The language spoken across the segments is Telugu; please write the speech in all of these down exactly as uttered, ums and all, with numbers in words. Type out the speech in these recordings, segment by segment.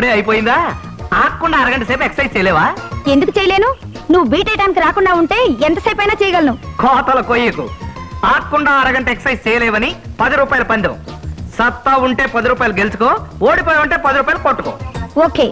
అప్పుడే అయిపోయిందా? ఆకుండా అరగంట సేపు ఎక్సర్సైజ్ చేయలేవా? ఎందుకు చేయలేను? నువ్వు బీటేయడానికి రాకుండా ఉంటే ఎంతసేపు అయినా చేయగలను. కోతల కొయ్యకు. ఆకుండా అరగంట ఎక్సర్సైజ్ చేయలేవని పది రూపాయల పందెం. సత్తా ఉంటే పది రూపాయలు గెలుచుకో, ఓడిపోయి ఉంటే పది రూపాయలు కొట్టుకో. ఓకే.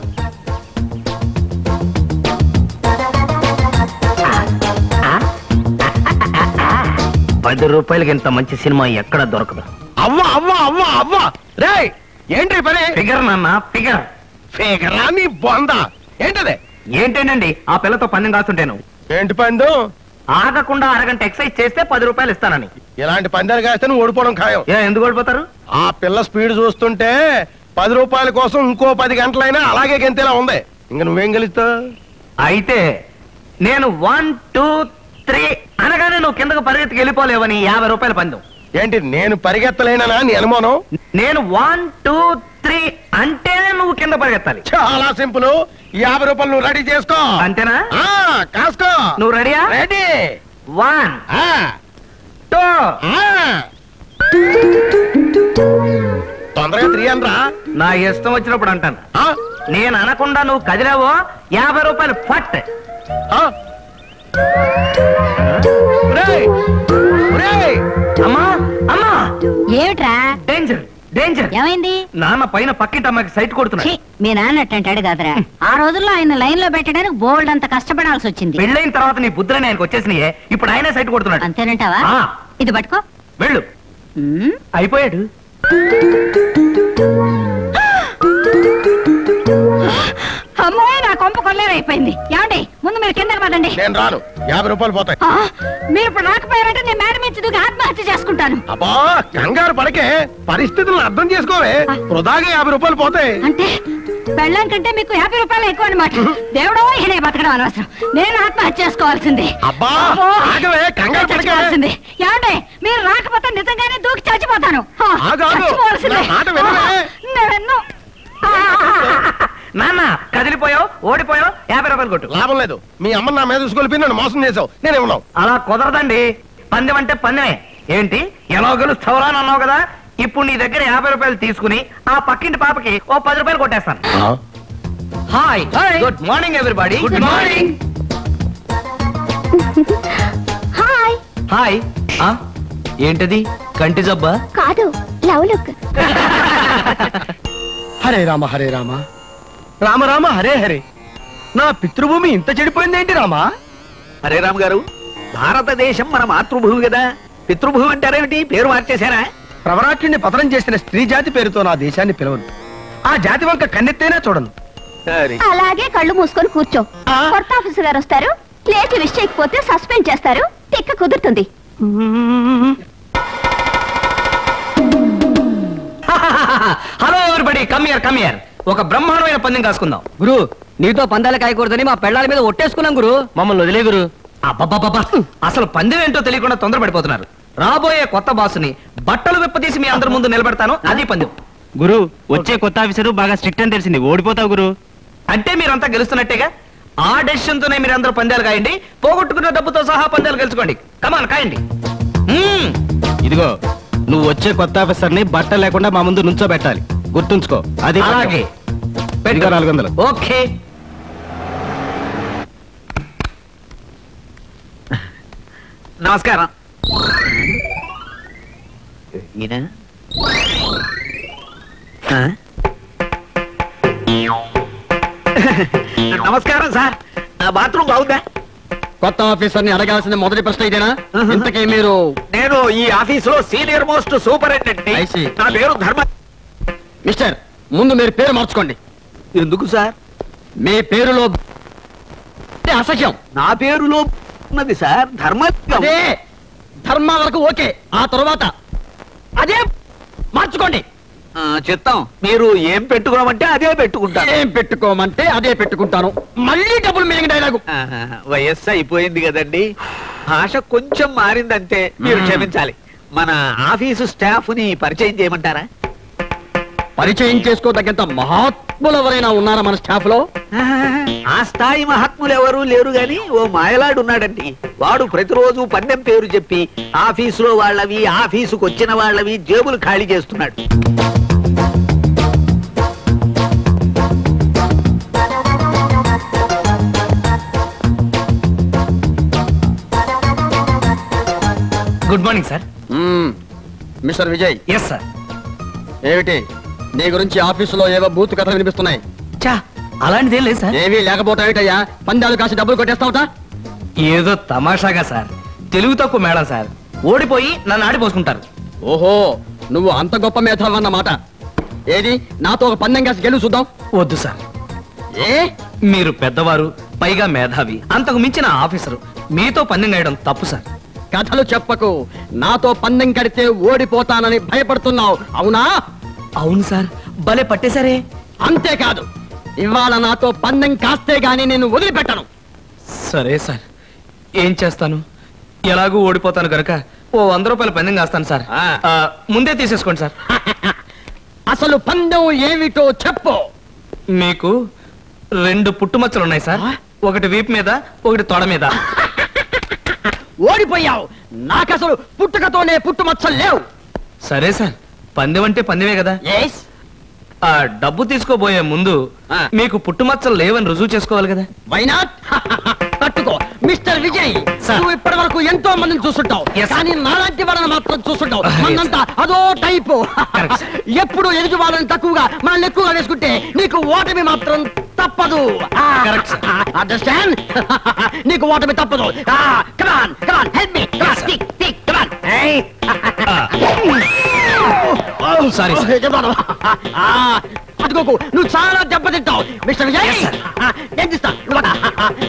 పది రూపాయలకి ఇంత మంచి సినిమా ఎక్కడ దొరకదు. అవ్వా అవ్వా అవ్వా అవ్వా రే ఏంటి పని? ఫిగర్ నాన్న ఫిగర్. ఫిగరా నీ బొంద ఏంటదే? ఏంటేనండి ఆ పిల్లతో పందెం కాస్తుంటాను. ఏంటి పందెం? ఆగకుండా అరగంట ఎక్సర్సైజ్ చేస్తే పది రూపాయలు ఇస్తానని. ఇలాంటి పందాలు కాస్తే నువ్వు ఓడిపోవడం ఖాయం. ఏ ఎందుకు ఓడిపోతారు? ఆ పిల్ల స్పీడ్ చూస్తుంటే పది రూపాయల కోసం ఇంకో పది గంటలైనా అలాగే గెంతేలా ఉంది. ఇంక నువ్వేం గెలుస్తావు? అయితే నేను వన్ టూ త్రీ అనగానే నువ్వు కిందకు పరిగెత్తికి వెళ్ళిపోలేవని యాభై రూపాయల పందెం. ఏంటి నేను పరిగెత్తలేనా నీ అనుమానం? నేను వన్ టూ త్రీ అంటే నువ్వు కింద పరిగెత్తాలి. చాలా సింపుల్. యాభై రూపాయలు నువ్వు రెడీ చేసుకో. అంతేనా? కాసుకో. నువ్వు రెడీయా? రెడీ. One two. తొందరగా త్రీ అనరా. నా ఇష్టం వచ్చినప్పుడు అంటాను. నేను అనకుండా నువ్వు కదిలావో యాభై రూపాయలు ఫట్. అమ్మా అమ్మా ఏమిట్రా? Danger danger. ఏమైంది? నాన్న పైన పక్కింటి అమ్మాయికి సైట్ కొడుతున్నాడు. మీ నాన్న అట్టంటాడు కదరా. ఆ రోజుల్లో ఆయన లైన్ లో పెట్టడానికి బోల్డ్ అంత కష్టపడాల్సి వచ్చింది. పెళ్ళైన తర్వాత నీ బుద్ధులని ఆయనకు వచ్చేసినాయే. ఇప్పుడు ఆయనే సైట్ కొడుతున్నాడు. అంతేనంటావా? ఇది పట్టుకో. వెళ్ళు. అయిపోయాడు. అమ్మాయి నా కొంప కొల్లేరైపోయింది. ఏమండి ముందు మీరు కిందకి పదండి. నేను రాను. యాభై రూపాయలు పోతాయి. మీరు ఇప్పుడు రాకపోయారంటే నేను మేడం నుంచి దూకి ఆత్మహత్య చేసుకుంటాను. అబ్బా కంగారు పడకే. పరిస్థితులను అర్థం చేసుకోవే. వృధాగా యాభై రూపాయలు పోతాయి. అంటే పెళ్ళం కంటే మీకు యాభై రూపాయలు ఎక్కువ అనమాట. దేవుడో ఈయన బతకడం అనవసరం. నేను ఆత్మహత్య చేసుకోవాల్సింది. అబ్బా ఆగవే, కంగారు పడకే. చచ్చిపోవాల్సింది. ఏమండి మీరు రాకపోతే నిజంగానే దూకి చచ్చిపోతాను. చచ్చిపోవాల్సిందే. నేను నాన్న కదిలిపోయావు, ఓడిపోయావు, యాభై రూపాయలు కొట్టు. లాభం లేదు. మీ అమ్మ నా మీద తీసుకొలిపి నన్ను మోసం చేసావు. నేనే ఉన్నావు. అలా కుదరదండి. పందెం అంటే పందెమే. ఏంటి ఎలా గెలుస్తావురా అని అన్నావు కదా. ఇప్పుడు నీ దగ్గర యాభై రూపాయలు తీసుకుని ఆ పక్కింటి పాపకి ఓ పది రూపాయలు కొట్టేస్తాను. Hi good morning everybody. Good morning. Hi hi. ఏంటది? కంటి జబ్బా? కాదు, లవ్ లుక్. హరే రామ హరే రామ రామ రామ హరే హరే. నా పితృభూమి ఇంత చెడిపోయిందేంటి రామా? హరే రామ్ గారు, భారతదేశం మన మాతృభూమి కదా. పితృభూమి అంటారేమిటి? పేరు మార్చేశారా? ప్రవరాట్యుడిని పతనం చేసిన స్త్రీ జాతి పేరుతో నా దేశాన్ని పిలవను. ఆ జాతి వంక కన్నెత్తైనా చూడను. అలాగే కళ్ళు మూసుకొని కూర్చో. కొత్త ఆఫీసర్ గారు వస్తారు. లేచి విష్ చేయకపోతే సస్పెండ్ చేస్తారు. తిక్క కుదురుతుంది. Hello everybody, come here come here. ఒక బ్రహ్మాండమైన పందెం కాసుకుందాం. గురు నీతో పందాలు కాయకూడదని మా పెళ్ళాల మీద ఒట్టేసుకున్నాం గురు. మమ్మల్ని వదిలే గురు. అబ్బబ్బబ్బా, అసలు పందెం ఏంటో తెలియకుండా తొందరపడిపోతున్నారు. రాబోయే కొత్త బాసుని బట్టలు విప్పదీసి మీ అందరి ముందు నిలబెడతాను. అది పందెం. గురు వచ్చే కొత్త ఆఫీసరు బాగా స్ట్రిక్ట్ అని తెలిసింది. ఓడిపోతావు గురు. అంటే మీరంతా గెలుస్తున్నట్టేగా. ఆ డెసిషన్ తోనే మీరు అందరూ పందాలు కాయండి. పోగొట్టుకున్న డబ్బుతో సహా పందాలు గెలుచుకోండి. కమాన్ కాయండి. ఇదిగో నువ్వు వచ్చే కొత్త ఆఫీసర్ ని బట్ట లేకుండా మా ముందు నుంచో పెట్టాలి. గుర్తుంచుకో. అది అలాగే. నాలుగు వందలు. ఓకే. నమస్కారం. నమస్కారం సార్. బాత్రూమ్ బాగుందా? కొత్త ఆఫీసర్ ని అడగాల్సిన మొదటి ప్రశ్న ఇదేనా? ఇంతకీ మీరు? నేను ఈ ఆఫీస్ లో సీనియర్ మోస్ట్ సూపరింటెండెంట్. నా పేరు ధర్మ. మిస్టర్, ముందు మీరు పేరు మార్చుకోండి. ఎందుకు సార్? మీ పేరులో అసహ్యం. నా పేరులో ఉన్నది సార్ ధర్మ. అదే ధర్మ వరకు ఓకే. ఆ తర్వాత అదే మార్చుకోండి. చెప్తాం. మీరు ఏం పెట్టుకోమంటే అదే పెట్టుకుంటాను. ఏం పెట్టుకోమంటే అదే పెట్టుకుంటాను. మళ్ళీ డబుల్ మీనింగ్ డైలాగు. వయస్సు అయిపోయింది కదండి, భాష కొంచెం మారిందంటే మీరు క్షమించాలి. మన ఆఫీసు స్టాఫ్ ని పరిచయం చేయమంటారా? పరిచయం చేసుకోదగ్గంత మహాత్ములు ఎవరైనా ఉన్నారా మన స్టాఫ్ లో? ఆ స్థాయి మహాత్ములు ఎవరు లేరు గాని ఓ మాయలాడు ఉన్నాడండి. వాడు ప్రతిరోజు పందెం పేరు చెప్పి ఆఫీసులో వాళ్ళవి, ఆఫీసుకు వచ్చిన వాళ్ళవి జేబులు ఖాళీ చేస్తున్నాడు. Good morning sir. Mister Vijay, yes sir. ఏమిటి నీ గురించి ఆఫీసులో ఏవో బూత్ కథలు వినిపిస్తున్నాయి? చా అలాంటిదేం లేదు సార్. ఏవి లేకపోతే ఏమిటయ్యా, పందాలు కాసి డబ్బులు కొట్టేస్తావుట? ఏదో తమాషాగా సార్, తెలుగు తక్కువ మేడం సార్, ఓడిపోయి నన్ను ఆడిపోసుకుంటారు. ఓహో, నువ్వు అంత గొప్ప మేధావన్నమాట. ఏది నాతో ఒక పందెం కాసి గెలువు చూద్దాం. వద్దు సార్, ఏ మీరు పెద్దవారు, పైగా మేధావి, అంతకు మించిన ఆఫీసరు, మీతో పందెం వేయడం తప్పు సార్. కథలు చెప్పకు. నాతో పందెం కడితే ఓడిపోతానని భయపడుతున్నావు, అవునా? అవును సార్, భలే పట్టేశారే. అంతేకాదు, ఇవాళ నాతో పందెం కాస్తే గాని నేను వదిలిపెట్టను. సరే సార్, ఏం చేస్తాను, ఎలాగూ ఓడిపోతాను గనక ఓ వంద రూపాయల పందెం కాస్తాను సార్. ఆ. ఆ, ముందే తీసేసుకోండి సార్. అసలు పందెం ఏమిటో చెప్పు. మీకు రెండు పుట్టుమచ్చలు ఉన్నాయి సార్, ఒకటి వీపు మీద, ఒకటి తొడ మీద. ఓడిపోయావు. నాకసలు పుట్టుకతోనే పుట్టుమచ్చలు లేవు. సరే సార్, పందెం అంటే పందెమే కదా. ఎస్, ఆ డబ్బు తీసుకోబోయే ముందు ఆ. మీకు పుట్టుమచ్చలు లేవని రుజువు చేసుకోవాలి కదా. Why not? పట్టుకో మిస్టర్ విజయ్. సార్. నువ్వు ఇప్పటి వరకు ఎంతో మందిని చూస్తుంటావు, Yes. కానీ నాలాంటి వాళ్ళని మాత్రం చూస్తుంటావు. Yes. మనంతా అదో టైపు. Correct. ఎప్పుడు ఎదుటి వాళ్ళని తక్కువగా మనల్ని ఎక్కువగా వేసుకుంటే నీకు ఓటమి మాత్రం తప్పదు. Correct, sir. అండర్స్టాండ్? నీకు ఓటమి తప్పదు. Come on come on help me. Yes, sir. Tick tick come on. Sorry sir. అదుకోకు, నువ్వు చాలా దెబ్బతింటావు మిస్టర్ విజయ్. Yes, sir. నేను తీస్తా. నువ్వు పద.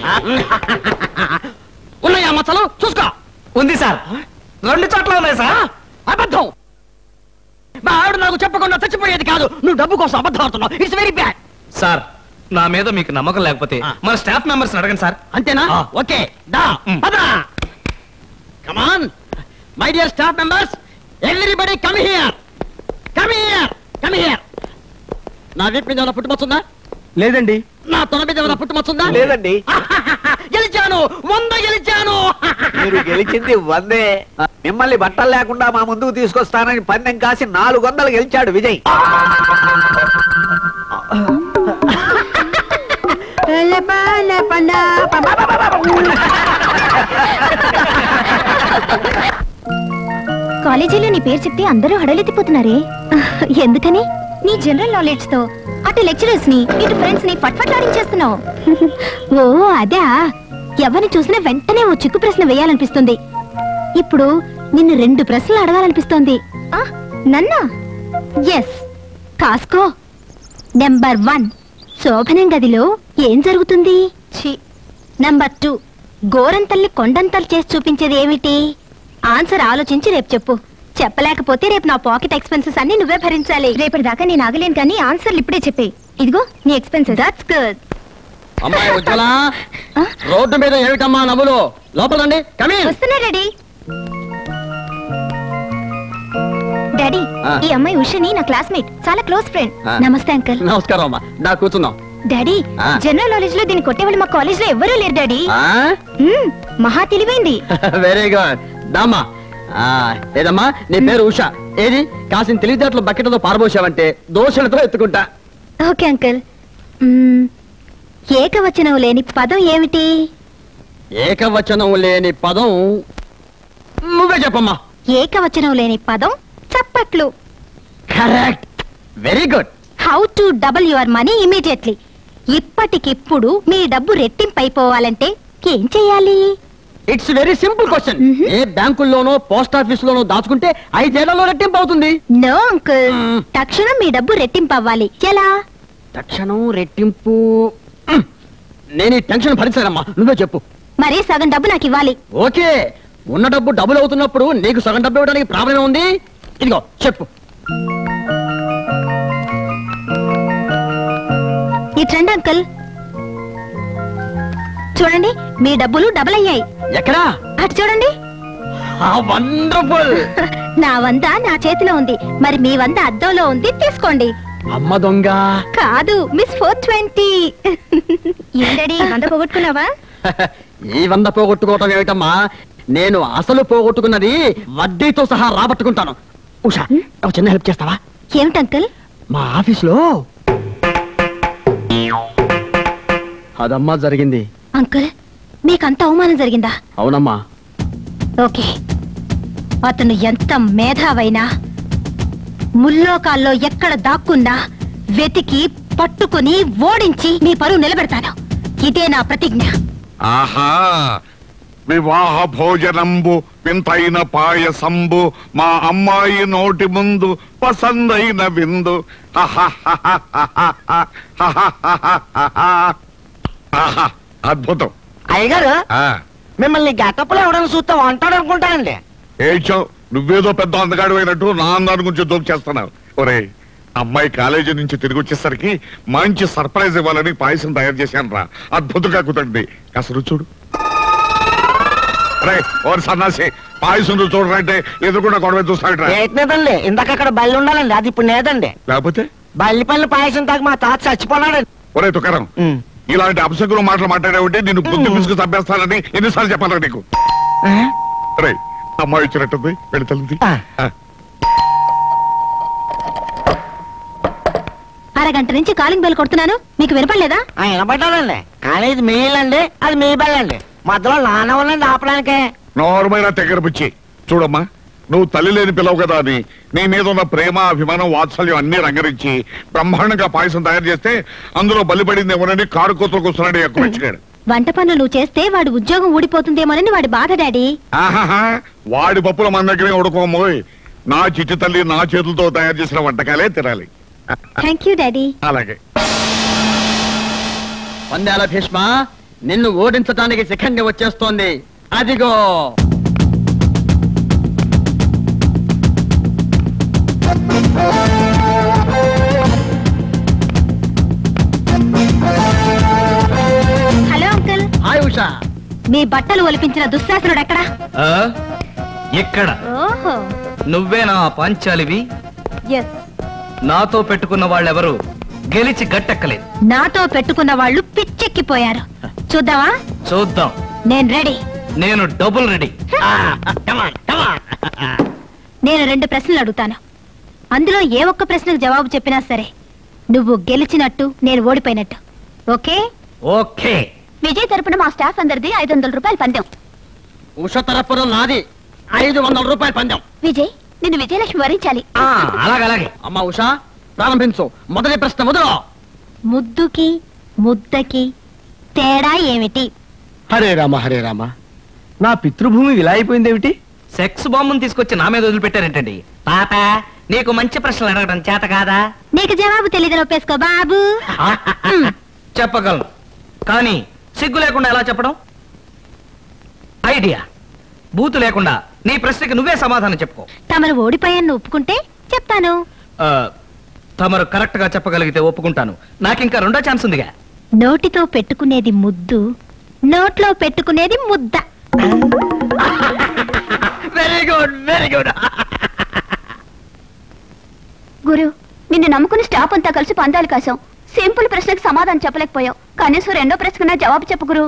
ఉన్నాయా మచ్చలు? చూసుకో. ఉంది సార్, రెండు చోట్ల ఉన్నాయి సార్. అబద్ధం. మా ఆవిడ నాకు చెప్పకుండా చచ్చిపోయేది కాదు. నువ్వు డబ్బు కోసం అబద్ధం ఆడుతున్నావు. It's very bad. సార్, నా మీద మీకు నమ్మకం లేకపోతే ఆ. మన స్టాఫ్ మెంబర్స్ అడగండి సార్. అంతేనా? ఆ. ఓకే, దా మ్. పద. Come on my dear staff members, everybody come here, come here, come here. నా వీపు మీద ఏమైనా పుట్టుమచ్చుందా? లేదండి. నా తొడ మీద ఏమైనా పుట్టుమచ్చుందా? లేదండి. గెలిచాను, వంద గెలిచాను. మీరు గెలిచింది వందే. మిమ్మల్ని బట్టలు లేకుండా మా ముందుకు తీసుకొస్తానని పందెం కాసి నాలుగు వందలు గెలిచాడు విజయ్. కాలేజీలో నీ పేరు చెప్తే అందరూ హడలెత్తిపోతున్నారే. ఎందుకని? నీ జనరల్ నాలెడ్జ్ తో అటు లెక్చరర్స్ ని, ఇటు ఫ్రెండ్స్ ని ఫట్ఫట్లాడించేస్తున్నావు. ఓ అదా, ఎవరిని చూసినా వెంటనే ఓ చిక్కు ప్రశ్న వేయాలనిపిస్తుంది. ఇప్పుడు నిన్ను రెండు ప్రశ్నలు అడగాలనిపిస్తోంది. ఆ, నన్నా? ఎస్, కాసుకో. నెంబర్ వన్, శోభనం గదిలో ఏం జరుగుతుంది? ఛీ. నంబర్ టూ, గోరంతల్ని కొండంతలు చేసి చూపించేది ఏమిటి? ఆన్సర్ ఆలోచించి రేపు చెప్పు. చెప్పలేకపోతే రేపు నా పాకెట్ ఎక్స్పెన్సెస్ అన్ని నువ్వే భరించాలి. రేపటిదాకా నేను ఆగలేను, కానీ ఆన్సర్లు ఇప్పుడే చెప్పే. ఇదిగో నీ ఎక్స్పెన్సెస్. That's good. అమ్మాయి ఉజ్వల, రోడ్డు మీద ఏమిటమ్మా నవ్వులు? లోపలండి. కమీన్. వస్తున్నా డాడీ. డాడీ, ఆ. ఈ అమ్మాయి ఉషని నా క్లాస్మేట్, చాలా క్లోజ్ ఫ్రెండ్. ఆ. నమస్తే అంకుల్. నమస్కారం అమ్మా, దా కూర్చున్నాం. డాడీ, ఆ. జనరల్ నాలెడ్జ్ లో దీన్ని కొట్టేవాళ్ళు మా కాలేజ్ లో ఎవ్వరూ లేరు డాడీ. మ్మ్, మహా తెలివైంది. Very good. దామా. ఆ, ఏదమ్మా నీ పేరు ఉష. ఏది కాసిన తెలివితేటలు బకెట్తో పారబోసావంటే దోషులతో ఎత్తుకుంటా. Okay uncle. మ్మ్, ఏకవచనం లేని పదం ఏమిటి? ఏకవచనం లేని పదం నువ్వే చెప్పమ్మా. ఏకవచనం లేని పదం చప్పట్లు. Correct. Very good. How to double your money immediately. ఇప్పటికిప్పుడు మీ డబ్బు రెట్టింపైపోవాలంటే ఏం చెయ్యాలి? It's very simple question. Mhm. ఏ బ్యాంకుల్లోనో పోస్ట్ ఆఫీస్ లోనో దాచుకుంటే ఐదేళ్లలో రెట్టింపు అవుతుంది. నో అంకుల్, మ్మ్. తక్షణం మీ డబ్బు రెట్టింపు అవ్వాలి. ఎలా? తక్షణం రెట్టింపు. మ్. నేను ఈ టెన్షన్ భరించలేనమ్మా, నువ్వే చెప్పు. మరి సగం డబ్బు నాకు ఇవ్వాలి. ఓకే, ఉన్న డబ్బు డబుల్ అవుతున్నప్పుడు నీకు సగం డబ్బు ఇవ్వడానికి ప్రాబ్లం ఉంది. ఇదిగో చెప్పు. ఈ ట్రెండ్ అంకుల్ చూడండి, మీ డబ్బులు డబుల్ అయ్యాయి. ఎక్కడా? అటు చూడండి. వండర్ఫుల్. నా వంద నా చేతిలో ఉంది, మరి మీ వంద అద్దంలో ఉంది, తీసుకోండి. అమ్మ దొంగ. కాదు, మిస్ ఫోర్ ట్వంటీ. ఏంటడి వంద పోగొట్టుకున్నావా? ఈ వంద పోగొట్టుకోవటం ఏమిటమ్మా, నేను అసలు పోగొట్టుకున్నది వడ్డీతో సహా రాబట్టుకుంటాను. ఉషా, ఒక చిన్న హెల్ప్ చేస్తావా? ఏమిటి అంకుల్? మా ఆఫీస్లో అదమ్మా జరిగింది. అంకుల్, మీకంత అవమానం జరిగిందా? అవునమ్మా. ఓకే, అతను ఎంత మేధావైనా ముల్లోకాల్లో ఎక్కడ దాక్కున్నా వెతికి పట్టుకుని ఓడించి మీ పరువు నిలబెడతాను. ఇదే నా ప్రతిజ్ఞ. ఆహా వివాహ భోజనంబు వింతైన పాయసంబు మా అమ్మాయి నోటి ముందు పసందైన విందు. ఆహా అద్భుతం. అయ్యగారు ఆ మిమ్మల్ని గెటప్లో ఎవడన్నా చూస్తే అంటాడు అనుకుంటానండి. ఏచో నువ్వేదో పెద్ద అందగాడు అయినట్టు నా అందాన్ని గురించి దోపు చేస్తున్నావు. ఒరే అమ్మాయి కాలేజీ నుంచి తిరిగి వచ్చేసరికి మంచి సర్ప్రైజ్ ఇవ్వాలని పాయసం తయారు చేశాను రా. అద్భుతంగా కుదండి. కాసరు చూడు. రే ఓరి సన్నాసి పాయసం చూడరంటే ఎదురుకుండా గొడవ చూస్తాడు. ఏదండి ఇందాక అక్కడ బల్లి ఉండాలండి, అది ఇప్పుడు లేదండి. లేకపోతే బల్లి పల్లి పాయసం తాకి మా తాత చచ్చిపోనాడండి. ఒరే తుకారం ఇలాంటి అపశకులు మాటలు మాట్లాడేవంటే నేను బుద్ధి పిసుకు చంపేస్తానని ఎన్నిసార్లు చెప్పాలా నీకు? రే అమ్మాయి వచ్చినట్టుంది వెళుతుంది. అరగంట నుంచి కాలింగ్ బెల్ కొడుతున్నాను, మీకు వినపడలేదా? వినపడ్డానండి, కానీ ఇది మీ ఇల్లండి, అది మీ బెల్లండి. మధ్యలో నాన్న ఉందండి ఆపడానికే. నోరమైన తెగర పిచ్చి. చూడమ్మా నువ్వు తల్లి లేని పిల్లవు కదా అని నీ మీద ఉన్న ప్రేమ అభిమానం వాత్సల్యం అన్ని రంగరించి బ్రహ్మాండంగా పాయసం తయారు చేస్తే అందులో బలిపడింది ఎవరని కారు కూతురు కూర్చున్నాడు ఎక్కువ వచ్చాడు. వంట పనులు నువ్వు చేస్తే వాడు ఉద్యోగం ఊడిపోతుందేమోనని వాడి బాధ డాడీ. ఆహాహా వాడి పప్పుల మన దగ్గరే ఉడుకోమోయ్. నా చిట్టి తల్లి నా చేతులతో తయారు చేసిన వంటకాలే తినాలి. Thank you daddy. అలాగే. వందేల భీష్మ, నిన్ను ఓడించడానికి శిఖండి వచ్చేస్తోంది. అదిగో హలో అంకుల్. హాయ్ ఉషా. మీ బట్టలు ఒలిపించిన దుశ్శాసనుడు ఎక్కడా? ఎక్కడ? ఓహో నువ్వేనా పాంచాలివి? ఎస్. నాతో పెట్టుకున్న వాళ్ళెవరు గెలిచి గట్టెక్కలేదు. నాతో పెట్టుకున్న వాళ్ళు పిచ్చెక్కిపోయారు. చూద్దామా? చూద్దాం. నేను రెడీ. నేను డబుల్ రెడీ. నేను రెండు ప్రశ్నలు అడుగుతాను, అందులో ఏ ఒక్క ప్రశ్నకు జవాబు చెప్పినా సరే నువ్వు గెలిచినట్టు, నేను ఓడిపోయినట్టు. ఓకే? ఓకే. విజయ్ తరపున మా స్టాఫ్ అందరిది ఐదు వందల రూపాయలు పందెం. ఉష తరపున నాది ఐదు వందల రూపాయలు పందెం. విజయ్ నిన్ను విజయలక్ష్మి వరించాలి. అలాగలాగే. అమ్మా ఉషా ప్రారంభించు. మొదటి ప్రశ్న మొదలు. ముద్దుకి ముద్దకి తేడా ఏమిటి? హరే రామ హరే రామ, నా పితృభూమి ఇలా అయిపోయిందేమిటి? సెక్స్ బాంబుని తీసుకొచ్చి నా మీద వదిలిపెట్టారేంటండి? పాప నీకు మంచి ప్రశ్నలు అడగడం చేత కాదా? నీకు జవాబు తెలియదు ఒప్పేసుకో బాబు. చెప్పగలను, కానీ సిగ్గు లేకుండా ఎలా చెప్పడం? ఐడియా. బూతు లేకుండా నీ ప్రశ్నకి నువ్వే సమాధానం చెప్పుకో. తమరు ఓడిపోయాను ఒప్పుకుంటే చెప్తాను. ఆ, తమరు కరెక్ట్ గా చెప్పగలిగితే ఒప్పుకుంటాను. నాకింకా రెండో ఛాన్స్ ఉందిగా. నోటితో పెట్టుకునేది ముద్దు, నోట్లో పెట్టుకునేది ముద్ద. Very good very good. గురు, నిన్ను నమ్ముకుని స్టాఫ్ అంతా కలిసి పందాలు కాసాం. సింపుల్ ప్రశ్నకు సమాధానం చెప్పలేకపోయావు. కనీసం రెండో ప్రశ్న జవాబు చెప్పు గురు.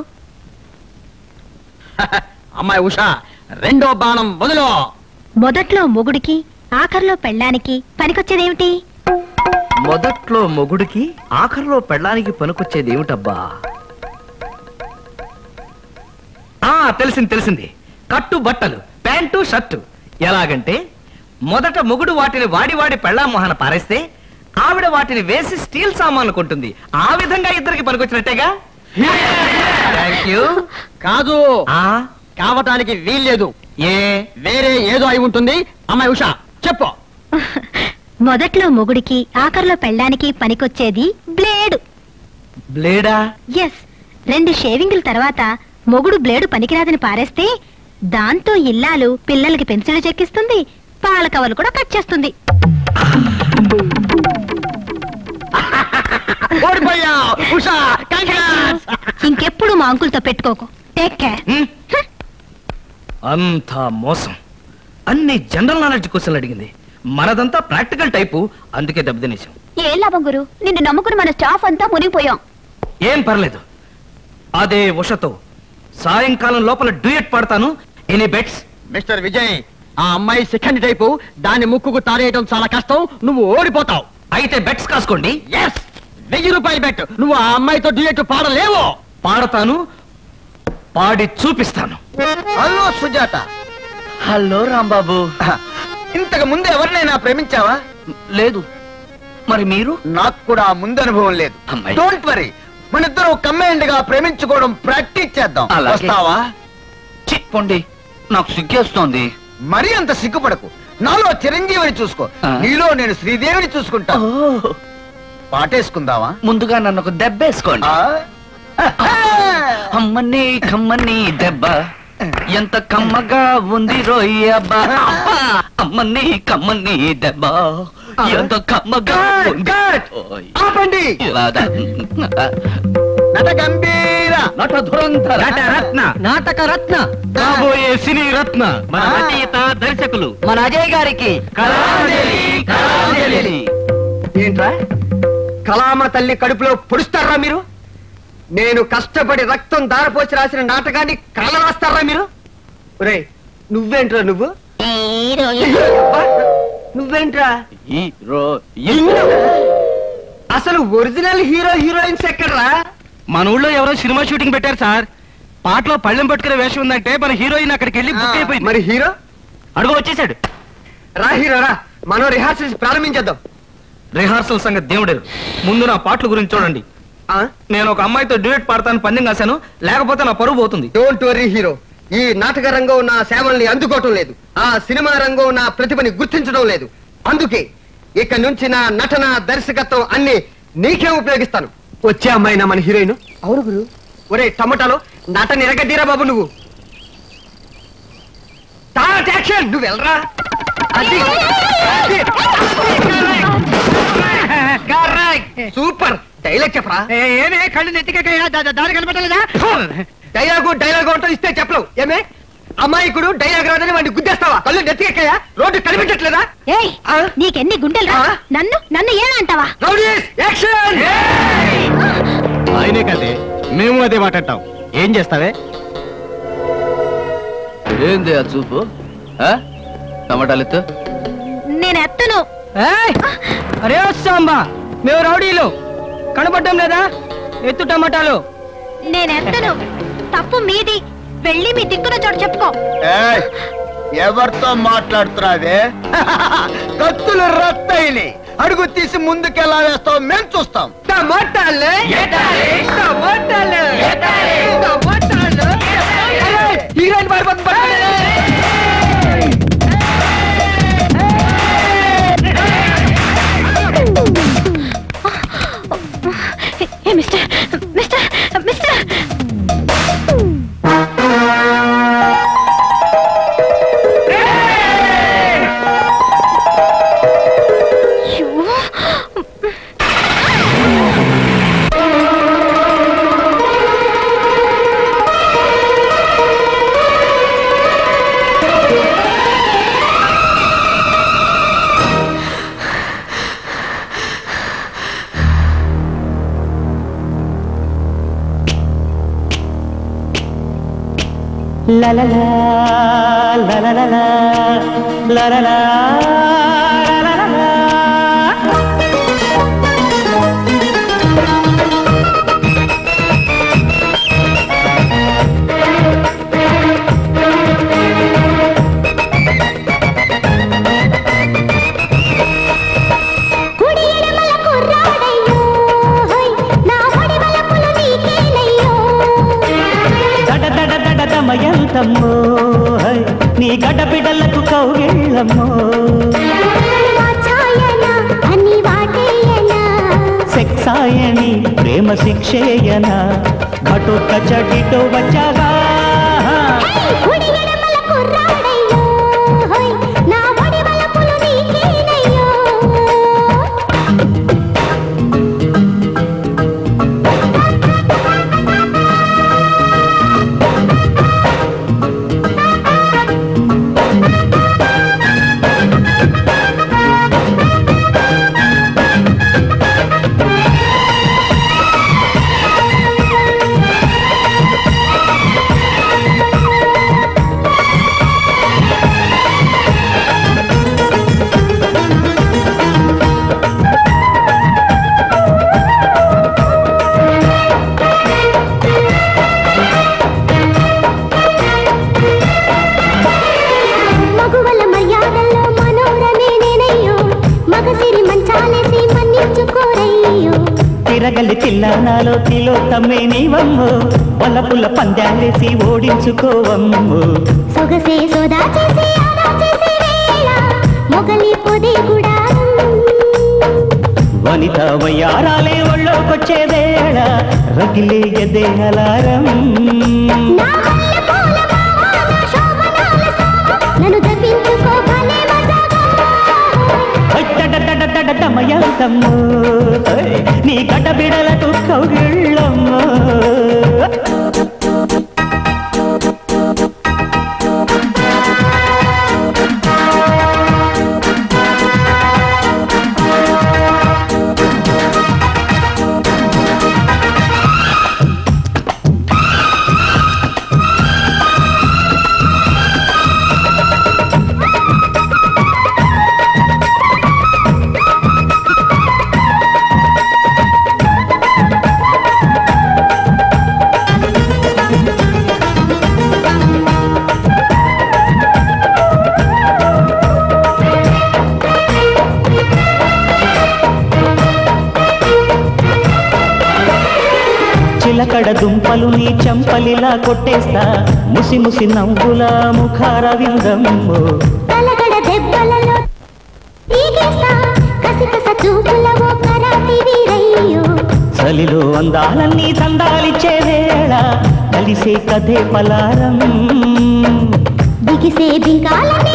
అమ్మాయి ఉషా రెండో బాణం మొదలు. మొదట్లో మొగుడికి ఆఖరిలో పెళ్ళానికి పనికొచ్చేదేమిటి? మొదట్లో మొగుడికి ఆఖరిలో పెళ్ళానికి పనికొచ్చేది ఏమిటబ్బా? ఆ తెలిసింది తెలిసింది. కట్టు బట్టలు, ప్యాంటు షర్టు. ఎలాగంటే మొదట మొగుడు వాటిని వాడి వాడి పెళ్ళాం మొహన పారేస్తే ఆవిడ వాటిని వేసి స్టీల్ సామాన్లు కొంటుంది. ఆ విధంగా ఇద్దరికి పనికొచ్చినట్టేగా. Thank you. కాదు, కావటానికి వీల్లేదు. ఏ వేరే ఏదో అయి ఉంటుంది. అమ్మాయి ఉషా చెప్పు. మొదట్లో మొగుడికి ఆఖరిలో పెళ్ళానికి పనికొచ్చేది బ్లేడు. బ్లేడా? ఎస్. రెండు షేవింగుల తర్వాత మొగుడు బ్లేడు పనికిరాదని పారేస్తే దాంతో ఇల్లాలు పిల్లలకి పెన్సిళ్ళు చెక్కిస్తుంది, పాల కవర్లు కూడా కట్ చేస్తుంది. ఇంకెప్పుడు మా అంకుల్తో పెట్టుకోకు. Take care. అంతా మోసం. అన్ని జనరల్ నాలెడ్జ్ క్వశ్చన్లు అడిగింది. మనదంతా ప్రాక్టికల్ టైపు, అందుకే దెబ్బతినేసాం. ఏ లాభం గురు, నిన్ను నమ్ముకుని మన స్టాఫ్ అంతా మునిగిపోయాం. ఏం పర్లేదు, అదే ఉషతో సాయంకాలం లోపల డ్యూయట్ పాడతాను. Any bets? మిస్టర్ విజయ్, ఆ అమ్మాయి సెకండ్ టైపు, దాని ముక్కుకు తారేయటం చాలా కష్టం. నువ్వు ఓడిపోతావు. అయితే బెట్స్ కాసుకోండి. ఎస్, వెయ్యి రూపాయలు బెట్. నువ్వు ఆ అమ్మాయితో డ్యూయట్ పాడలేవు. పాడతాను, పాడి చూపిస్తాను. Hello Sujata, hello Rambabu. ఇంతకు ముందు ఎవరినైనా ప్రేమించావా? లేదు. మరి మీరు? నాకు కూడా ముందు అనుభవం లేదు. డోంట్ వరీ, మన ఇద్దరు కంబైన్డ్ గా ప్రేమించుకోవడం ప్రాక్టీస్ చేద్దాం. అలాగే. వస్తావా? చెప్పండి, నాకు సిగ్గేస్తోంది. మరీ అంత సిగ్గుపడకు. నాలో చిరంజీవిని చూసుకో, ఆ. నీలో నేను శ్రీదేవిని చూసుకుంటా. పాటేసుకుందావా? ముందుగా నన్ను ఒక దెబ్బేసుకోండి. ఆ? అమ్మని కమ్మని దెబ్బ ఎంత కమ్మగా ఉంది రోయ్యబ్బా. అమ్మని కమ్మని దెబ్బ ఎంత కమ్మగా కట్, ఉంది. కట్. ఓయ్. ఆపండి. ఇలాదా? నట గంభీర, నట ధురంధర, నటరత్న, నాటక రత్న, కాబోయే సినీ రత్న మన ఆ. రచయిత దర్శకులు మన అజయ్ గారికి కళాంజలి, కళాంజలి. ఏంట్రా కళామ తల్లి కడుపులో పొడుస్తారా మీరు? నేను కష్టపడి రక్తం దారపోసి రాసిన నాటకాన్ని కళ రాస్తారా మీరు? ఒరే నువ్వేంట్రా నువ్వు? అబ్బా, నువ్వేంట్రా? హీరోయిన్. అసలు ఒరిజినల్ హీరో హీరోయిన్స్ ఎక్కడ్రా? మన ఊళ్ళో ఎవరో సినిమా షూటింగ్ పెట్టారు సార్. పాటలో పళ్ళెం పట్టుకునే వేషం ఉందంటే మన హీరోయిన్ అక్కడికి వెళ్ళి బుక్ అయిపోయింది. మరి హీరో అడుగు వచ్చేసాడు. రా హీరో రా, మనం రిహార్సల్స్ ప్రారంభించేద్దాం. రిహార్సల్ సంగతి దేవుడు. ముందు నా పాటల గురించి చూడండి. నేను ఒక అమ్మాయితో డ్యూయట్ పాడతాను పందెం కాశాను, లేకపోతే నా పరువు పోతుంది. డోంట్ వరీ హీరో, ఈ నాటక రంగం నా సేవల్ని అందుకోవటం లేదు, ఆ సినిమా రంగం నా ప్రతిభని గుర్తించడం లేదు. అందుకే ఇక నుంచి నా నటన దర్శకత్వం అన్ని నీకే ఉపయోగిస్తాను. వచ్చే అమ్మాయి నా మన హీరోయిన్. అవును గురు. ఒరే టమాటాలో నట నిరగడ్డీరా బాబు నువ్వు. Start action. నువ్వు వెళ్ళరా. అది సూపర్ డైలాగ్ చెప్పరా. ఏమే కళ్ళు నెత్తికెక్కయ్యా, దారి కనపడలేదా? డైలాగు డైలాగు అంటూ ఇస్తే చెప్పలేవు. ఏమే అమాయకుడు డైలాగ్ రాదని వాడిని గుద్దేస్తావా? కళ్ళు నెత్తికెక్కయా? రోడ్డు కనిపించట్లేదా? ఏయ్ ఆ? నీకెన్ని గుండెలు ఆ? నన్ను నన్ను ఏమంటావా? Rowdies action. ఆయనే కదే, మేము అదే మాట అంటాం. ఏం చేస్తావే? ఏంది ఆ చూపు? టమాటాలు ఎత్తు. నేను ఎత్తను. అరే సాంబా, మేము రౌడీలు కనపడడం లేదా? ఎత్తు టమాటాలు. నేను ఎత్తను. తప్పు మీది. వెళ్ళి మీ దిక్కున చోటు చెప్పుకో. ఎవరితో మాట్లాడుతున్నావే? కత్తులు రత్తయిని అడుగు తీసి ముందుకెలా వేస్తావు మేము చూస్తాం. టమాటాలే టమాటాలు టమాటాలు. హీరోయిన్ పారిపోతుంది. ఏ Mister Mister Mister La la la la la la la la la la la la la. దమయంతమ్మో నీ గడ్డ బిడ్డలకు కౌగిళ్ళమ్మో సెక్సాయని ప్రేమ శిక్షేయన బటుక్క చటితో వచ్చాగా పిల్ల నాలో తిలో తమ్మే నీవమ్ము వల్లపుల్ల పందాలేసి ఓడించుకోవమ్ము సొగసే సోదా చేసి ఆదా చేసి వేళ మొగలి పొదే గుడారం వనిత వయ్యారాలే ఒళ్ళోకొచ్చే వేళ రగిలే గదే అలారం నా వల్ల పూల మామ, నా శోభనాల సామ, నన్ను దప్పించుకో భలే మజాగా. దమయంతమ్ము నీ గడ్డ బిడలకు కౌగిళ్ళమ్ము చిలకడ దుంపలు నీ చంపలిలా కొట్టేస్తా ముసి ముసి నవ్వుల ముఖార విందమ్ము తలగడ దెబ్బలలో తీగేస్తా, కసికస చూపులవో కరాటి వీరయ్యో. చలిలో అందాలన్నీ తందాలిచ్చే వేళ కలిసే కథే పలారం దిగిసే బింకాలనే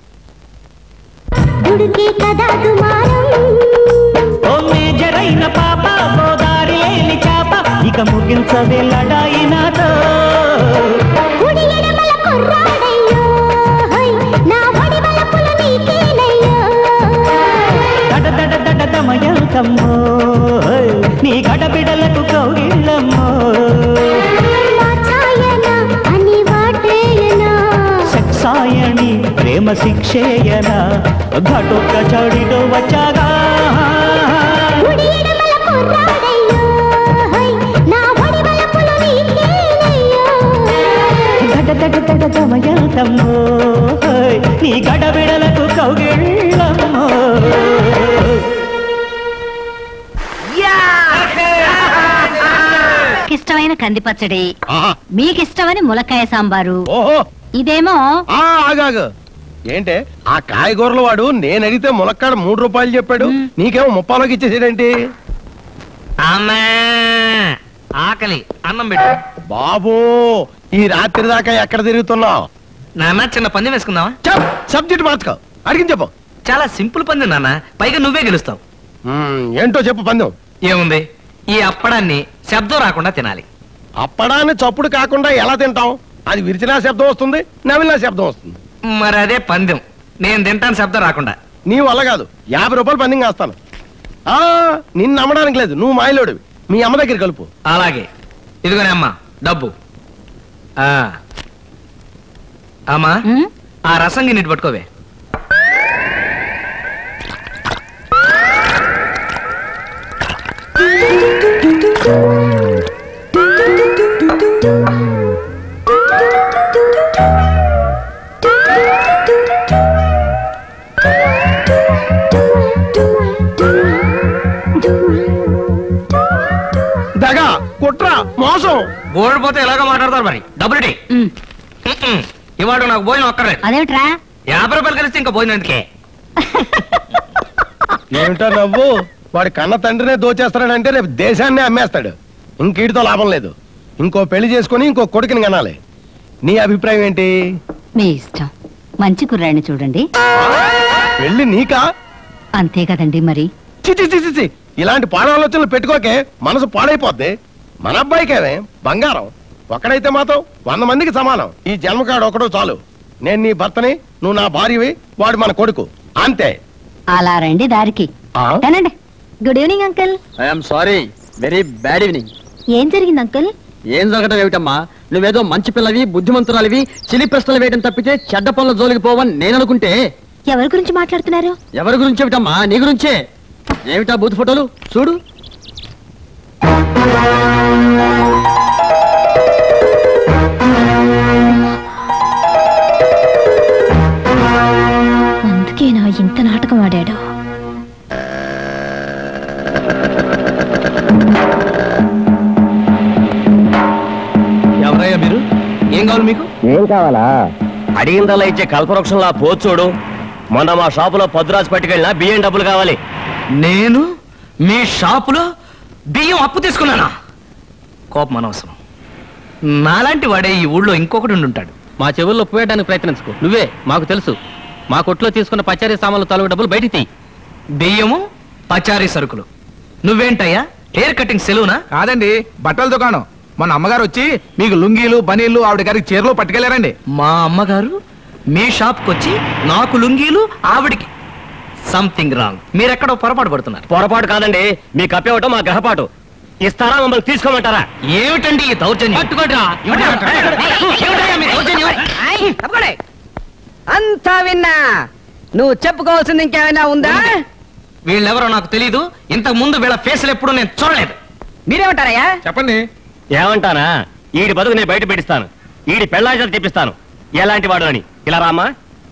దుడికే కదా దుమారం. ఓ మేజరైన పాప గోదారి లేని చాప ఇక ముగించవే లడాయి నాతో కుడి ఎడమల కుర్రాడయ్యో, హై, నా వడి వలపులు నీకేనయ్యో. దడ దడ దడ దమయంతమ్మో నీ గడబిడలకు కౌగిళ్ళమ్మో వాచాయన అని వాటేయనా, సక్సాయణి ప్రేమ శిక్షేయన ఘటొక్క చడిలో వచ్చాగా కుడి ఎడమల కుర్రాడయ్యో, హై, నా వడి వలపులు నీకేనయ్యో. దడ దడ దడ దమయంతమ్మో నీ గడబిడలకు కౌగిళ్ళమ్మో ఇష్టమైన కంది పచ్చడి, మీకిష్టమని ములక్కాయ సాంబారు, ఓహో ఇదేమో ఆ, ఆగాగు ఏంటే ఆ కాయగూరల వాడు నేను అడిగితే ములక్కాడ మూడు రూపాయలు చెప్పాడు, నీకేమో ముప్పాలోకి ఇచ్చేసాడేంటి? అమ్మా ఆకలి, అన్నం పెట్టు. బాబు ఈ రాత్రి దాకా ఎక్కడ తిరుగుతున్నావు? నాన్న చిన్న పందెం వేసుకుందామా? చెప్ సబ్జెక్ట్ మార్చుకో, అడిగింది చెప్పు. చాలా సింపుల్ పందెం నాన్న, పైగా నువ్వే గెలుస్తావు. మ్మ్, ఏంటో చెప్పు పందెం. ఏముంది, ఈ అప్పడాన్ని శబ్దం రాకుండా తినాలి. అప్పడాన్ని చప్పుడు కాకుండా ఎలా తింటాం? అది విరిచినా శబ్దం వస్తుంది, నవిలినా శబ్దం వస్తుంది. మరి అదే పందెం, నేను తింటాను శబ్దం రాకుండా. నీ వల్ల కాదు, యాభై రూపాయలు పందెం కాస్తాను. ఆ నిన్ను నమ్మడానికి లేదు, నువ్వు మాయలోడివి. మీ అమ్మ దగ్గర కలుపు. అలాగే, ఇదిగోనే అమ్మా డబ్బు. ఆ అమ్మా ఉమ్, ఆ రసం గిన్నెటి పట్టుకోవే. దగా కుట్ర మోసం. ఓడిపోతే ఎలాగో మాట్లాడతారు, మరి డబ్బులు ఉమ్, ఇవాడు నాకు భోజనం ఒక్కర్లేదు. అదేమిట్రా యాభై రూపాయలు కలిస్తే ఇంకా భోజనం ఎందుకే? ఏమిటో నవ్వు? వాడి కన్న తండ్రినే దోచేస్తాడంటే రేపు దేశాన్ని అమ్మేస్తాడు. ఇంకీడితో లాభం లేదు. ఇంకో పెళ్లి చేసుకుని ఇంకో కొడుకుని కనాలి. నీ అభిప్రాయం ఏంటి? మీ ఇష్టం, మంచి కుర్రాడిని చూడండి. పెళ్లి నీకా? అంతే కదండి మరి. చిచి చిచి చి ఇలాంటి పాడాలోచనలు పెట్టుకోకే, మనసు పాడైపోద్ది. మన అబ్బాయికేమే బంగారం. ఒక్కడైతే మాత్రం వంద మందికి సమానం. ఈ జన్మకాడు ఒకడు చాలు. నేను నీ భర్తని, నువ్వు నా భార్యవి, వాడు మన కొడుకు, అంతే. అలా రండి దారికి. ఆ? తినండి. Good evening uncle. I'm sorry, very bad evening. ఏం జరిగింది అంకుల్? ఏం జరగటం ఏమిటమ్మా? నువ్వేదో మంచి పిల్లవి, బుద్ధిమంతురాలివి, చిలి ప్రశ్నలు వేయడం తప్పితే చెడ్డ పనుల జోలికి పోవని నేను అనుకుంటే ఎవరి గురించి మాట్లాడుతున్నారు? ఎవరి గురించి ఏమిటమ్మా? నీ గురించే. ఏమిటా బూత్ ఫోటోలు చూడు. అందుకేనా ఇంత నాటకం ఆడాడు? ఎవరయ్యా మీరు? ఏం కావాలి మీకు? ఏం కావాలా? అడిగిందల్లా ఇచ్చే కల్పవృక్షంలా పోచూడు. మొన్న మా షాపులో పొద్దురాజు పట్టుకెళ్ళినా బియ్యం డబ్బులు కావాలి. నేను మీ షాపులో బియ్యం అప్పు తీసుకున్నానా? కోపం అనవసరం. నాలాంటి వాడే ఈ ఊళ్ళో ఇంకొకటి ఉంటాడు. మా చెవుల్లో పోయడానికి ప్రయత్నించుకో. నువ్వే మాకు తెలుసు. మా కొట్లో తీసుకున్న పచారీ సామాన్లు తాలూకు డబ్బులు బయటికి తీ. బియ్యము, పచారీ సరుకులు. నువ్వేంటయ్యా, హెయిర్ కటింగ్ సెలూనా? కాదండి, బట్టల దుకాణం. మన అమ్మగారు వచ్చి మీకు లుంగీలు బనీళ్లు ఆవిడ గారికి చీరలు పట్టుకెళ్లారండి. మా అమ్మగారు మీ షాప్కి వచ్చి నాకు లుంగీలు, ఆవిడికి సంథింగ్ రాంగ్. మీరెక్కడో పొరపాటు పడుతున్నారు. పొరపాటు కాదండి, మీ కప్పేవటం మా గ్రహపాటు. ఇస్తారా, మమ్మల్ని తీసుకోమంటారా? ఏమిటండి ఈ దౌర్జన్యం? అంతా విన్నా. నువ్వు చెప్పుకోవాల్సింది ఇంకేమైనా ఉందా? వీళ్ళెవరో నాకు తెలీదు. ఇంతకు ముందు వీళ్ళ ఫేసులు ఎప్పుడు నేను చూడలేదు. మీరేమంటారయ్యా? చెప్పండి. ఏమంటానా? ఈడి బతుకు నేను బయట పెట్టిస్తాను. ఈడి పెళ్ళాజలు తెప్పిస్తాను. ఎలాంటి వాడు అని. ఇలా రామ్మా.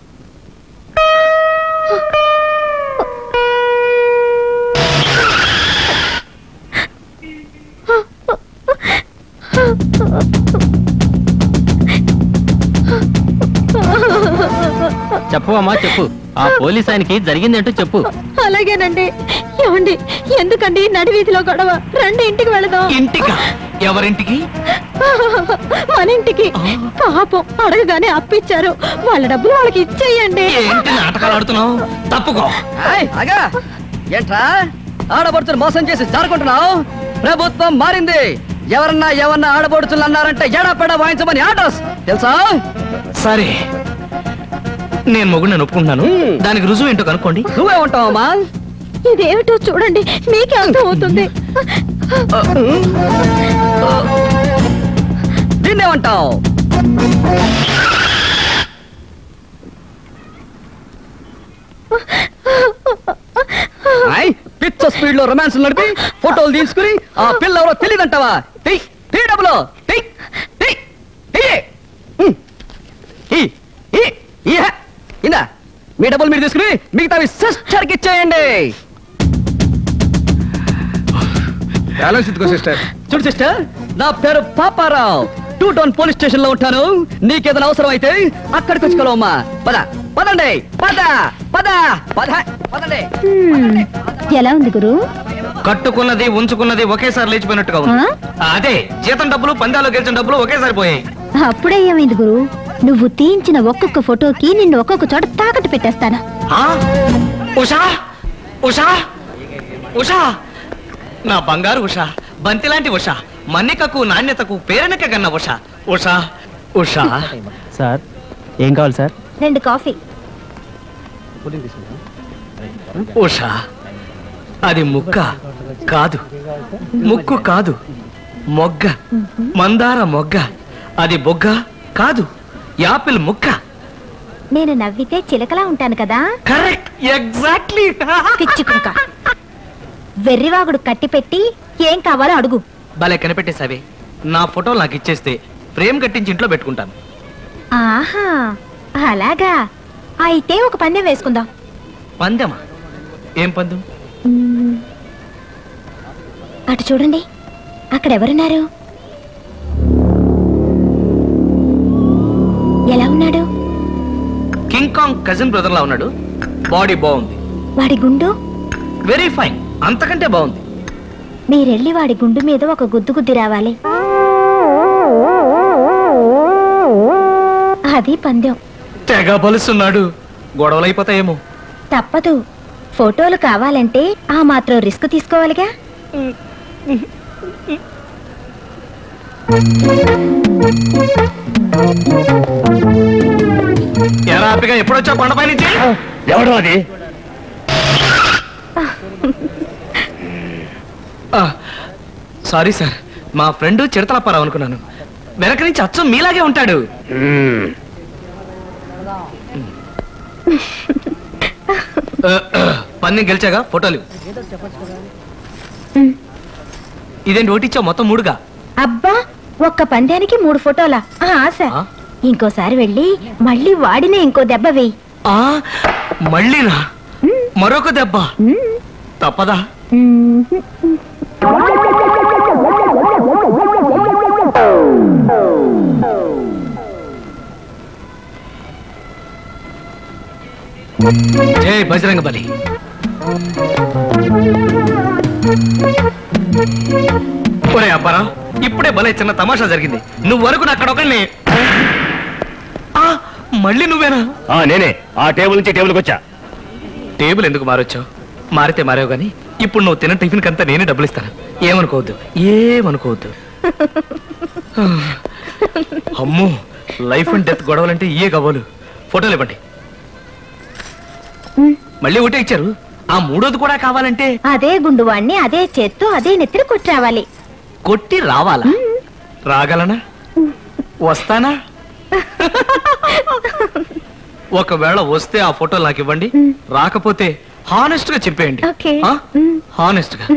చెప్పు అమ్మా, చెప్పు. ఆ పోలీస్ ఆయనకి జరిగిందేంటో చెప్పు. అలాగేనండి. ఏమండి, ఎందుకండి నడివీధిలో గొడవ? రండి ఇంటికి వెళదాం. ఇంటికా? ఎవరింటికి? మన ఇంటికి. పాపం అడగగానే అప్పిచ్చారు. వాళ్ళ డబ్బులు వాళ్ళకి ఇచ్చేయండి. ఏంటి నాటకాలు ఆడుతున్నావు? తప్పుకో. ఏంట్రా ఆడబడుచులు మోసం చేసి జారుకుంటున్నావు? ప్రభుత్వం మారింది. ఎవరన్నా ఎవరన్నా ఆడబడుచులు అన్నారంటే ఎడపెడ వాయించమని ఆర్డర్స్ తెలుసా? సరే, నేను మొగుడిని ఒప్పుకుంటున్నాను. దానికి రుజువు ఏంటో కనుక్కోండి. నువ్వే ఉంటావమ్మా. ఇదేమిటో చూడండి, మీకే అర్థం అవుతుంది. దీన్నేమంటావు? పిచ్చ స్పీడ్ లో రొమాన్స్ నడిపి ఫోటోలు తీసుకుని ఆ పిల్ల ఎవరో తెలియదంటావా? డబ్బులు ఇందా, మీ డబ్బులు మీరు తీసుకుని మిగతావి సిస్టర్కి ఇచ్చేయండి. సిస్టర్, చూడు సిస్టర్, నా పేరు Paparao. Two town police station లో ఉంటాను. నీకేదైనా అవసరం అయితే అక్కడికి వచ్చి కలవమ్మా. పద పదండి, పద పద పద పదండి. ఎలా ఉంది గురు? కట్టుకున్నది ఉంచుకున్నది ఒకేసారి లేచిపోయినట్టుగా ఉంది. అదే జీతం డబ్బులు, పందాలో గెలిచిన డబ్బులు ఒకేసారి పోయాయి. అప్పుడే ఏమైంది గురు? నువ్వు తీయించిన ఒక్కొక్క ఫోటోకి నిన్ను ఒక్కొక్క చోట తాకట్టు పెట్టేస్తాను. ఉషా, ఉషా, ఉషా, నా బంగారు ఉషా, బంతి లాంటి ఉషా, మన్నికకు నాణ్యతకు పేరెనక గన్న ఉషా. ఉషా, ఉషా. సార్, ఏం కావాలి సార్? రెండు కాఫీ. ఉషా, అది ముక్క కాదు, ముక్కు కాదు, మొగ్గ, మందార మొగ్గ. అది బొగ్గ కాదు, యాపిల్ ముక్క. నేను నవ్వితే చిలకలా ఉంటాను కదా? Correct, exactly. పిచ్చి కుక్క. వెర్రివాగుడు కట్టి పెట్టి ఏం కావాలో అడుగు. భలే కనిపెట్టేసావే. నా ఫోటోలు నాకు ఇచ్చేస్తే ఫ్రేమ్ కట్టించి ఇంట్లో పెట్టుకుంటాను. ఆహా, అలాగా. అయితే ఒక పందెం వేసుకుందాం. పందెమా? ఏం పందెం? అటు చూడండి, అక్కడ ఎవరున్నారు? ఎలా ఉన్నాడు? కింగ్ కాంగ్ కజిన్ బ్రదర్ లా ఉన్నాడు. బాడీ బాగుంది. వాడి గుండు? వెరీ ఫైన్, అంతకంటే బాగుంది. మీరెళ్ళి వాడి గుండు మీద ఒక గుద్దు గుద్ది రావాలి. అది పందెం. తెగ బలుస్తున్నాడు. గొడవలు అయిపోతాయేమో. తప్పదు. ఫోటోలు కావాలంటే ఆ మాత్రం రిస్క్ తీసుకోవాలిగా. ఎలా హ్యాపీగా ఎప్పుడొచ్చా కొండపై నుంచి? ఎవడు అది? సారీ సార్, మా ఫ్రెండ్ చిడతలప్పారావు అనుకున్నాను. వెనక నుంచి అచ్చం మీలాగే ఉంటాడు. పందెం గెలిచాగా ఫోటోలు. ఇదేంటి ఓటిచ్చావు మొత్తం మూడుగా? అబ్బా, ఒక్క పందానికి మూడు ఫోటోలా? ఆశ. ఇంకోసారి వెళ్ళి మళ్ళీ వాడినే ఇంకో దెబ్బ వేయి. మళ్ళీనా? మరొక దెబ్బ తప్పదా? Mm-hmm. జై బజరంగ బలి. ఒరే అబ్బారా, ఇప్పుడే భలే చిన్న తమాషా జరిగింది. నువ్వు వరకు అక్కడ ఒకరిని. మళ్ళీ నువ్వేనా? నేనే ఆ టేబుల్ నుంచి టేబుల్కి వచ్చా. టేబుల్ ఎందుకు మారొచ్చావు? మారితే మారావు గానీ ఇప్పుడు నువ్వు తిన్న టిఫిన్ కంతా నేనే డబ్బులు ఇస్తాను. ఏమనుకోవద్దు, ఏమనుకోవద్దు. అమ్మో, లైఫ్ అండ్ డెత్ గొడవలంటే ఏ గవ్వలు. ఫోటోలు ఇవ్వండి. మళ్ళీ ఒకటే ఇచ్చారు. ఆ మూడోది కూడా కావాలంటే అదే గుండువాణ్ణి అదే చేత్తో అదే నెత్తిన కొట్టి రావాలి. కొట్టి రావాలా? రాగలనా? వస్తానా? ఒకవేళ వస్తే ఆ ఫోటోలు నాకు ఇవ్వండి. రాకపోతే హానెస్ట్ గా చెప్పేయండి. హానెస్ట్ గా.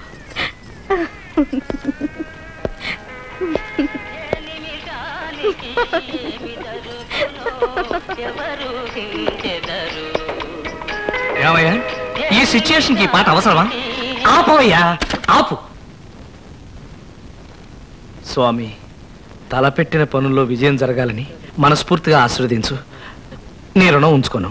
ఏమయ్యా, ఈ సిచ్యుయేషన్ కి పాట అవసరమా? ఆపోయ్యా, ఆపు. స్వామి, తలపెట్టిన పనుల్లో విజయం జరగాలని మనస్ఫూర్తిగా ఆశీర్వదించు. నీ రుణం ఉంచుకోను.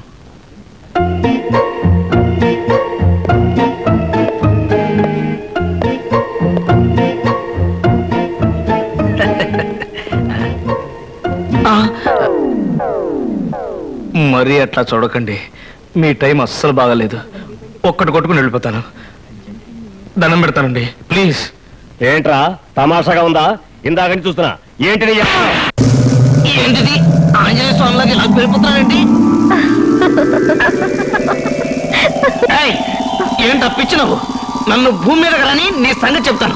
మరీ అట్లా చూడకండి. మీ టైం అస్సలు బాగాలేదు. ఒక్కటి కొట్టుకుని వెళ్ళిపోతాను. దండం పెడతానండి, ప్లీజ్. ఏంట్రా తమాషాగా ఉందా? ఇందాకని చూస్తున్నా. ఏంటిది ఏంటిది? ఆంజనేయ స్వామిలాగా ఇలా వెళ్ళిపోతున్నానండి. ఏం తప్పించినావు? నన్ను భూమి మీద రాని నీ సంగతి చెప్తాను.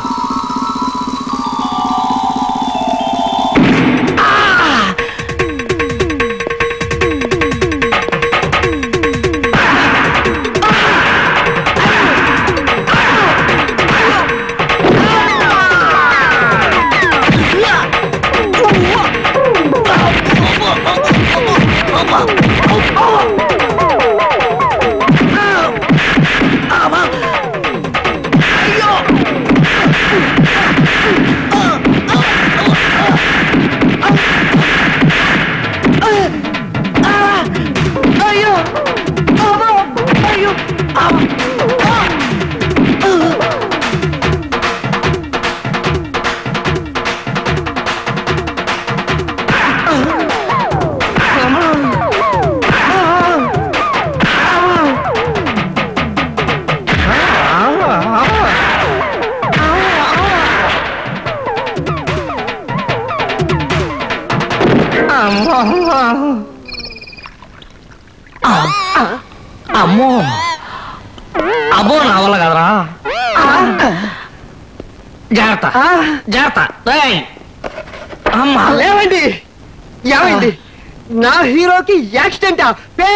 అమ్మో, అబ్బో నా వల్ల కదరా. జాగ్రత్త, జాగ్రత్త. అమ్మా, లేవండి. ఏమైంది? నా హీరోకి యాక్సిడెంటా?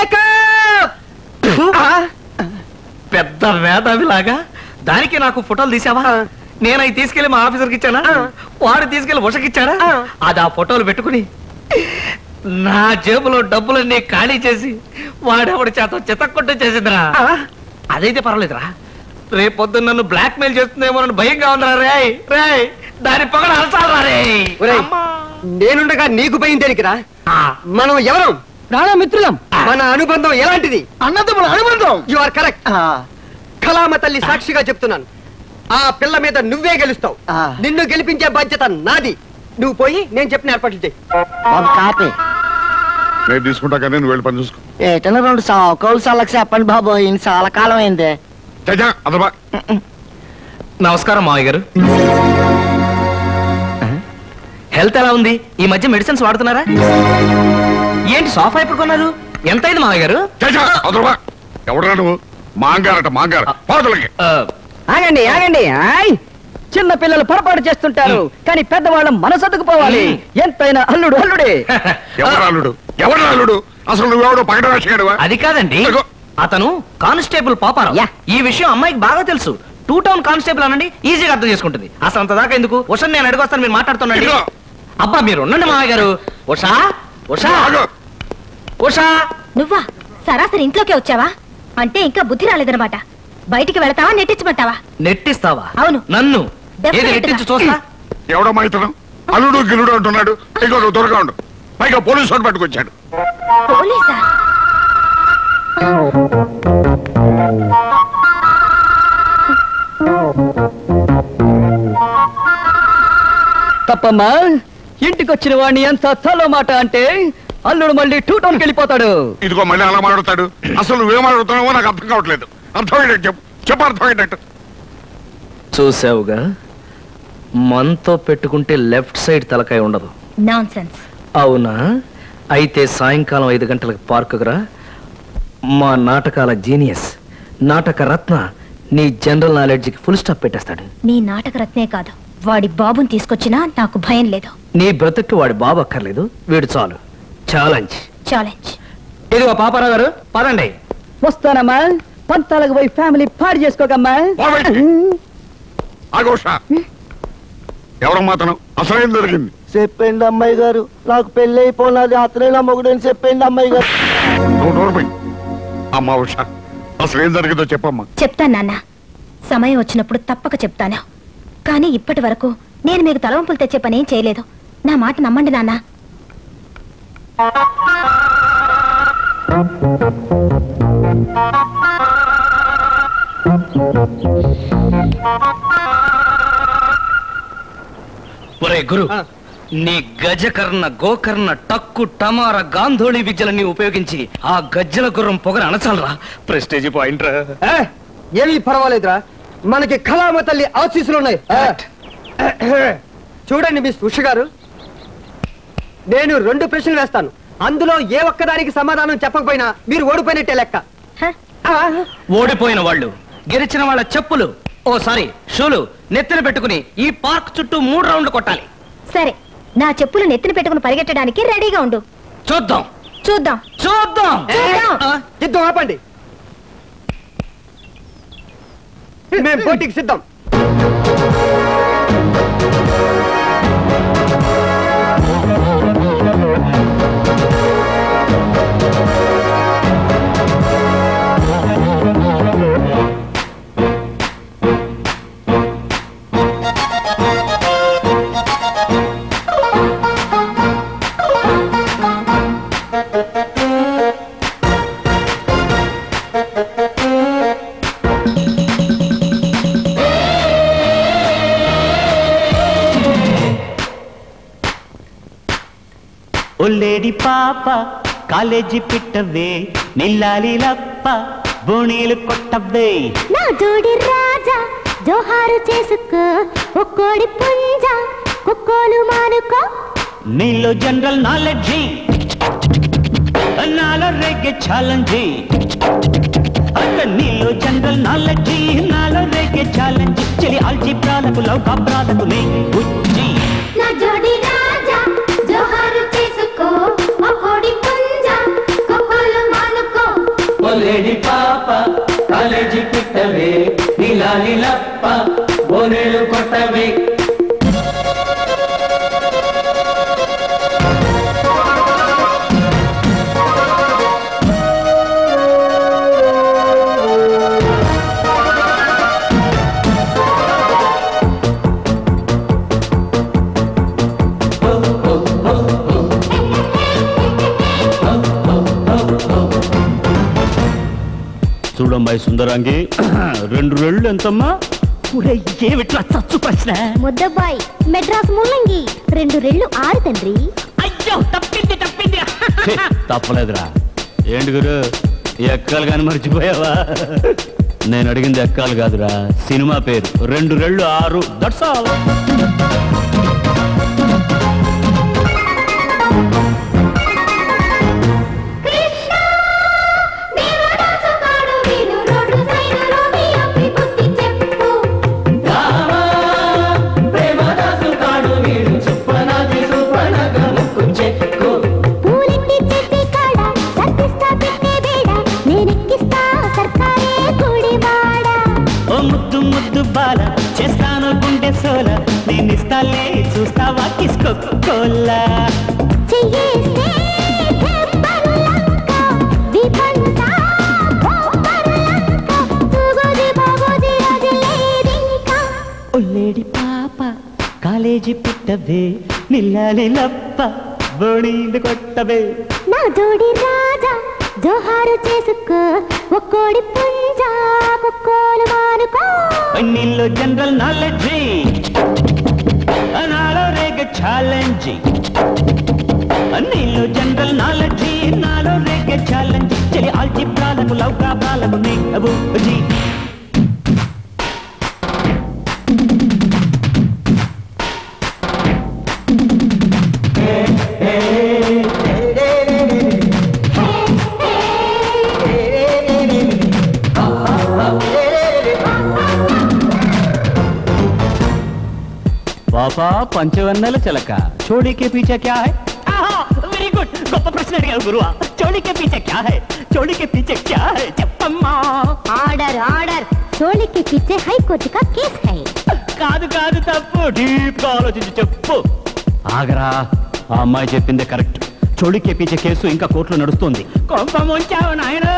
పెద్ద వేదవిలాగా దానికి నాకు ఫోటోలు తీసావా? నేను అవి తీసుకెళ్లి మా ఆఫీసర్కి ఇచ్చానా? వాడు తీసుకెళ్లి ఉషకిచ్చాడా? అది ఆ ఫోటోలు పెట్టుకుని నా జేబులో డబ్బులన్నీ ఖాళీ చేసి వాడెవడి చేత చితక్కొట్టు చేసిందిరా. అదైతే పర్వాలేదురా. రేపు పొద్దున్న నన్ను బ్లాక్ మెయిల్ చేస్తుందేమోనని భయంగా ఉందిరా. రే రే దాని పొగడ అలసాలరా. రే నేనుండగా నీకు భయం దేనికిరా? మనం ఎవరం? ప్రాణమిత్రులం. మన అనుబంధం ఎలాంటిది? అన్నదమ్ముల అనుబంధం. You are correct. కళామ తల్లి సాక్షిగా చెప్తున్నాను, ఆ పిల్ల మీద నువ్వే గెలుస్తావు. నిన్ను గెలిపించే బాధ్యత నాది. నువ్వు పోయి నేను చెప్పిన ఏర్పాట్లు చేయి. నేను తీసుకుంటా కానీ నువ్వు వెళ్ళి పని చూసుకో. ఏటన్నా రెండు సావుకోలు సల్లకి చెప్పండి బాబు, ఈయన చాలా కాలం అయింది. నమస్కారం మావయ్య గారు. హెల్త్ ఎలా ఉంది? ఈ మధ్య మెడిసిన్స్ వాడుతున్నారా? ఏంటి సోఫా ఎప్పుడు కొన్నారు? ఎంత అయింది మావయ్య గారు? ఎవడరా నువ్వు? మాంగారట మాంగార. ఆగండి ఆగండి. ఆయ్, చిన్న పిల్లలు పొరపాటు చేస్తుంటారు కానీ పెద్దవాళ్ళం మనసొద్దుకు పోవాలి. ఎంతైనా అల్లుడు అల్లుడే. ఎవరు అల్లుడు? ఎవరు అల్లుడు? అసలు నువ్వెవడో పగడ వేషగాడు? అది కాదండి, అతను కానిస్టేబుల్ పాపారావు. ఈ విషయం అమ్మాయికి బాగా తెలుసు. టూ టౌన్ కానిస్టేబుల్ అనండి, ఈజీగా అర్థం చేసుకుంటుంది. అసలు అంత దాకా ఎందుకు? ఉషా నేను అడిగొస్తాను, మీరు మాట్లాడుతున్నాండి. అబ్బా మీరు ఉండండి మావయ్య గారు. ఉషా ఉషా ఉషా. నువ్వా? సరాసరి ఇంట్లోకే వచ్చావా? అంటే ఇంకా బుద్ధి రాలేదన్నమాట. బయటికి వెళతావా, నెట్టించమంటావా? నెట్టిస్తావా? అవును. నన్ను ఏది నెట్టించి చూస్తా? ఎవడో మైతనం అల్లుడు గిల్లుడు అంటున్నాడు. ఇంకో నువ్వు త్వరగా ఉండు. పైగా పోలీసు వాడు పట్టుకొచ్చాడు. పోలీసా? తప్పమ్మా, ఇంటికి వచ్చిన వాడిని ఎంత తలో మాట అంటే అల్లుడు మళ్ళీ టూ టౌన్కి వెళ్ళిపోతాడు. ఇదిగో మళ్ళీ అలా మాట్లాడతాడు. అసలు నువ్వేం మాట్లాడుతున్నావో నాకు అర్థం కావట్లేదు. అర్థమయ్యేటట్టు చెప్పు చెప్పు అర్థమయ్యేటట్టు. చూసావుగా, మనతో పెట్టుకుంటే లెఫ్ట్ సైడ్ తలకాయ ఉండదు. నాన్సెన్స్. అవునా? అయితే సాయంకాలం ఐదు గంటలకు పార్కుకు రా. మా నాటకాల జీనియస్, నాటక రత్న నీ జనరల్ నాలెడ్జ్కి ఫుల్ స్టాప్ పెట్టేస్తాడు. నీ నాటక రత్నే కాదు, వాడి బాబుని తీసుకొచ్చినా నాకు భయం లేదు. నీ బ్రతుక్కి వాడి బాబు అక్కర్లేదు, వీడు చాలు. Challenge challenge. ఇదిగో పాపారావు గారు, పదండి. వస్తానమ్మా. పంతాలకు పోయి ఫ్యామిలీ పాడు చేసుకోకమ్మా. ఎవరు మాత్రం అసలేం జరిగింది? చెప్పండి అమ్మాయి గారు, నాకు పెళ్లి అయిపోయినది, అతనే నా మొగుడని చెప్పండి అమ్మాయి గారు. నువ్వు నోర్మై. అమ్మా ఉషా, అసలేం జరిగిందో చెప్పమ్మా. చెప్తాను నాన్న, సమయం వచ్చినప్పుడు తప్పక చెప్తాను. కానీ ఇప్పటి వరకు నేను మీకు తలవంపులు తెచ్చే పనేం చేయలేదు. నా మాట నమ్మండి నాన్న. ఒరే గురు, నీ గజకర్ణ, గోకర్ణ, టక్కు, టమార, గాంధోళి విద్యలన్నీ ఉపయోగించి ఆ గజ్జల గుర్రం పొగర అనచాలరా. ప్రెస్టేజ్ పాయింట్ రా. ఏమీ పర్వాలేదురా, మనకి కళామ తల్లి ఆశీస్సులున్నాయి. చూడండి మిస్ ఉష గారు, నేను రెండు ప్రశ్నలు వేస్తాను. అందులో ఏ ఒక్కదానికి సమాధానం చెప్పకపోయినా మీరు ఓడిపోయినట్టే లెక్క. ఓడిపోయిన వాళ్ళు గెలిచిన వాళ్ళ చెప్పులు, ఓ సారీ షూలు నెత్తిన పెట్టుకుని ఈ పార్క్ చుట్టూ మూడు రౌండ్లు కొట్టాలి. సరే, నా చెప్పులు నెత్తిన పెట్టుకుని పరిగెట్టడానికి రెడీగా ఉండు. చూద్దాం చూద్దాం చూద్దాం. యుద్ధం ఆపండి, మేము పోటీకి సిద్ధం. ఒల్లేడి పాప కాలేజీ పిట్టవే, నిల్లాలి లప్ప బోణీలు కొట్టవే. నా జోడి రాజా జోహారు చేసుకో, ఒక్కోడి పుంజ కుక్కోలు మానుకో. నీలో జనరల్ నాలెడ్జి, నాలో రేగే ఛాలెంజి. అక్క నీలో జనరల్ నాలెడ్జి, నాలో రేగే ఛాలెంజి. చెలి ఆల్జీబ్రాలకు లౌకాబ్రాలకు నే బుజ్జి. నా జోడి రాజా జోహారు చేసుకో, ఒక్కోడి పుంజ కుక్కోలు మానుకో. ఒల్లేడి పాప కాలేజీ పిట్టవే, నీలాలి లప్ప బోనేలు కొట్టవే. చూడమ్మాయి సుందరాంగి, రెండు రెళ్ళు ఎంతమ్మా? ఏమిట్లా చచ్చు ప్రశ్న? ముద్దబ్బాయి మెడ్రాస్ ముల్లంగి, రెండు రెళ్ళు ఆరు తండ్రి. అయ్యో తప్పింది తప్పింది. తప్పలేదురా. ఏంటి గురు, ఎక్కాలు కానీ మర్చిపోయావా? నేను అడిగింది ఎక్కాలు కాదురా, సినిమా పేరు. రెండు రెళ్ళు ఆరు, దట్స్ ఆల్. చేస్తాను గుండె సోల, నేనిస్తాలే చూస్తావా కిస్కో కోలా. ఒల్లేడి పాప కాలేజీ పిట్టవే, నిల్లాలి లప్ప బోణీలు కొట్టవే. నా జోడి రాజా జోహారు చేసుకో ఒక్కోడి పుంజా ఒక్కోలు మానుకో నీలో జనరల్ నాలెడ్జ్ నాలో రేగ ఛాలెంజ్ నీలో జనరల్ నాలెడ్జ్ నాలో రేగ ఛాలెంజ్ చలి ఆల్జీ ప్రాలము లౌకా ప్రాలము నే అబూజీ పాపా పంచవన్నెల చిలక చోడీ కే పీछे क्या है వెరీ గుడ్ గొప్ప ప్రశ్న అడిగారు గురువా చోడీ కే పీछे क्या है చోడీ కే పీछे क्या है చెప్పమ్మా ఆర్డర్ ఆర్డర్ చోళీకి పిచ్చే హైకోర్టు కా కేస్ హై కాదు కాదు తప్పు డీప్ గా ఆలోచించి చెప్పు ఆగరా ఆ అమ్మాయి చెప్పిందే కరెక్ట్ చోడీ కే పీछे కేసు ఇంకా కోర్టులో నడుస్తుంది కొంప ముంచావు నాయనా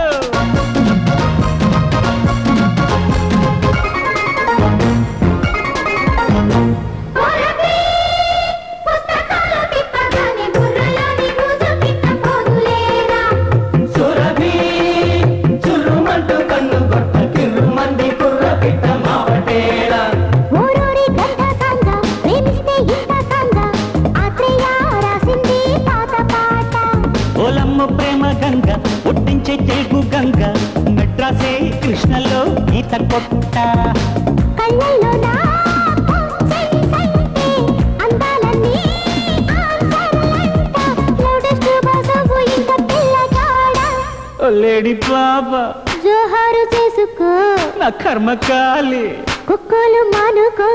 తెలుగు గంగ మెట్రాసే కృష్ణలో ఈత కొట్ట కళ్ళల్లో నా అందాలన్నీ లేడీ బాబా జోహారు చేసుకో నా కర్మకాలి కుక్కలు మానుకో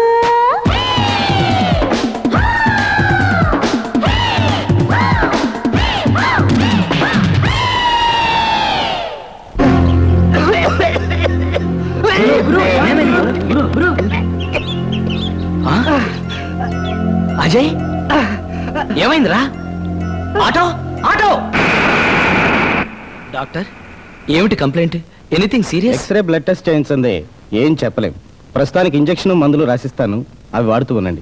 అజయ్ ఏమైందిరా ఆటో ఆటో డాక్టర్ ఏమిటి complaint anything serious X ray blood test చేయించండి ఏం చెప్పలేం ప్రస్తుతానికి ఇంజెక్షన్ మందులు రాసిస్తాను అవి వాడుతూ ఉండండి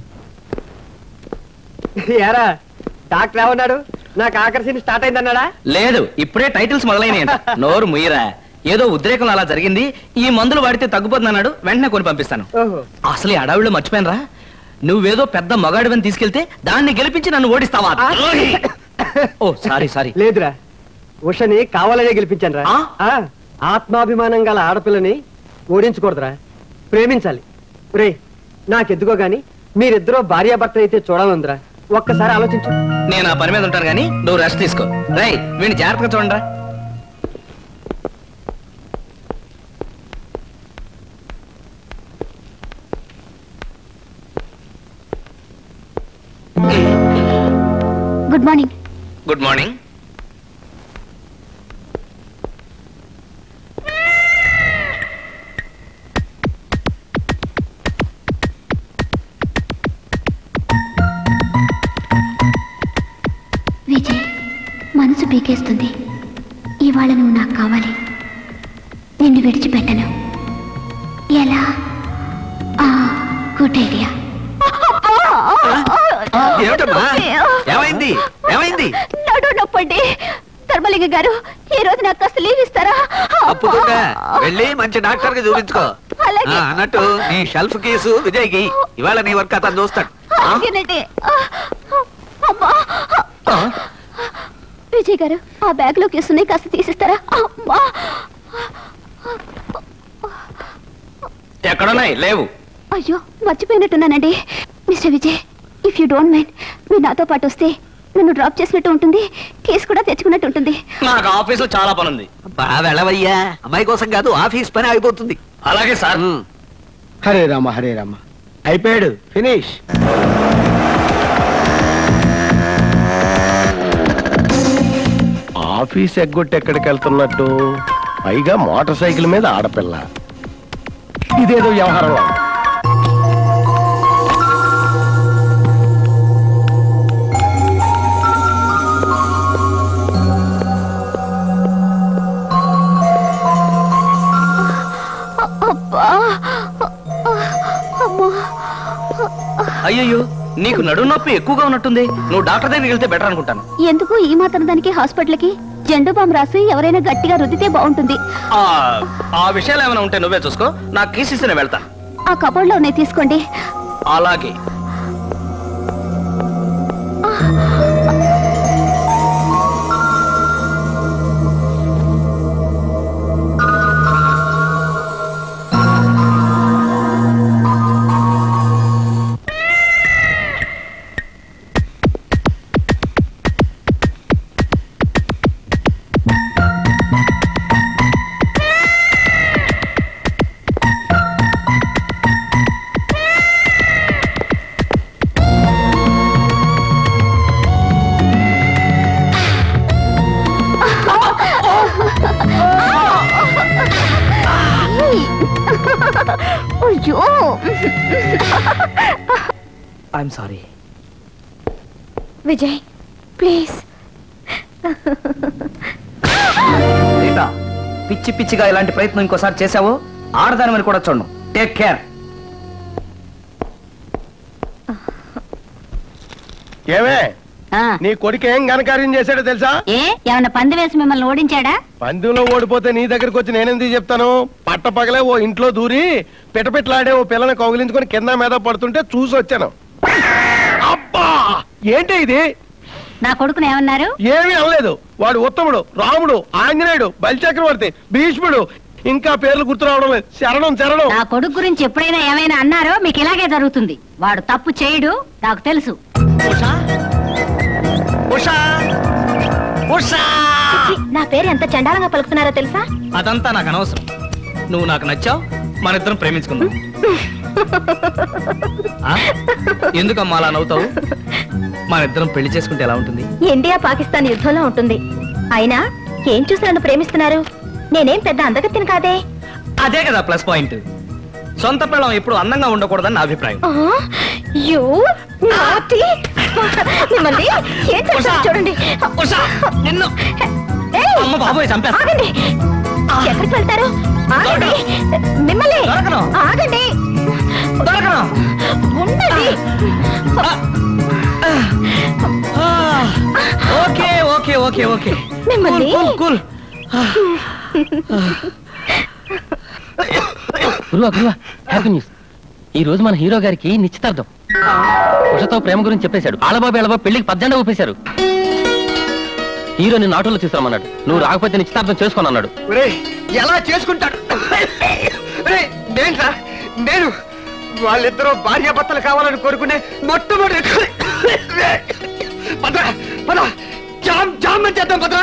యారా డాక్టర్ ఏమన్నాడు నాకు ఆకర్షణ స్టార్ట్ అయిందన్నాడా లేదు ఇప్పుడే టైటిల్స్ మొదలైనాయంట నోరు ముయ్యరా ఏదో ఉద్రేకం అలా జరిగింది ఈ మందులు వాడితే తగ్గిపోతుంది అన్నాడు వెంటనే కొని పంపిస్తాను అసలు ఈ అడవిలో మర్చిపోయినరా నువ్వేదో పెద్ద మగాడివని తీసుకెళ్తే దాన్ని గెలిపించి నన్ను ఓడిస్తావా ఓ సారీ సారీ లేదురా ఉషని కావాలనే గెలిపించాను రా ఆత్మాభిమానం గల ఆడపిల్లని ఓడించకూడదురా ప్రేమించాలి రే నాకెందుకో గాని మీరిద్దరూ భార్యాభర్త అయితే చూడాలందిరా ఒక్కసారి ఆలోచించు నేను ఆ పని మీద ఉంటాను గానీ నువ్వు రెస్ట్ తీసుకో రై వీడిని జాగ్రత్తగా చూడండిరా good morning good morning Vijay మనసు పీకేస్తుంది ఇవాళ నువ్వు నాకు కావాలి నిన్ను విడిచిపెట్టను ఎలా గుడ్ ఐడియా ఏమైంది ఏమైంది నడు నొప్పండి ధర్మలింగ గారు ఈ రోజు నాకు కాస్త లీవ్ ఇస్తారా తప్పకుండా వెళ్ళి మంచి డాక్టర్ కి చూపించుకో అలాగే. ఆ, అన్నట్టు నీ షెల్ఫ్ కేసు విజయ్కి ఇవాళ నీ వర్క్ అతను చూస్తాడు అలాగేనండి. అమ్మా. విజయ్ గారు ఆ బ్యాగ్ లో కేసు ఉన్నాయి కాస్త తీసిస్తారా అమ్మా. ఎక్కడున్నాయి లేవు అయ్యో మర్చిపోయినట్టున్నానండి Mister Vijay if you don't mind మీరు నాతో పాటు వస్తే నన్ను డ్రాప్ చేసినట్టు ఉంటుంది కేసు కూడా తెచ్చుకున్నట్టు ఉంటుంది నాకు ఆఫీసులో చాలా పని ఉంది బాగా వెళ్ళవయ్యా అమ్మాయి కోసం కాదు ఆఫీస్ పని అయిపోతుంది అలాగే సార్ హరే రామ హరే రామ అయిపోయాడు ఫినిష్ ఆఫీస్ ఎగ్గొట్టి ఎక్కడికి వెళ్తున్నట్టు పైగా మోటార్ సైకిల్ మీద ఆడపిల్ల ఇదేదో వ్యవహారంలో అయ్యయ్యో నీకు నడుము నొప్పి ఎక్కువగా ఉన్నట్టుంది నువ్వు డాక్టర్ దగ్గరికి వెళ్తే బెటర్ అనుకుంటాను ఎందుకు ఈ మాత్రం దానికి హాస్పిటల్కి జెండు బాంబు రాసి ఎవరైనా గట్టిగా రుద్దితే బాగుంటుంది. ఆ విషయాలు ఏమైనా ఉంటే నువ్వే చూసుకో, నాకు కీసిస్తే నేను వెళ్తా. ఆ కబోర్డ్ లో ఉన్నాయి, తీసుకోండి. అలాగే. అయ్యో, I'm sorry. Vijay please. Rita, పిచ్చి పిచ్చిగా ఇలాంటి ప్రయత్నం ఇంకోసారి చేశావు, ఆడదానిమని కూడా చూడను. Take care. ఏమే నీ కొడుకు ఏం ఘనకార్యం చేశాడో తెలుసా? ఏ ఏమన్నా పంది వేసి మిమ్మల్ని ఓడించాడా? పందెంలో ఓడిపోతే నీ దగ్గరకు వచ్చి నేనెందుకు చెప్తాను? పట్ట పగలే ఓ ఇంట్లో దూరి పిటపిట్లాడే ఓ పిల్లని కౌగిలించుకొని కింద మీద పడుతుంటే చూసి వచ్చాను. అబ్బా ఏంటి ఇది? నా కొడుకుని ఏమన్నారు? ఏమీ అనలేదు. వాడు ఉత్తముడు, రాముడు, ఆంజనేయుడు, బలిచక్రవర్తి, భీష్ముడు, ఇంకా పేర్లు గుర్తు రావడం లేదు. శరణం శరణం. నా కొడుకు గురించి ఎప్పుడైనా ఏమైనా అన్నారో మీకు ఇలాగే జరుగుతుంది. వాడు తప్పు చేయడు, నాకు తెలుసు. నా పేరు ఎంత చండాలంగా పలుకుతున్నారో తెలుసా? అదంతా నాకు అనవసరం. నువ్వు నాకు నచ్చావు, మన ఇద్దరం ప్రేమించుకుందాం. ఎందుకమ్మా అలా నవ్వుతావు? మన ఇద్దరం పెళ్లి చేసుకుంటే ఎలా ఉంటుంది? ఇండియా పాకిస్తాన్ యుద్ధంలో ఉంటుంది. అయినా ఏం చూసి నన్ను ప్రేమిస్తున్నారు? నేనేం పెద్ద అందగత్తిని కాదే. అదే కదా ప్లస్ పాయింట్. సొంత పిల్లం ఎప్పుడు అందంగా ఉండకూడదని నా అభిప్రాయం. చూడండి నిన్ను అమ్మ బాబోయ్ చంపేస్తా. ఎక్కడికి వెళ్తారు? ఆగండి, మిమ్మల్ని ఆగండి, ఉండండి. ఓకే ఓకే ఓకే ఓకే మిమ్మల్ని కూల్. గురువా గురువా హ్యాపీ న్యూస్. ఈ రోజు మన హీరో గారికి నిశ్చితార్థం. ఉషతో ప్రేమ గురించి చెప్పేశాడు. ఆలబాబు ఎలబాబు పెళ్లికి పద్దెండ ఊపేశారు. హీరో నిన్ను ఆటోలో తీసుకురామన్నాడు. నువ్వు రాకపోతే నిశ్చితార్థం చేసుకొని అన్నాడు. ఎలా చేసుకుంటాడు? నేను నేను వాళ్ళిద్దరూ భార్యాభర్తలు కావాలని కోరుకునే మొట్టమొదటి పద పద జామ్ జామ్ చేద్దాం. పద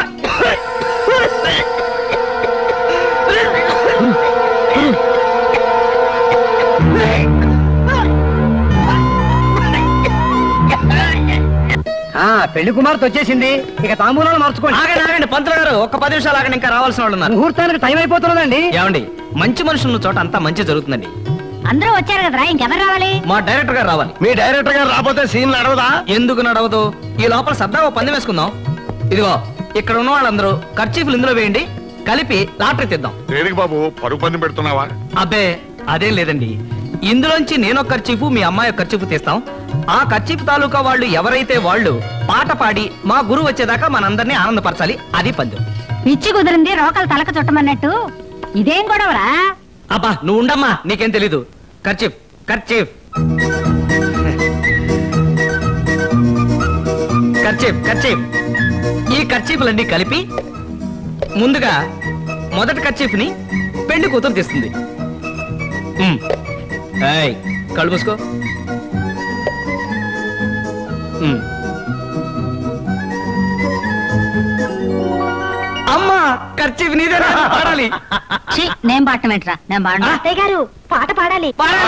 పెళ్లి కుమార్తె వచ్చేసింది. ఇక తాంబూలాలు మార్చుకోండి. ఆగండి ఆగండి పంతులు గారు, ఒక్క పది నిమిషాలు ఆగండి, ఇంకా రావాల్సిన వాళ్ళు ఉన్నారు. ముహూర్తానికి టైం అయిపోతున్నదండి. ఏమండి, మంచి మనుషుల చోట అంతా మంచి జరుగుతుందండి. అందరూ వచ్చారు కదరా, ఇంకెవరు రావాలి? మా డైరెక్టర్ గారు రావాలి. మీ డైరెక్టర్ గారు రాకపోతే సీన్ నడవదా? ఎందుకు నడవదు? ఈ లోపల సరదాగా పందెం వేసుకుందాం. ఇదిగో ఇక్కడ ఉన్న వాళ్ళందరూ ఖర్చీఫ్లు ఇందులో వేయండి, కలిపి లాటరీ తీద్దాం. దేనికి బాబు పరుగు పందెం పెడుతున్నావా? అబ్బే అదేం లేదండి. ఇందులోంచి నేను ఒక ఖర్చీఫ్, మీ అమ్మాయి ఒక ఖర్చీఫ్ తీస్తాం. ఆ ఖర్చీఫ్ తాలూకా వాళ్ళు ఎవరైతే వాళ్ళు పాట పాడి మా గురువు వచ్చేదాకా మనందరినీ ఆనందపరచాలి. అది పందెం. పిచ్చి కుదిరింది రోకలు తలక చుట్టమన్నట్టు ఇదేం గొడవరా? అబ్బా నువ్వు ఉండమ్మా, నీకేం తెలీదు. ఖర్చీఫ్ ఖర్చీఫ్ ఖర్చీఫ్ ఖర్చీఫ్ ఈ ఖర్చీఫ్లన్నీ కలిపి ముందుగా మొదటి ఖర్చీఫ్ ని పెళ్లి కూతురు తీస్తుంది. ఏయ్, కళ్ళు మూసుకో. అమ్మా ఖర్చీఫ్ నీదేనా? పాడాలి. నేను పాడటమేంట్రా? నేను పాడను. అత్తయ్య గారు పాట పాడాలి.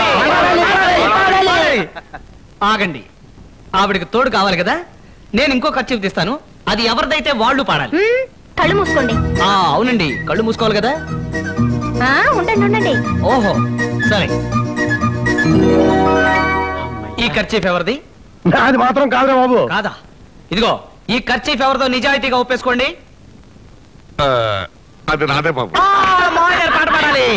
ఆగండి, ఆవిడకి తోడు కావాలి కదా. నేను ఇంకో ఖర్చీఫ్ తీస్తాను, అది ఎవరిదైతే వాళ్ళు పాడాలి. కళ్ళు మూసుకోండి. ఆ అవునండి, కళ్ళు మూసుకోవాలి కదా. ఉండండి ఉండండి. ఓహో సరే. ఈ ఖర్చీఫ్ ఎవరిది? అది మాత్రం కాదురా బాబు. కాదా? ఇదిగో ఈ ఖర్చీఫ్ ఎవరిదో నిజాయితీగా ఒప్పేసుకోండి. అది నాదే బాబు. పాట పాడాలి.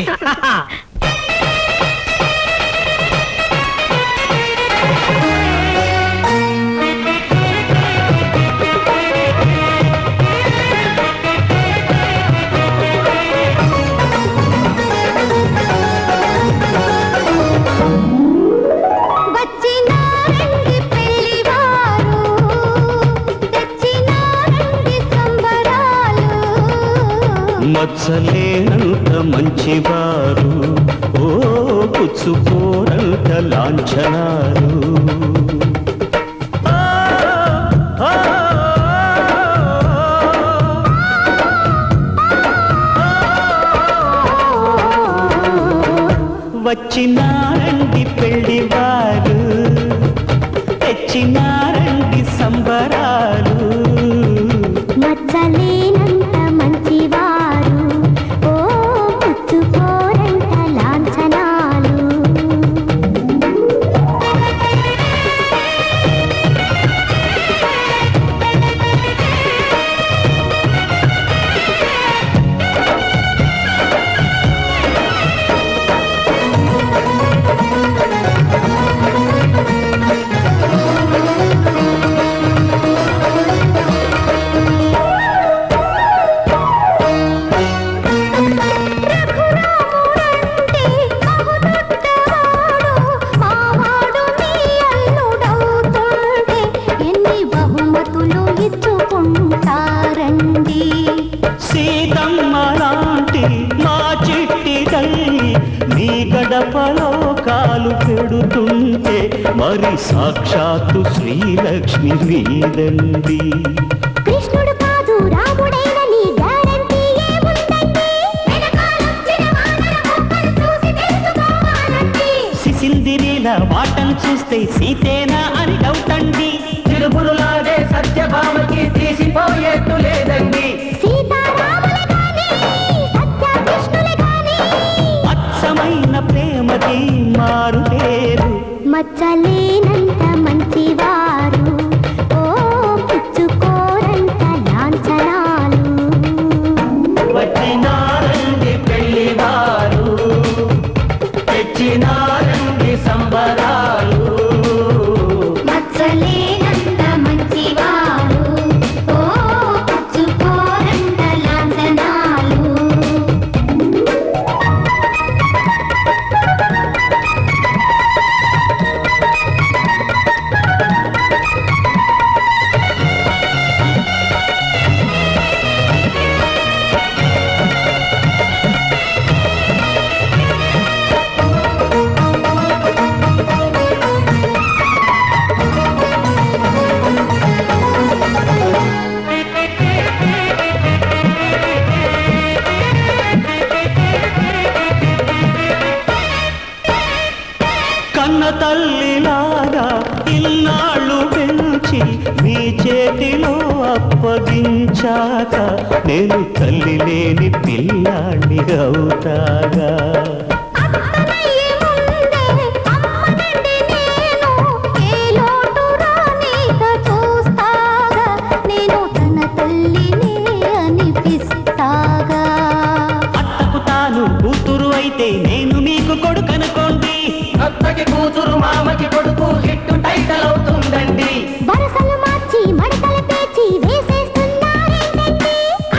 మచ్చలేనంత మంచివారు ఓ పుచ్చుకోరంత లాంఛనాలు వచ్చినారండి పెళ్లివారు తెచ్చినారండి సంబరాలు మచ్చలేనంత మంచివారు ఓ పుచ్చుకోరంట లాంఛనాలు సీతమ్మ లాంటి మా చిట్టి తల్లి నీ గడపలో కాలు పెడుతుంటే మరి సాక్షాత్తు శ్రీలక్ష్మి వీదండి కృష్ణుడు కాదు రాముడైన నీ గ్యారంటీ ఏముందండి వెనకాలొచ్చిన వానర మొక్కలు చూసి తెలుసుకోవాలండి సిసిందిరిల వాటం చూస్తే సీతేనా అని డౌట్ అండి తిరుపురులాడే సత్యభామకి తీసిపోయేట్టు లేదండి అచ్చమైన ప్రేమకి మారు పేరు మచ్చలేనంత మంచివారు ఓ పుచ్చుకోరంత లాంఛనాలు వచ్చినారండి పెళ్లివారు తెచ్చినారండి సంబరాలు మచ్చలేనంత మంచివారు ఓ పుచ్చుకోరంత లాంఛనాలు కన్న తల్లిలాగా ఇన్నాళ్ళు పెంచి మీ చేతిలో అప్పగించాక నేను తల్లి లేని పిల్లాన్ని అవుతాగా అత్తకు తాను కూతురు అయితే నేను మీకు కొడుకనుకోండి అత్తకి కూతురు మామకి కొడుకు హిట్టు టైటల్ అవుతుందండి వరసలు మార్చి మడతలు పేచి వేసేస్తున్నారేంటండి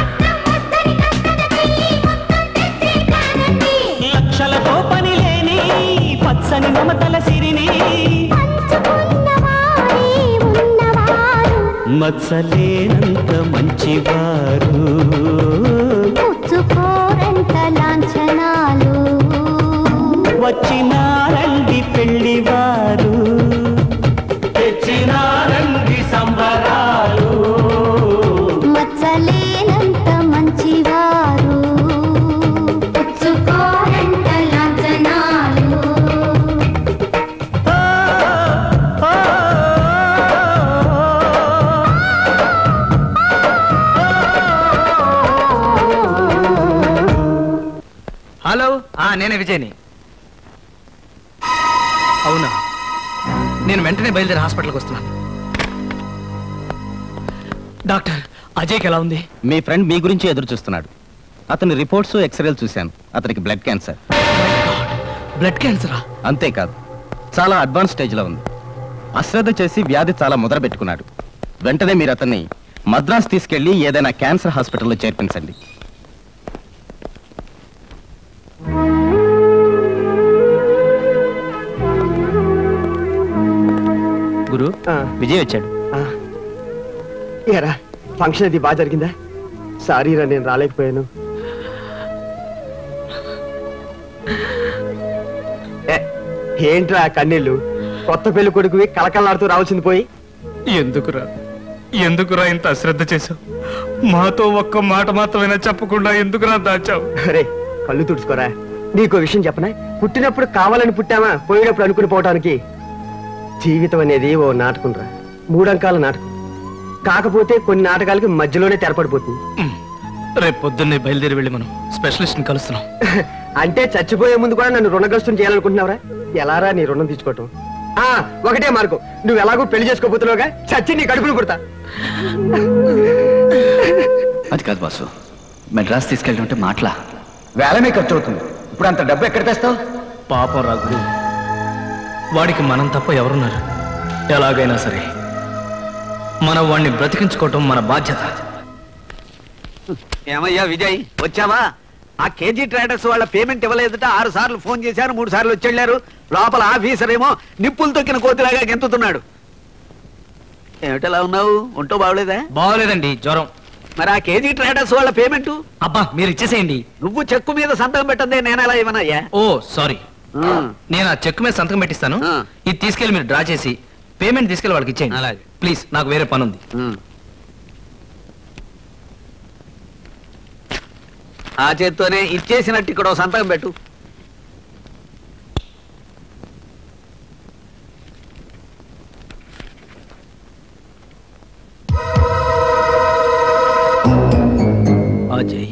లక్షలతో పని లేని పచ్చని మమతల సిరిని మచ్చలేనంత మంచివారు పుచ్చుకోరంత లాంఛనాలు వచ్చినారండి పెళ్లివారు తెచ్చినారండి సంబరాలు మచ్చలేనంత మంచివారు పుచ్చుకోరంత లాంఛనాలు హలో ఆ నేనే విజయ్ని. అవునా, నేను వెంటనే బయలుదేరి హాస్పిటల్కి వస్తున్నాను. డాక్టర్, అజయ్కి ఎలా ఉంది? మీ ఫ్రెండ్ మీ గురించి ఎదురు చూస్తున్నాడు. అతని రిపోర్ట్స్ ఎక్స్రేలు చూశాను. అతనికి బ్లడ్ క్యాన్సర్. బ్లడ్ క్యాన్సరా? అంతేకాదు, చాలా అడ్వాన్స్ స్టేజ్లో ఉంది. అశ్రద్ధ చేసి వ్యాధి చాలా ముద్రపెట్టుకున్నాడు. వెంటనే మీరు అతన్ని మద్రాస్ తీసుకెళ్లి ఏదైనా క్యాన్సర్ హాస్పిటల్లో చేర్పించండి. గురు, విజయ్ వచ్చాడు. ఏరా, ఫంక్షన్ అది బాగా జరిగిందా? సారీరా, నేను రాలేకపోయాను. ఏంట్రా కన్నీళ్ళు? కొత్త పెళ్లి కొడుకువి కలకల్లాడుతూ రావాల్సింది పోయి ఎందుకురా ఎందుకురా ఇంత అశ్రద్ధ చేశావు? మాతో ఒక్క మాట మాత్రమైనా చెప్పకుండా ఎందుకురా దాచావు? అరే కళ్ళు తుడుచుకోరా. నీకో విషయం చెప్పనా? పుట్టినప్పుడు కావాలని పుట్టామా, పోయినప్పుడు అనుకుని పోవటానికి. జీవితం అనేది ఓ నాటకం రా, మూడంకాల నాటకం. కాకపోతే కొన్ని నాటకాలకి మధ్యలోనే తెరపడిపోతుంది. రేపు పొద్దున్నే బయలుదేరి వెళ్ళి మనం స్పెషలిస్ట్ ని కలుస్తున్నాం. అంటే చచ్చిపోయే ముందు కూడా నన్ను రుణగ్రస్తం చేయాలనుకుంటున్నావురా? ఎలారా నీ రుణం తీసుకోవటం? ఆ ఒకటే మార్గం, నువ్వు ఎలాగో పెళ్లి చేసుకోబోతున్నావుగా, చచ్చి నీ కడుపును పుడతా. అది కాదు బాసు, మెడ్రాస్ తీసుకెళ్ళి మాటలా వేలమే ఖర్చు అవుతుంది. ఇప్పుడు అంత డబ్బు ఎక్కడ తెస్తావు? పాపం రాగుడు, వాడికి మనం తప్ప ఎవరున్నారు? ఎలాగైనా సరే మనం వాడిని బ్రతికించుకోవటం మన బాధ్యత. ఏమయ్యా విజయ్, వచ్చావా? ఆ కేజీ ట్రేడర్స్ వాళ్ళ పేమెంట్ ఇవ్వలేదట. ఆరు సార్లు ఫోన్ చేశారు, మూడు సార్లు వచ్చి లోపల ఆఫీసర్ ఏమో నిప్పులు తొక్కిన కోతిలాగా గెంతుతున్నాడు. ఏమిటలా ఉన్నావు? ఒంటో బాగోలేదా? బాగోలేదండి, జ్వరం. మరి ఆ కేజీ ట్రేడర్స్ వాళ్ళ పేమెంట్ అబ్బా మీరు ఇచ్చేసేయండి. నువ్వు చెక్కు మీద సంతకం పెట్టండి, నేను ఎలా ఇవ్వనయ్యా? ఓ సారీ, నేను ఆ చెక్ మీద సంతకం పెట్టిస్తాను. ఇది తీసుకెళ్లి మీరు డ్రా చేసి పేమెంట్ తీసుకెళ్లి వాళ్ళకి ఇచ్చేయండి. అలాగే ప్లీజ్, నాకు వేరే పని ఉంది. ఆ చేత్తోనే ఇచ్చేసినట్టు ఇక్కడ సంతకం పెట్టు. అజయ్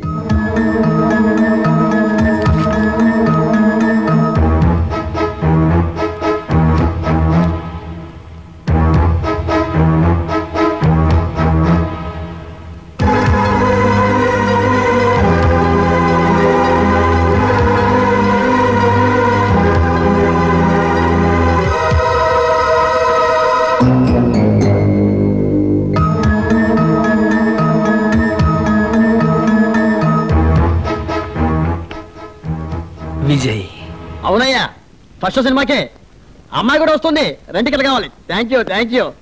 విజయ్. అవునయ్యా, ఫస్ట్ సినిమాకే అమ్మాయి కూడా వస్తుంది. రెండుకి కావాలి. Thank you thank you.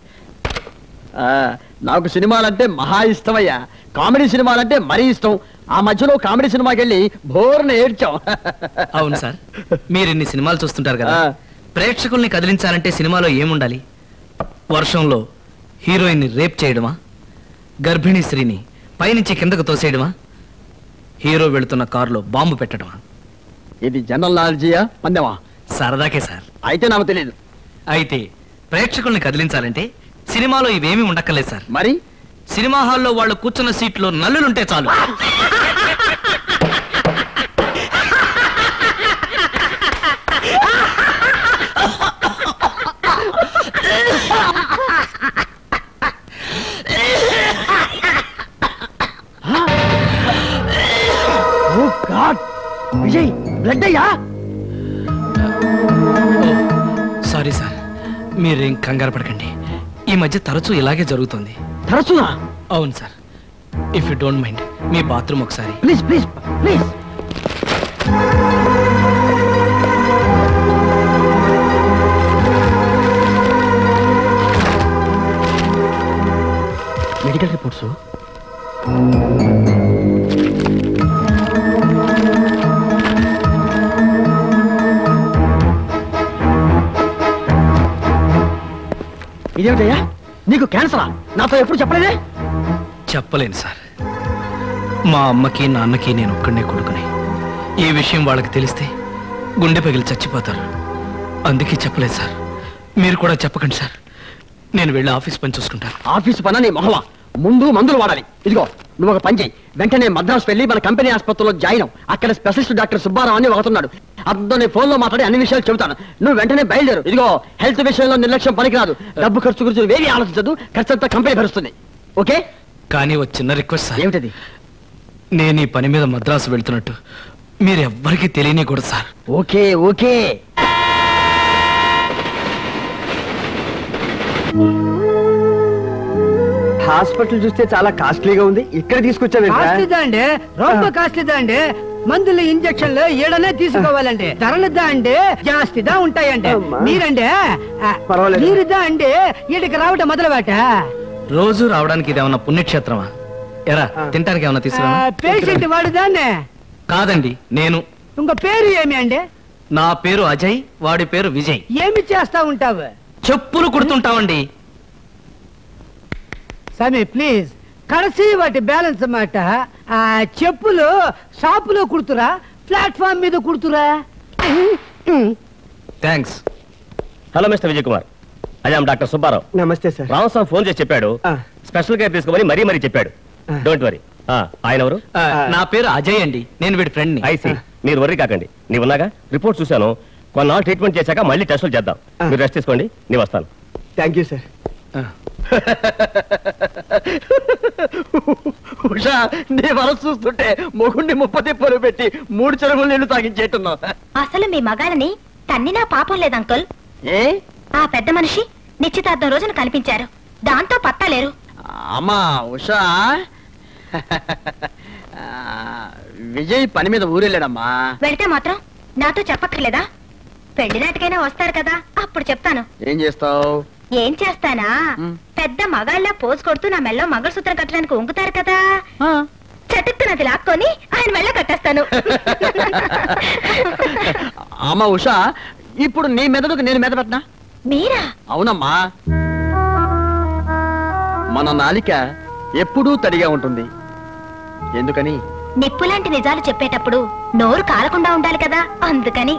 నాకు సినిమాలంటే మహా ఇష్టమయ్యా. కామెడీ సినిమాలంటే మరీ ఇష్టం. ఆ మధ్యలో కామెడీ సినిమాకి వెళ్ళి బోర్ని ఏడ్చాం. అవును సార్, మీరు ఇన్ని సినిమాలు చూస్తుంటారు కదా, ప్రేక్షకుల్ని కదిలించాలంటే సినిమాలో ఏముండాలి? వర్షంలో హీరోయిన్ ని రేప్ చేయడమా, గర్భిణీ స్త్రీని పైనుంచి కిందకు తోసేయడమా, హీరో వెళుతున్న కారులో బాంబు పెట్టడమా? ఇది జనరల్ నాలెడ్జియా పందెమా? సరదాకే సార్. అయితే నాకు తెలియదు. అయితే ప్రేక్షకుల్ని కదిలించాలంటే సినిమాలో ఇవేమీ ఉండక్కర్లేదు సార్. మరి సినిమా హాల్లో వాళ్ళు కూర్చున్న సీట్లో నల్లులుంటే చాలు. విజయ్, బ్లడ్ అయ్యా? సారీ సార్, మీరేం కంగారు పడకండి. ఈ మధ్య తరచూ ఇలాగే జరుగుతుంది. తరచునా? అవును sir. If you don't mind, మీ బాత్రూమ్ ఒకసారి please please please. Medical reports ఇదేమిటయ్యా? నీకు క్యాన్సరా? నాతో ఎప్పుడు చెప్పలేదే? చెప్పలేను సార్. మా అమ్మకి నాన్నకి నేను ఒక్కడే కొడుకుని. ఈ విషయం వాళ్ళకి తెలిస్తే గుండె పగిలి చచ్చిపోతారు. అందుకే చెప్పలేదు సార్. మీరు కూడా చెప్పకండి సార్. నేను వెళ్ళి ఆఫీస్ పని చూసుకుంటాను. ఆఫీస్ పని నీ మొహవా? ముందు మందులు వాడాలి. ఇదిగో నువ్వు ఒక పని చేయి. వెంటనే మద్రాసు వెళ్ళి మన కంపెనీ ఆసుపత్రిలో జాయిన్ అవ్వు. అక్కడ స్పెషలిస్ట్ డాక్టర్ సుబ్బారావు అని ఒకతున్నాడు. అతను నేను ఫోన్ లో మాట్లాడి అన్ని విషయాలు చెబుతాను. నువ్వు వెంటనే బయలుదేరు. ఇదిగో హెల్త్ విషయంలో నిర్లక్ష్యం పనికిరాదు. డబ్బు ఖర్చు గురించి వేరే ఆలోచించదు. ఖర్చు అంతా కంపెనీ భరుస్తుంది. ఓకే? కానీ ఒక చిన్న రిక్వెస్ట్ సార్. ఏమిటది? నేను ఈ పని మీద మద్రాసు వెళ్తున్నట్టు మీరు ఎవ్వరికీ తెలియనికూడదు సార్. Okay okay. హాస్పిటల్ చూస్తే చాలా కాస్ట్లీగా ఉంది. ఇక్కడ తీసుకొచ్చావేంటి? అండి రొంబ కాస్ట్లీదా అండి. మందులు ఇంజక్షన్లు ఏడనే తీసుకోవాలండి. ధరలుదా అండి జాస్తిదా ఉంటాయండి. మీరండి మీరుదా అండి ఈడికి రావటం మొదలుబాట. రోజు రావడానికి ఇదేమన్నా పుణ్యక్షేత్రమా? ఎరా తింటానికి ఏమన్నా తీసుకురా? పేషెంట్ వాడుదాన్నే కాదండి, నేను. ఇంకో పేరు ఏమి అండి? నా పేరు అజయ్, వాడి పేరు విజయ్. ఏమి చేస్తా ఉంటావు? చెప్పులు కుడుతుంటామండి. సమీ ప్లీజ్, కలసి వాటి బ్యాలెన్స్ అన్నమాట. ఆ చెప్పులు షాపులో కుడుతురా, ప్లాట్ఫామ్ మీద కుడుతురా? Thanks. Hello Mister Vijay Kumar, I'm doctor Subbarao. నమస్తే సార్. రామస్వామి ఫోన్ చేసి చెప్పాడు స్పెషల్ కేర్ తీసుకోమని మరీ మరీ చెప్పాడు. Don't worry. ఆయన ఎవరు? నా పేరు అజయ్ అండి, నేను వీడి ఫ్రెండ్ ని. ఐసీ, మీరు వర్రీ కాకండి. నీవు ఉన్నాగా, రిపోర్ట్ చూశాను. కొన్నాళ్ళు ట్రీట్మెంట్ చేశాక మళ్ళీ టెస్టులు చేద్దాం. మీరు రెస్ట్ తీసుకోండి, నేను వస్తాను. Thank you sir. ఉషా, నీ మనసు చూస్తుంటే మొగుండి ముప్పతి పొలు పెట్టి మూడు చెరువులు నీళ్లు తాగించేట్టున్నావు. అసలు మీ మగాళ్ళని తన్నినా పాపం లేదు అంకుల్. ఏ ఆ పెద్ద మనిషి నిశ్చితార్థం రోజున కనిపించారు, దాంతో పత్తా లేరు. అమ్మా ఉషా, విజయ్ పని మీద ఊరెళ్ళాడమ్మా. వెళితే మాత్రం నాతో చెప్పక్కర్లేదా? పెళ్లి నాటికైనా వస్తారు కదా, అప్పుడు చెప్తాను. ఏం చేస్తావు? ఏం చేస్తానా, పెద్ద మగాళ్ళ పోజ్ కొడుతూ నా మెళ్ళో మంగళసూత్రం కట్టడానికి వంగుతారు కదా, చటుక్కునది లాక్కొని ఆయన మెళ్ళ కట్టేస్తాను. అమ్మా ఉషా, ఇప్పుడు నీ మెదడుకు నేను మెద పెట్టనా? మీరా? అవునమ్మా. మన నాలిక ఎప్పుడూ తడిగా ఉంటుంది. ఎందుకని? నిప్పులాంటి నిజాలు చెప్పేటప్పుడు నోరు కాలకుండా ఉండాలి కదా, అందుకని.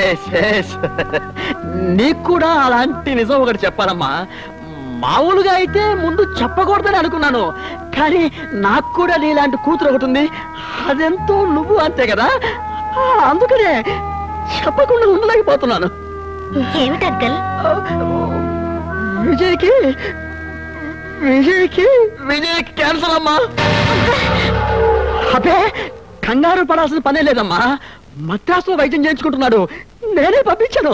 నీకు కూడా అలాంటి నిజం ఒకటి చెప్పాలమ్మా. మామూలుగా అయితే ముందు చెప్పకూడదని అనుకున్నాను, కానీ నాకు కూడా నీలాంటి కూతురు ఒకటి ఉంది. అదెంతో నువ్వు అంతే కదా, అందుకనే చెప్పకుండా ఉండలేకపోతున్నాను. ఏమిటి అంకల్? విజయ్కి విజయ్కి విజయ్కి క్యాన్సర్ అమ్మా. అబ్బే, కంగారు పడాల్సిన పనే లేదమ్మా. మద్రాసులో వైద్యం చేయించుకుంటున్నాడు, నేనే పంపించాను.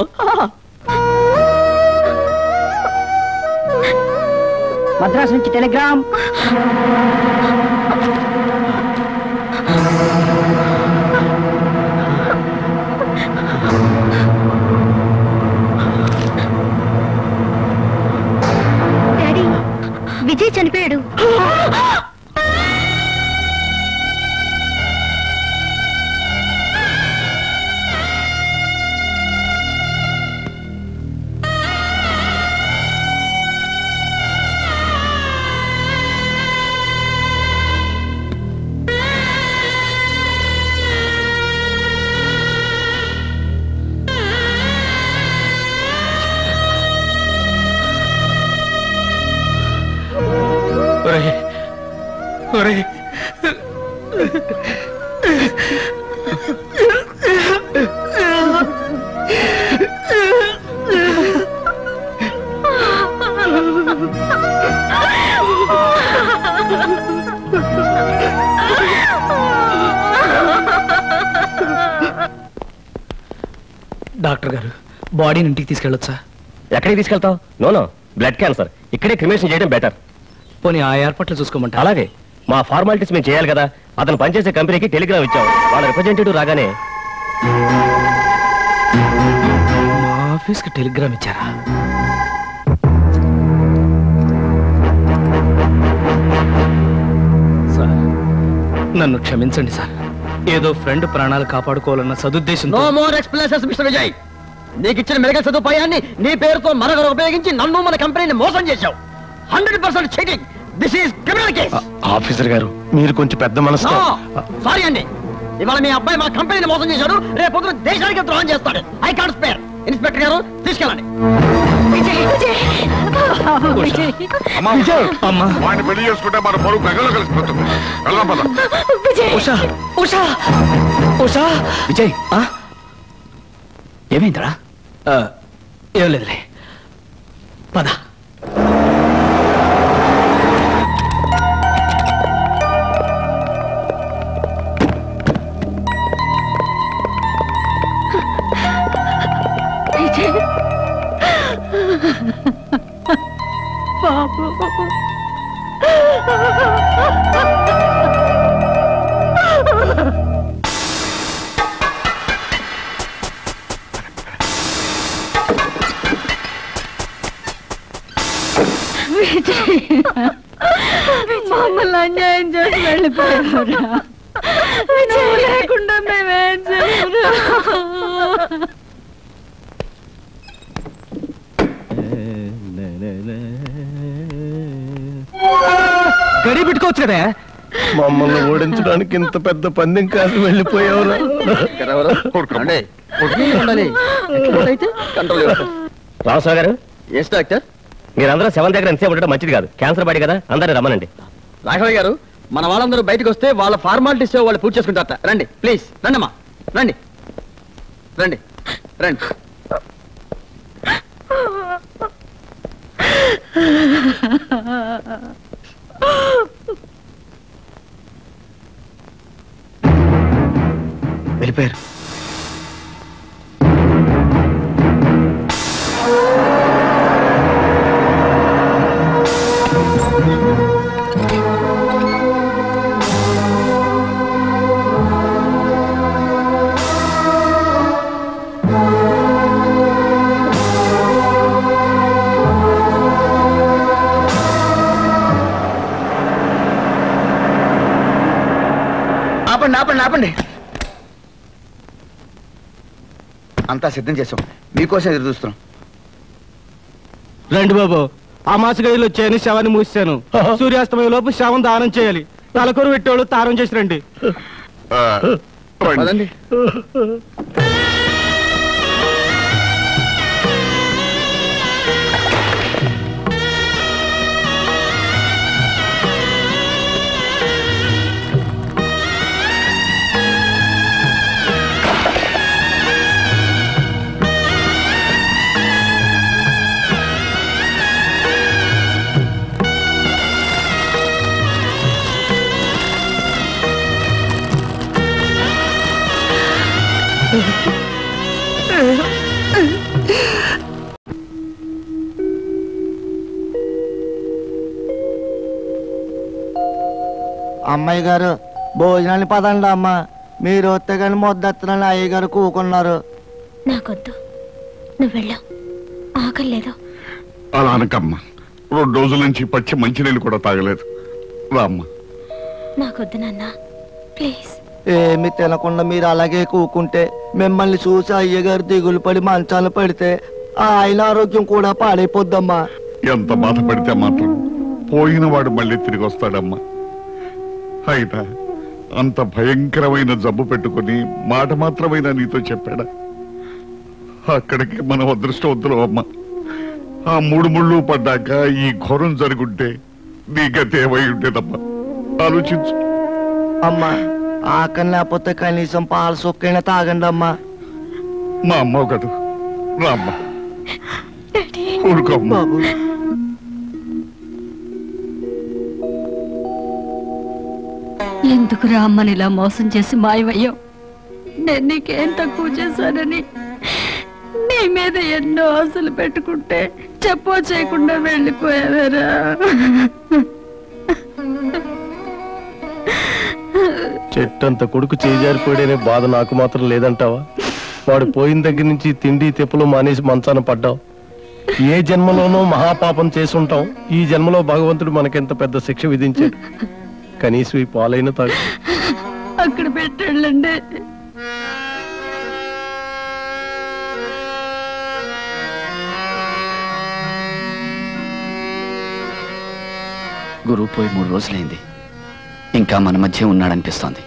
మద్రాసు నుంచి టెలిగ్రామ్. డాడీ, విజయ్ చనిపోయాడు. డాక్టర్ గారు, బాడీని ఇంటికి తీసుకెళ్ళొచ్చా? ఎక్కడికి తీసుకెళ్తావు? నోనో, బ్లడ్ క్యాన్సర్, ఇక్కడే క్రిమేషన్ చేయడం బెటర్. పోనీ ఆ ఏర్పాట్లు చూసుకోమంటా? అలాగే, మా ఫార్మాలిటీస్ మేము చేయాలి కదా. అతను పనిచేసే కంపెనీకి టెలిగ్రామ్ ఇచ్చాం, వాళ్ళ రిప్రజెంటేటివ్ రాగానే. మా ఆఫీస్కి టెలిగ్రామ్ ఇచ్చారా? సార్, నన్ను క్షమించండి సార్. ఏదో ఫ్రెండ్ ప్రాణాలు కాపాడుకోవాలన్న సదుద్దేశం. No more explanations Mister Vijay. నీకు ఇచ్చిన మెడికల్ సదుపాయాన్ని నీ పేరుతో మరొకరు ఉపయోగించి నన్ను మన కంపెనీని మోసం చేశావు. Hundred percent cheating. This is criminal case. Officer గారు, మీరు కొంచెం పెద్ద మనసు. సారీ అండి, ఇవాళ మీ అబ్బాయి మా కంపెనీని మోసం చేశాడు, రేపు పొద్దున దేశానికి ద్రోహం చేస్తాడు. I can't spare. ఇన్స్పెక్టర్ గారు, తీసుకెళ్ళండి. వాడిని పెళ్లి చేసుకుంటే మన పొరుగు పెగలో కలిసిపోతుంది. వెళ్దాం పద. ఉషా, ఉషా, ఉషా. విజయ్, ఏమైందిరా? ఏం లేదులే, పద. మమ్మల్ని అన్యాయం చేసి వెళ్ళిపోయావురా. నువ్వు లేకుండా మేమేం చేయరు. గడి పెట్టుకోవచ్చు కదా. మమ్మల్ని ఓడించడానికి ఇంత పెద్ద పందెం కాదు వెళ్ళిపోయావురా. రామస్వామి గారు, ఎస్ డాక్టర్. మీరందరూ సెవెన్ దగ్గర ఎంతసేపు ఉండడం మంచిది కాదు. క్యాన్సర్ బాడీ కదా, అందరినీ రమ్మనండి. రాఘవయ్య గారు, మన వాళ్ళందరూ బయటకు వస్తే వాళ్ళ ఫార్మాలిటీస్ వాళ్ళు పూర్తి చేసుకుంటారట. రండి ప్లీజ్, రండి అమ్మా, రండి రండి రండి. వెళ్ళిపోయారు. ఆపండి ఆపండి ఆపండి. అంతా సిద్ధం చేసాం, మీకోసం ఎదురు చూస్తున్నాం. రండి బాబు, ఆ మాసగడిలో వచ్చాయని శవాన్ని మూసాను. సూర్యాస్తమయం లోపు శవం దానం చేయాలి. తలకొరు పెట్టేవాళ్ళు తారం చేసి రండి. పదండి. అమ్మాయి గారు భోజనాన్ని పదండి అమ్మ. మీరు వస్తే కానీ మొద్దెత్తనని అయ్య గారు కూకున్నారు. నాకొద్దు, నువ్వు వెళ్ళావు, ఆకలి లేదు. అలా అనకమ్మా, రెండు రోజుల నుంచి పచ్చి మంచినీళ్ళు కూడా తాగలేదు. రామ్మా. నాకొద్దు నాన్న, ప్లీజ్. ఏమి తినకుండా మీరు అలాగే కూకుంటే మిమ్మల్ని చూసి అయ్యగారు దిగులు పడి మంచాలు పడితే ఆయన ఆరోగ్యం కూడా పాడైపోద్దమ్మా. ఎంత బాధపడితే మాత్రం పోయిన వాడు మళ్ళీ తిరిగి వస్తాడమ్మా. అయినా అంత భయంకరమైన జబ్బు పెట్టుకుని మాట మాత్రమైనా నీతో చెప్పాడా? అక్కడికి మనం అదృష్టవంతులు అమ్మా. ఆ మూడు ముళ్ళు పడ్డాక ఈ ఘోరం జరుగుంటే నీ గతి ఏమై ఉండేదమ్మా, ఆలోచించు. అమ్మా, ఆకలి లేకపోతే కనీసం పాల సొక్కైనా తాగండి అమ్మా. మా అమ్మ కదూ, రామ్మా, ఊరుకోమ్మా. ఎందుకురా అమ్మని ఇలా మోసం చేసి మాయమయ్యో? నేను నీకేం తక్కువ చేశానని నీ మీద ఎన్నో ఆశలు పెట్టుకుంటే చెప్పో చేయకుండా వెళ్ళిపోయావేరా. చెట్టంత కొడుకు చేజారిపోయాడనే బాధ నాకు మాత్రం లేదంటావా? వాడు పోయిన దగ్గర నుంచి తిండి తెప్పులు మానేసి మంచాన పడ్డావు. ఏ జన్మలోనో మహాపాపం చేసుంటాం. ఈ జన్మలో భగవంతుడు మనకెంత పెద్ద శిక్ష విధించాడు. కనీసం ఈ పాలైన తాగు. అక్కడ పెట్టండి. గురువు పోయి మూడు రోజులైంది, ఇంకా మన మధ్య ఉన్నాడనిపిస్తోంది.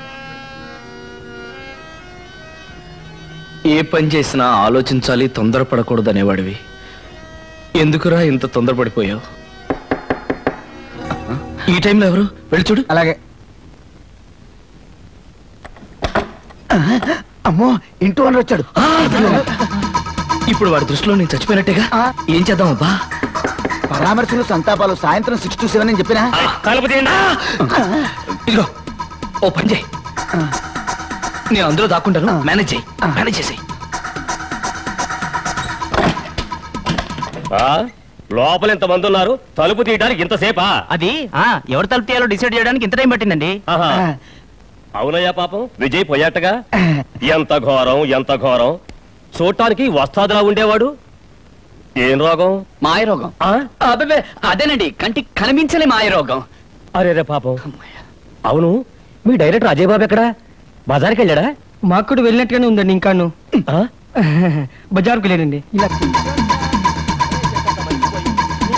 ఏ పని చేసినా ఆలోచించాలి, తొందరపడకూడదు అనేవాడివి. ఎందుకురా ఇంత తొందరపడిపోయావు? ఈ టైంలో ఎవరు? వెళ్ళి చూడు. అలాగే. అమ్మో, ఇంటూ అని వచ్చాడు. ఇప్పుడు వాడి దృష్టిలో నేను చచ్చిపోయినట్టేగా. ఏం చేద్దాం అబ్బా? పరామర్శలు సంతాపాలు సాయంత్రం సిక్స్ టు సెవెన్ అని చెప్పినా. ఇదిగో ఓ పని చేయి, నేను అందులో దాక్కుంటాను, మేనేజ్ చేయి. మేనేజ్ చేసేయి. లోపల ఎంత మంది ఉన్నారు, తలుపు తీయడానికి ఇంతసేపా? అది ఎవరు తలుపు తీయాలో డిసైడ్ చేయడానికి ఇంత టైం పట్టిందండి. అవునయ్యా, పాపం విజయ్ పోయాటగా. ఎంత ఘోరం, ఎంత ఘోరం. చూడటానికి వస్తాదులా ఉండేవాడు. ఏం రోగం? మాయ రోగం. అబ్బే అదేనండి, కంటికి కనిపించలే మాయ రోగం. అరే రే పాపం. అవును, మీ డైరెక్టర్ అజయ్ బాబు ఎక్కడా? బజార్కి వెళ్ళాడా? మాకు వెళ్ళినట్టుగానే ఉందండి. ఇంకాను బజార్కు లేనండి.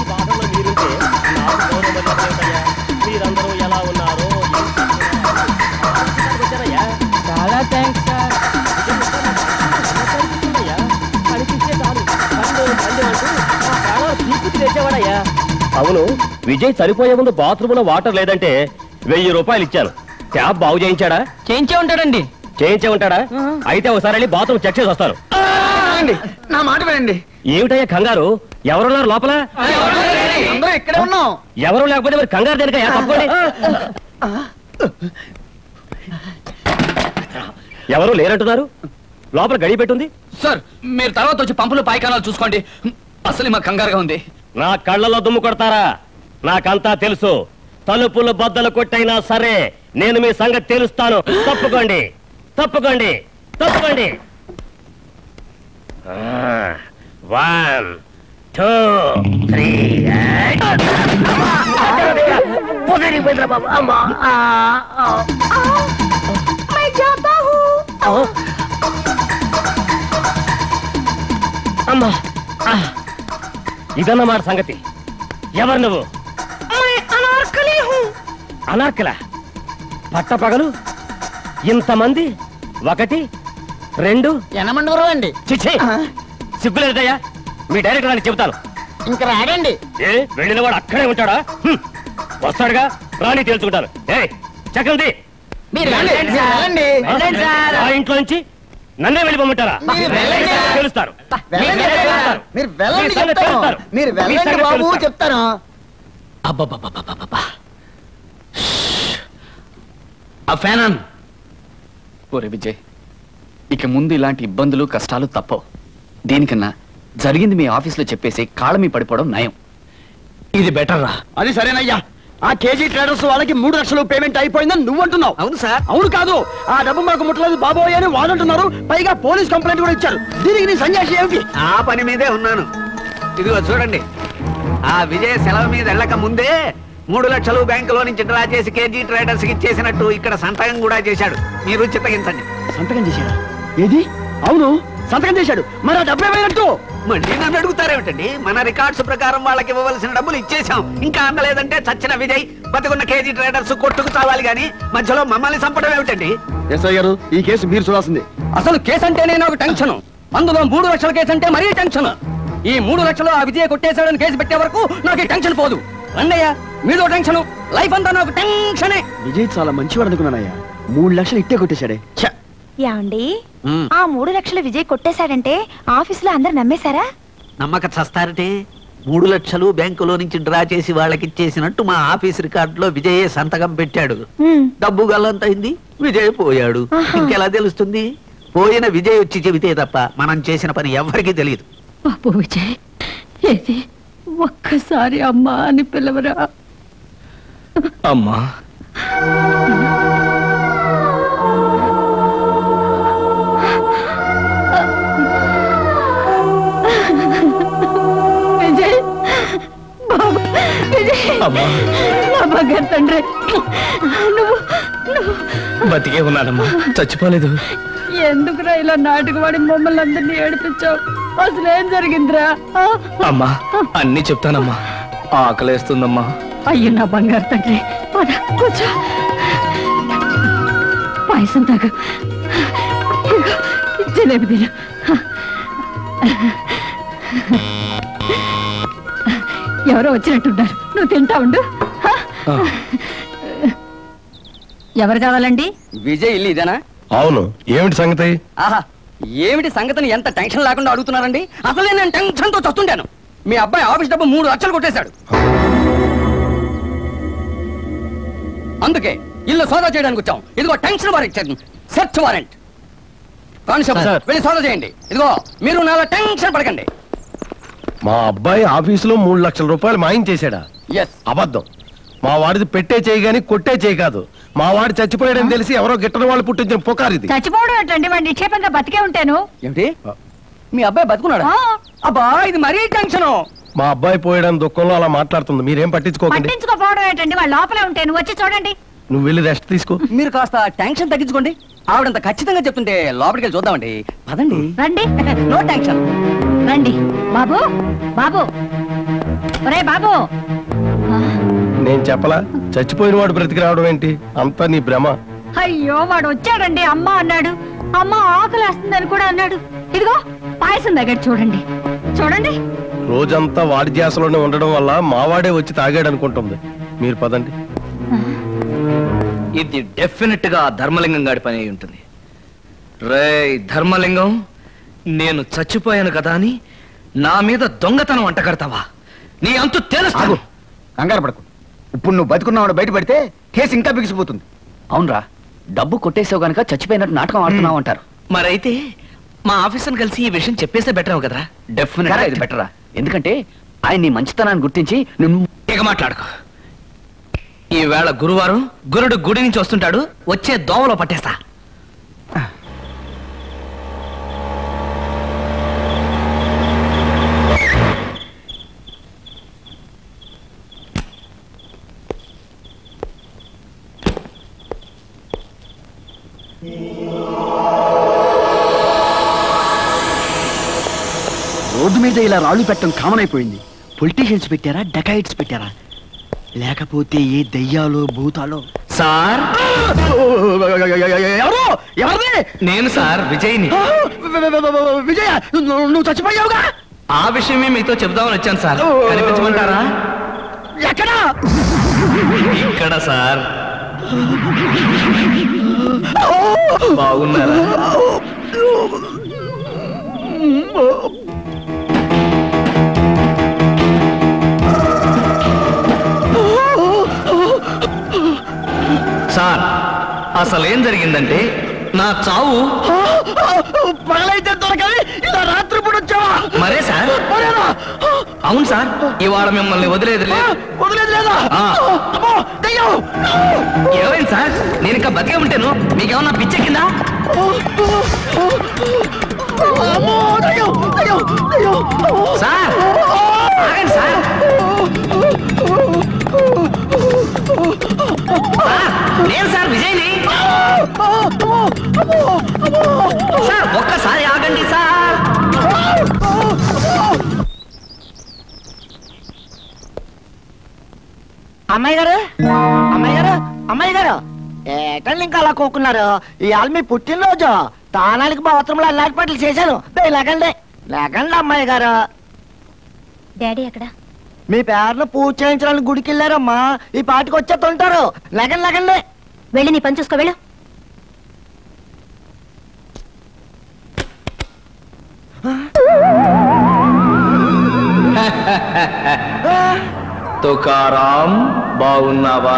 ఎలా ఉన్నారు? చాలా థ్యాంక్స్ సార్. అవును, విజయ్ చనిపోయే ముందు బాత్రూమ్ లో వాటర్ లేదంటే వెయ్యి రూపాయలు ఇచ్చాను. ట్యాప్ బాగు చేయించాడా? చేయించే ఉంటాడండి. చేయించే ఉంటాడా? అయితే ఒకసారి వెళ్ళి బాత్రూమ్ చెక్ చేసి వస్తాను. నా మాట వినండి. ఏమిటయ్యా కంగారు? ఎవరున్నారు లోపల? అందరూ ఇక్కడే ఉన్నాం. ఎవరు లేకపోతే మరి కంగారు దేనికయ్యా? తప్పకోండి. ఎవరు లేరంటున్నారు? లోపల గడి పెట్టుంది. సార్ మీరు తర్వాత వచ్చి పంపులు పాయికానాలు చూసుకోండి. అసలు మా కంగారుగా ఉంది. నా కళ్ళలో దుమ్ము కొడతారా? నాకంతా తెలుసు. తలుపులు బద్దలు కొట్టైనా సరే నేను మీ సంగతి తెలుస్తాను. తప్పుకోండి, తప్పుకోండి, తప్పుకోండి. One two three. అమ్మా, ఇదన్నమాట సంగతి. ఎవరు నువ్వు? అనార్కలా? పట్టపగలు ఇంతమంది? ఒకటి రెండు ఎనమండవరు అండి. చిచ్చి, సిగ్గులేదయ్యా. మీ డైరెక్టర్ అని చెబుతాను. ఇంకా రాడండి. ఏ వెళ్ళిన వాడు అక్కడే ఉంటాడా? హ్మ్. వస్తాడుగా, రాని తెలుసుకుంటాను. ఏ చక్రంది ఆ ఇంట్లో నుంచి నన్నే వెళ్ళిపోమంటారా? తెలుస్తారు. మీరు వెళ్ళండి చెప్తాను. మీరు వెళ్ళండి బాబు చెప్తాను. అబ్బబ్బబ్బబ్బబ్బబ్బా. ఆ ఫ్యాన్. ఓరే విజయ్, ఇక ముందు ఇలాంటి ఇబ్బందులు కష్టాలు తప్పవు. దీనికన్నా జరిగింది మీ ఆఫీసులో చెప్పేసి కాళ్ళ మీ పడిపోవడం నయం. ఇది బెటర్ రా. అది సరేనయ్యా. ఆ కేజీ ట్రేడర్స్ వాళ్ళకి మూడు లక్షలు పేమెంట్ అయిపోయిందని నువ్వు అంటున్నావు. అవును సార్. అవును కాదు, ఆ డబ్బు మాకు ముట్టలేదు బాబోయ్ అని వాళ్ళు అంటున్నారు. పైగా పోలీస్ కంప్లైంట్ కూడా ఇచ్చారు. దీనికి నీ సన్యాసి ఏమిటి? ఆ పని మీదే ఉన్నాను. ఇదిగో చూడండి, ఆ విజయ్ సెలవు మీద వెళ్ళక ముందే మూడు లక్షలు బ్యాంకులో నుంచి డ్రా చేసి కేజీ ట్రేడర్స్ కి ఇచ్చేసినట్టు ఇక్కడ సంతకం కూడా చేశాడు. మీరు చిత్తగించండి. సంతకం చేశాడా? ఏది? అవును, సంతకం చేశాడు. మరి ఆ డబ్బు ఏమైనట్టు? మళ్ళీ నన్ను అడుగుతారేమిటండి? మన రికార్డ్స్ ప్రకారం వాళ్ళకి ఇవ్వవలసిన డబ్బులు ఇచ్చేసాం. ఇంకా అందలేదంటే చచ్చిన విజయ్ బతుకున్న కేజీ ట్రేడర్స్ కొట్టుకు చావాలి గాని మధ్యలో మమ్మల్ని చంపడం ఏమిటండి? ఎస్ఐ గారు, ఈ కేసు మీరు చూడాల్సింది. అసలు కేసు అంటేనే నాకు టెన్షన్. అందులో మూడు లక్షల కేసు అంటే మరీ టెన్షన్. ఈ మూడు లక్షలు ఆ విజయ్ కొట్టేశాడని కేసు పెట్టే వరకు నాకు ఈ టెన్షన్ పోదు. రండయ్యా, మీదో టెన్షన్, లైఫ్ అంతా నాకు టెన్షనే. విజయ్ చాలా మంచివాడు అనుకున్నానయ్యా. మూడు లక్షలు ఇట్టే కొట్టేశాడే. యాండి, ఆ మూడు లక్షలు విజయ్ కొట్టేశాడంటే ఆఫీసులో అందరు నమ్మేశారా? నమ్మక చస్తారటే. మూడు లక్షలు బ్యాంకులో నుంచి డ్రా చేసి వాళ్ళకి ఇచ్చేసినట్టు మా ఆఫీస్ రికార్డులో విజయ్ సంతకం పెట్టాడు. డబ్బు గల్లంతైంది, విజయ్ పోయాడు. ఇంకెలా తెలుస్తుంది? పోయిన విజయ్ వచ్చి చెబితే తప్ప మనం చేసిన పని ఎవ్వరికీ తెలియదు. బాబు విజయ్, ఏది ఒక్కసారి అమ్మా అని పిలవరా? అమ్మా, విజయ్ బాబు, విజయ్ నా బంగారు తండ్రి, నువ్వు నువ్వు బతికే ఉన్నానమ్మా, చచ్చిపోలేదు. ఎందుకురా ఇలా నాటకవాడి మమ్మల్ని అందరినీ ఏడిపించావు? అసలు ఏం జరిగిందిరా? అమ్మా, అన్ని చెప్తానమ్మా. ఆకలేస్తుందమ్మా. అయ్యో నా బంగారు తండ్రి, పద కూర్చో, పాయసం తాగు, జిలేబీ తిను. ఎవరో వచ్చినట్టున్నారు, నువ్వు తింటా ఉండు. ఎవరు కావాలండి? విజయ్ ఇల్లు ఇదేనా? అవును. ఏమిటి సంగతి? ఆహా, ఏమిటి సంగతిని ఎంత టెన్షన్ లేకుండా అడుగుతున్నారండి? అసలే నేను టెన్షన్ తో చస్తుంటాను. మీ అబ్బాయి ఆఫీస్ డబ్బు మూడు లక్షలు కొట్టేశాడు. అందుకే ఇల్లు సోదా చేయడానికి వచ్చాం. ఇదిగో tension warrant, search warrant. Constable వెళ్ళి సోదా చేయండి. ఇదిగో మీరు నాలో టెన్షన్ పడకండి. మా అబ్బాయి ఆఫీసులో మూడు లక్షల రూపాయలు మాయం చేశాడా? ఎస్. అబద్ధం. మా వాడిది పెట్టే చేయి గాని కొట్టే చేయి కాదు. మా వాడు చచ్చిపోయాడని తెలిసి ఎవరో గిట్టని వాళ్ళు పుట్టించిన పుకారు ఇది. చచ్చిపోవడం ఏంటండి? వాడి నిక్షేపంగా బతికే ఉంటాను. ఏమిటి? మీ అబ్బాయి బతుకున్నాడా? అబ్బా, ఇది మరీ టెన్షన్. మా అబ్బాయి పోయాడని దుఃఖంలో అలా మాట్లాడుతుంది. మీరేం పట్టించుకోకండి. పట్టించుకోపోవడం ఏంటండి? వాళ్ళు లోపలే ఉంటాను, వచ్చి చూడండి. నువ్వు వెళ్ళి రెస్ట్ తీసుకో. మీరు కాస్త టెన్షన్ తగ్గించుకోండి. ఆవిడంత ఖచ్చితంగా చెప్తుంటే లోపలికి వెళ్ళి చూద్దామండి. పదండి. రండి. No tension. రండి బాబు. బాబు, ఒరే బాబు, నేను చెప్పలా చచ్చిపోయిన వాడు బ్రతికి రావడం ఏంటి? అంతా నీ భ్రమ. అయ్యో వాడు వచ్చాడండి అమ్మ అన్నాడు, అమ్మ ఆకలేస్తుందని కూడా అన్నాడు. ఇదిగో పాయసం దగ్గర చూడండి చూడండి. రోజంతా వాడి ధ్యాసలోనే ఉండడం వల్ల మావాడే వచ్చి తాగాడు అనుకుంటుంది. మీరు పదండి. ఇది డెఫినెట్ గా ధర్మలింగం గాడి పని అయి ఉంటుంది. రే ధర్మలింగం, నేను చచ్చిపోయాను కదా అని నా మీద దొంగతనం అంట కడతావా? నీ అంతు తెలుస్తాను. కంగారు పడకు. ఇప్పుడు నువ్వు బతుకున్నావు బయట పడితే కేసు ఇంకా బిగిసిపోతుంది. అవునరా, డబ్బు కొట్టేసావు గనక చచ్చిపోయినట్టు నాటకం ఆడుతున్నావు అంటారు. మరైతే మా ఆఫీసర్ కలిసి ఈ విషయం చెప్పేస్తే బెటర్ కదరా? డెఫినెట్ గా ఇది బెటరా, ఎందుకంటే ఆయన నీ మంచితనాన్ని గుర్తించి నువ్వు ఇక మాట్లాడుకో. ఈవేళ గురువారం గురుడు గుడి నుంచి వస్తుంటాడు, వచ్చే దోవలో పట్టేస్తా. రోడ్డు మీద ఇలా రాళ్ళు పెట్టడం కామన్ అయిపోయింది. పొలిటీషియన్స్ పెట్టారా, డకాయిట్స్ పెట్టారా, లేకపోతే ఏ దయ్యాలో భూతాలో? సార్ ఎవరు? ఎవరిది? నేను సార్ విజయ్ని. విజయ, నువ్వు చచ్చిపోయావుగా? ఆ విషయమే మీతో చెబుదామని వచ్చాను సార్. కనిపించమంటారా? ఎక్కడా? ఇక్కడ సార్. బాగున్నారా? సార్ అసలు ఏం జరిగిందంటే నా చావు పగలైతే దొరకాలి, ఇలా రాత్రిపూట వచ్చావా? మరే సార్. అవును సార్, ఇవాళ మిమ్మల్ని వదిలేదు వదిలేదు లేదా? ఏమైంది సార్? నేను ఇంకా బతికే ఉంటాను, మీకేమన్నా పిచ్చెక్కిందా? సార్ ఆగండి సార్. నేను సార్ విజయ్ని. సార్ ఒక్కసారి ఆగండి సార్. అమ్మాయి గారు, అమ్మాయి గారు, అమ్మాయి గారు, ఏటండి ఇంకా అలా కోకున్నారు? ఇవాళ మీ పుట్టినరోజు, తానానికి బాత్రూంలో అల్లాటి పట్లు చేశాను. లేకండి లేకండి అమ్మాయి గారు. డాడీ ఎక్కడ? మీ పేరును పూజ చేయించడానికి గుడికి వెళ్ళారమ్మా. ఈ పాటికి వచ్చేస్తుంటారు. లేకండి లేకండి. వెళ్ళి నీ పని చూసుకో వెళ్ళు. తుకారాం బాగున్నావా?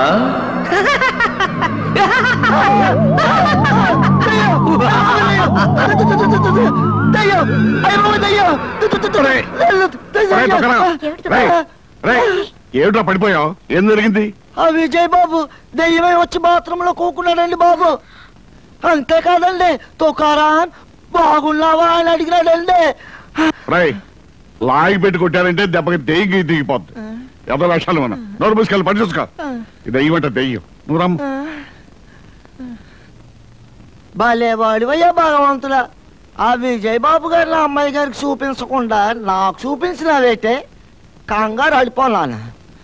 ఏమిటా పడిపోయావు? ఏం జరిగింది? ఆ విజయ్ బాబు దెయ్యమై వచ్చి బాత్రూంలో కూకున్నాడండి బాబు. అంతేకాదండి, తుకారాం బాగున్నావా అని అడిగినాడండి. రై లాగి పెట్టి కొట్టారంటే దెబ్బకి దెయ్యం గీ దిగిపోద్ది. ఎవరి లక్షాలు మనం నోరు మూసుకెళ్ళి పని చూసుకో. ఇది దెయ్యం అంటే దెయ్యం. నువ్వు రమ్మ. భలేవాడివయ్యా భగవంతుడా. ఆ విజయ్ బాబు గారు నా అమ్మాయి గారికి చూపించకుండా నాకు చూపించినావేటే? కంగారు అడిపోనాను.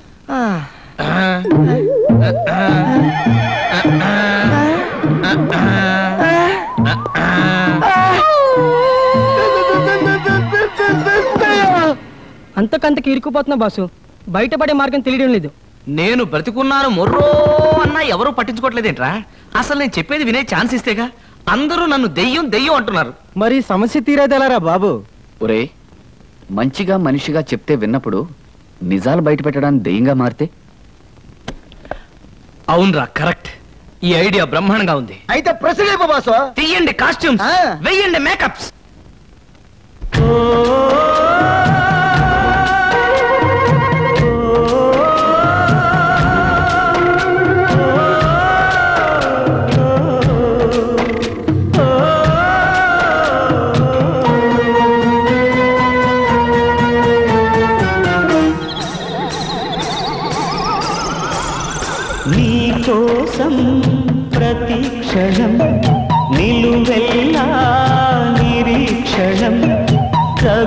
అంతకంతకి ఇరుక్కుపోతున్నా బాసు, బయటపడే మార్గం తెలియడం లేదు. నేను బ్రతికున్నాను మొర్రో అన్నా ఎవరూ పట్టించుకోవట్లేదేంట్రా? అసలు నేను చెప్పేది వినే ఛాన్స్ ఇస్తేగా అందరూ నన్ను దెయ్యం దెయ్యం అంటున్నారు. మరి సమస్య తీరేదెలారా బాబు? ఒరే, మంచిగా మనిషిగా చెప్తే విన్నప్పుడు నిజాలు బయట పెట్టడానికి దెయ్యంగా మారితే? అవునరా, కరెక్ట్. ఈ ఐడియా బ్రహ్మాండంగా ఉంది. అయితే ప్రొసీడ్ అయిపో బాసు. తీయండి కాస్ట్యూమ్స్, వెయ్యండి మేకప్స్. నీకోసం ప్రతిక్షణం నిలువెల్లా నిరీక్షణం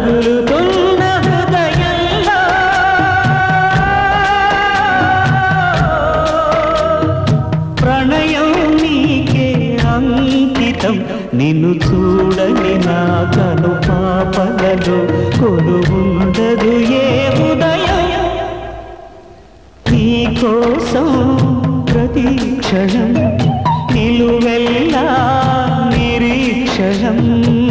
తగులుతున్న హృదయంలో నిన్ను చూడని నా కను పాపలలో కొలువుండదు ఏ ఉదయం నీ కోసం ప్రతి క్షణం నిలువెల్లా నిరీక్షణం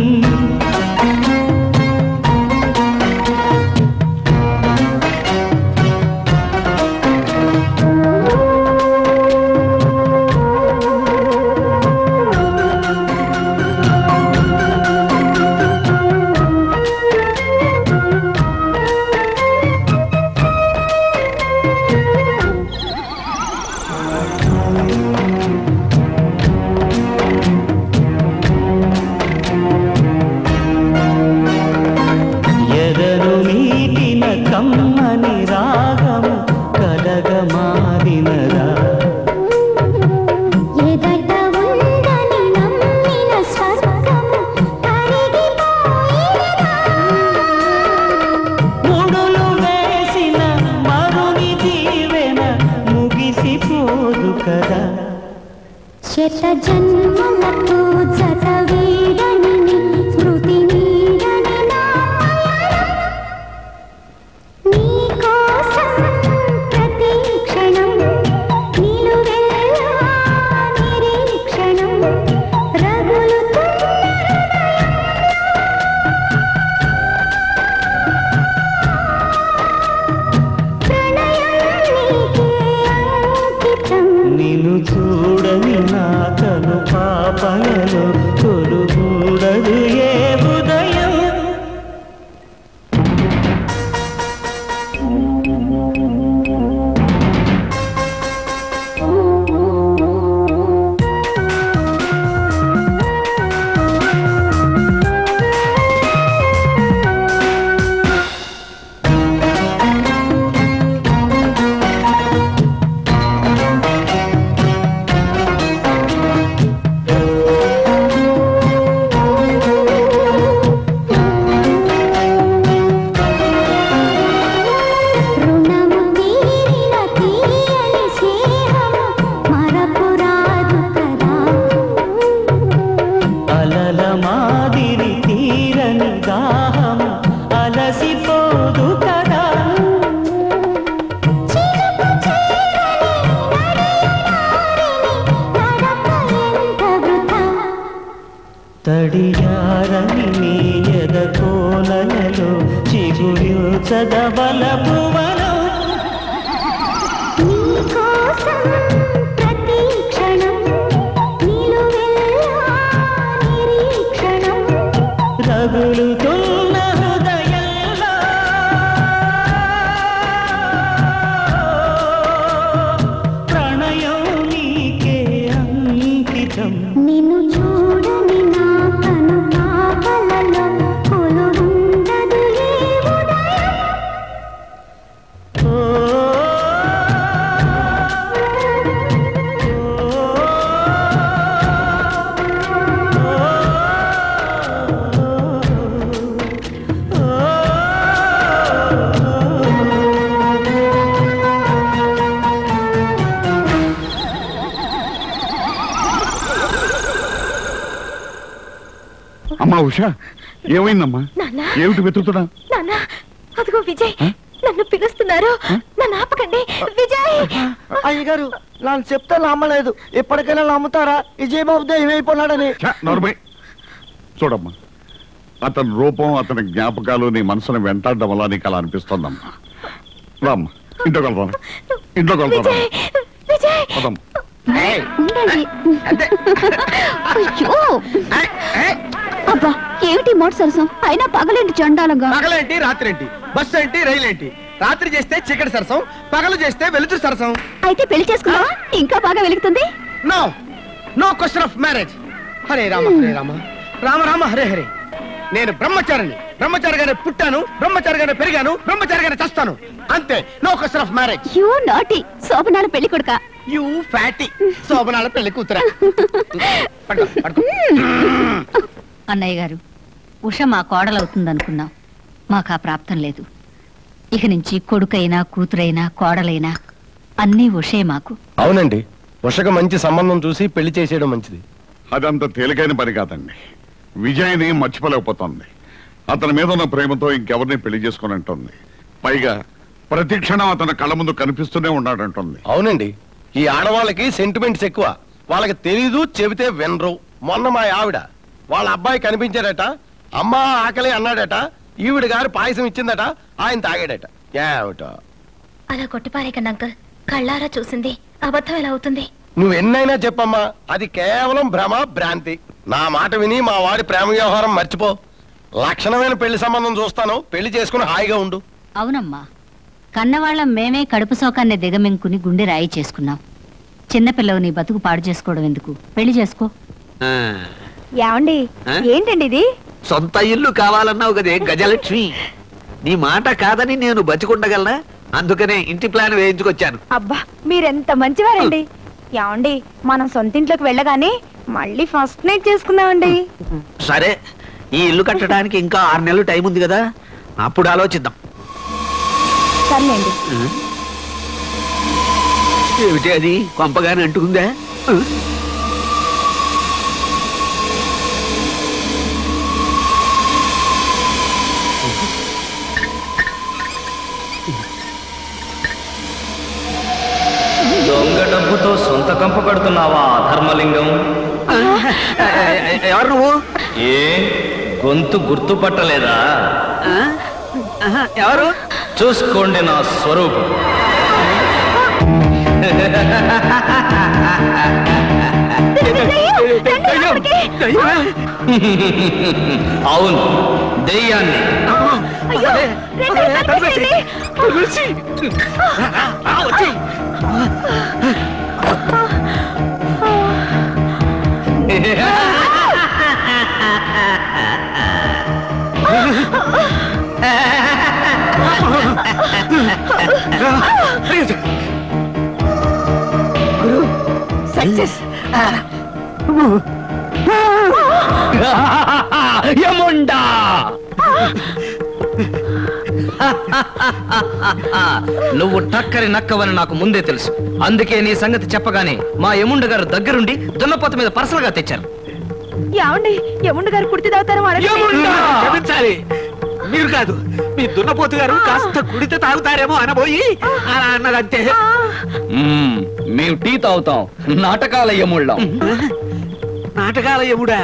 కమ్మని రాగము కలగమాదినరా ఎదట ఉందని నమ్మిన స్వర్గము కరిగిపోయినదా ముడులు వేసిన మరుని దీవెన ముగిసిపోదు కదా శత జన్మలకు జత వీడని స్మృతి నీడని నా నీ కోసం ప్రతి క్షణం నిలువెల్లా నిరీక్షణం రగులుతున్న నిన్ను చూడని నా కను పాపలలో కొలుగూడదు ఏ ఉదయం రుణము తీరిన తీయని స్నేహము మరపురాదు కదా అలల మాదిరి తీరని దాహము అలసిపోదు కదా చిలుకు చేరని నడక ఎంత వృథా తడియారని నీ ఎద కోలలో చిగురించదవల భువనం నీ కోసం ప్రతి క్షణం నిలువెల్లా నిరీక్షణం రగులుతున్న హృదయంలో ప్రణయం నీకే అంకితం నిన్ను చూడని నా కను పాపలలో కొలువుండదు ఏ ఉదయం అమ్మా ఉషా ఏమైందమ్మా నాన్న ఏమిటి వెతుకుతున్నా నాన్న అదిగో విజయ్ నన్ను పిలుస్తున్నారు నన్ను ఆపకండి విజయ్ అయ్యగారు నన్ను చెప్తే నమ్మలేదు ఇప్పటికైనా నమ్ముతారా విజయ్ బాబు ఏమైపోయినాడని నోర్మై చూడమ్మా అతని రూపం అతని జ్ఞాపకాలు నీ మనసును వెంటాడడం వల్ల నీకు అలా అనిపిస్తోందమ్మా రామ్మా ఇంట్లోకి వెళ్తాను ఇంట్లోకి వెళ్తాను విజయ్ పదమ్మా ఉండండి. అయ్యో అబ్బా ఏమిటి మోటార్ సరసం అయినా పగలేంటి చండాలంగా పగలేంటి రాత్రేంటి బస్సు ఏంటి రైలు ఏంటి రాత్రి చేస్తే చీకటి సరసం పగలు చేస్తే వెలుతురు సరసం అయితే పెళ్లి చేసుకున్నా ఇంకా బాగా వెలుగుతుంది no no question of marriage Hare Rama Hare Rama Rama Rama Hare Hare నేను బ్రహ్మచారిని బ్రహ్మచారిగానే పుట్టాను బ్రహ్మచారిగానే పెరిగాను బ్రహ్మచారిగానే చస్తాను అంతే no question of marriage you నాటి శోభనాల పెళ్లి కొడుక యూ ఫ్యాటీ శోభనాల పెళ్లి కూతురా అన్నయ్య గారు ఉష మా కోడలవుతుందనుకున్నాం మాకు ఆ ప్రాప్తం లేదు ఇక నుంచి కొడుకైనా కూతురైనా కోడలైనా అన్నీ ఉషే మాకు అవునండి ఉషకు మంచి సంబంధం చూసి పెళ్లి చేసేయడం మంచిది అదంత తేలికైన పని కాదండి. విజయ్ని మర్చిపోలేకపోతుంది. అతని మీద ఉన్న ప్రేమతో ఇంకెవరిని పెళ్లి చేసుకుని అంటుంది. పైగా ప్రతి క్షణం అతని కళ్ళ ముందు కనిపిస్తూనే ఉన్నాడంటుంది. అవునండి, ఈ ఆడవాళ్ళకి సెంటిమెంట్స్ ఎక్కువ. వాళ్ళకి తెలీదు, చెబితే వినరు. మొన్న మా ఆవిడ వాళ్ళ అబ్బాయి కనిపించాడట, అమ్మా ఆకలి అన్నాడట, ఈవిడ గారు పాయసం ఇచ్చిందట, ఆయన తాగాడట. ఏమిటో అలా కొట్టిపారేకండి అంకుల్. కళ్ళారా చూసింది అబద్ధం ఎలా అవుతుంది? నువ్వు ఎన్నైనా చెప్పమ్మా, అది కేవలం భ్రమ, భ్రాంతి. నా మాట విని మా వాడి ప్రేమ వ్యవహారం మర్చిపో. లక్షణమైన పెళ్లి సంబంధం చూస్తాను, పెళ్లి చేసుకుని హాయిగా ఉండు. అవునమ్మా, కన్నవాళ్ళం మేమే కడుపు సోకాన్ని దిగమింగుకుని గుండె రాయి చేసుకున్నాం. చిన్నపిల్లవు నీ బతుకు పాడు చేసుకోవడం ఎందుకు? పెళ్లి చేసుకో. ఏమండి ఏంటండి ఇది? సొంత ఇల్లు కావాలన్నావు కదే గజలక్ష్మి, నీ మాట కాదని నేను బతికుండగలనా? అందుకనే ఇంటి ప్లాన్ వేయించుకొచ్చాను. అబ్బా మీరెంత మంచివారండి. ఏమండి మనం సొంత ఇంట్లోకి వెళ్ళగానే మళ్ళీ ఫస్ట్ నైట్ చేసుకుందామండి. సరే, ఈ ఇల్లు కట్టడానికి ఇంకా ఆరు నెలలు టైం ఉంది కదా, అప్పుడు ఆలోచిద్దాం. సర్లేండి. ఏమిటి అది కొంపగానే అంటుకుందా? దొంగ డబ్బుతో సొంత కంప కడుతున్నావా ధర్మలింగం? ఎవరు నువ్వు? ఏ గొంతు గుర్తుపట్టలేదా? ఎవరు? చూసుకోండి నా స్వరూపం. అవును, దెయ్యాన్ని. సక్సెస్. యముండా, నువ్వు టక్కరి నక్కవని నాకు ముందే తెలుసు. అందుకే నీ సంగతి చెప్పగానే మా యముండ గారు దగ్గరుండి దున్నపోత మీద పర్సనల్ గా తెచ్చారు. ఏమండి యముండ గారు కుర్తి తాగుతారు? క్షమించాలి, మీరు కాదు, మీ దున్నపోతు గారు కాస్త కుడితే తాగుతారేమో అనబోయి అలా అన్నదంతే. మేము టీ తాగుతాం, నాటకాల యముళ్ళం. నాటకాల యముడా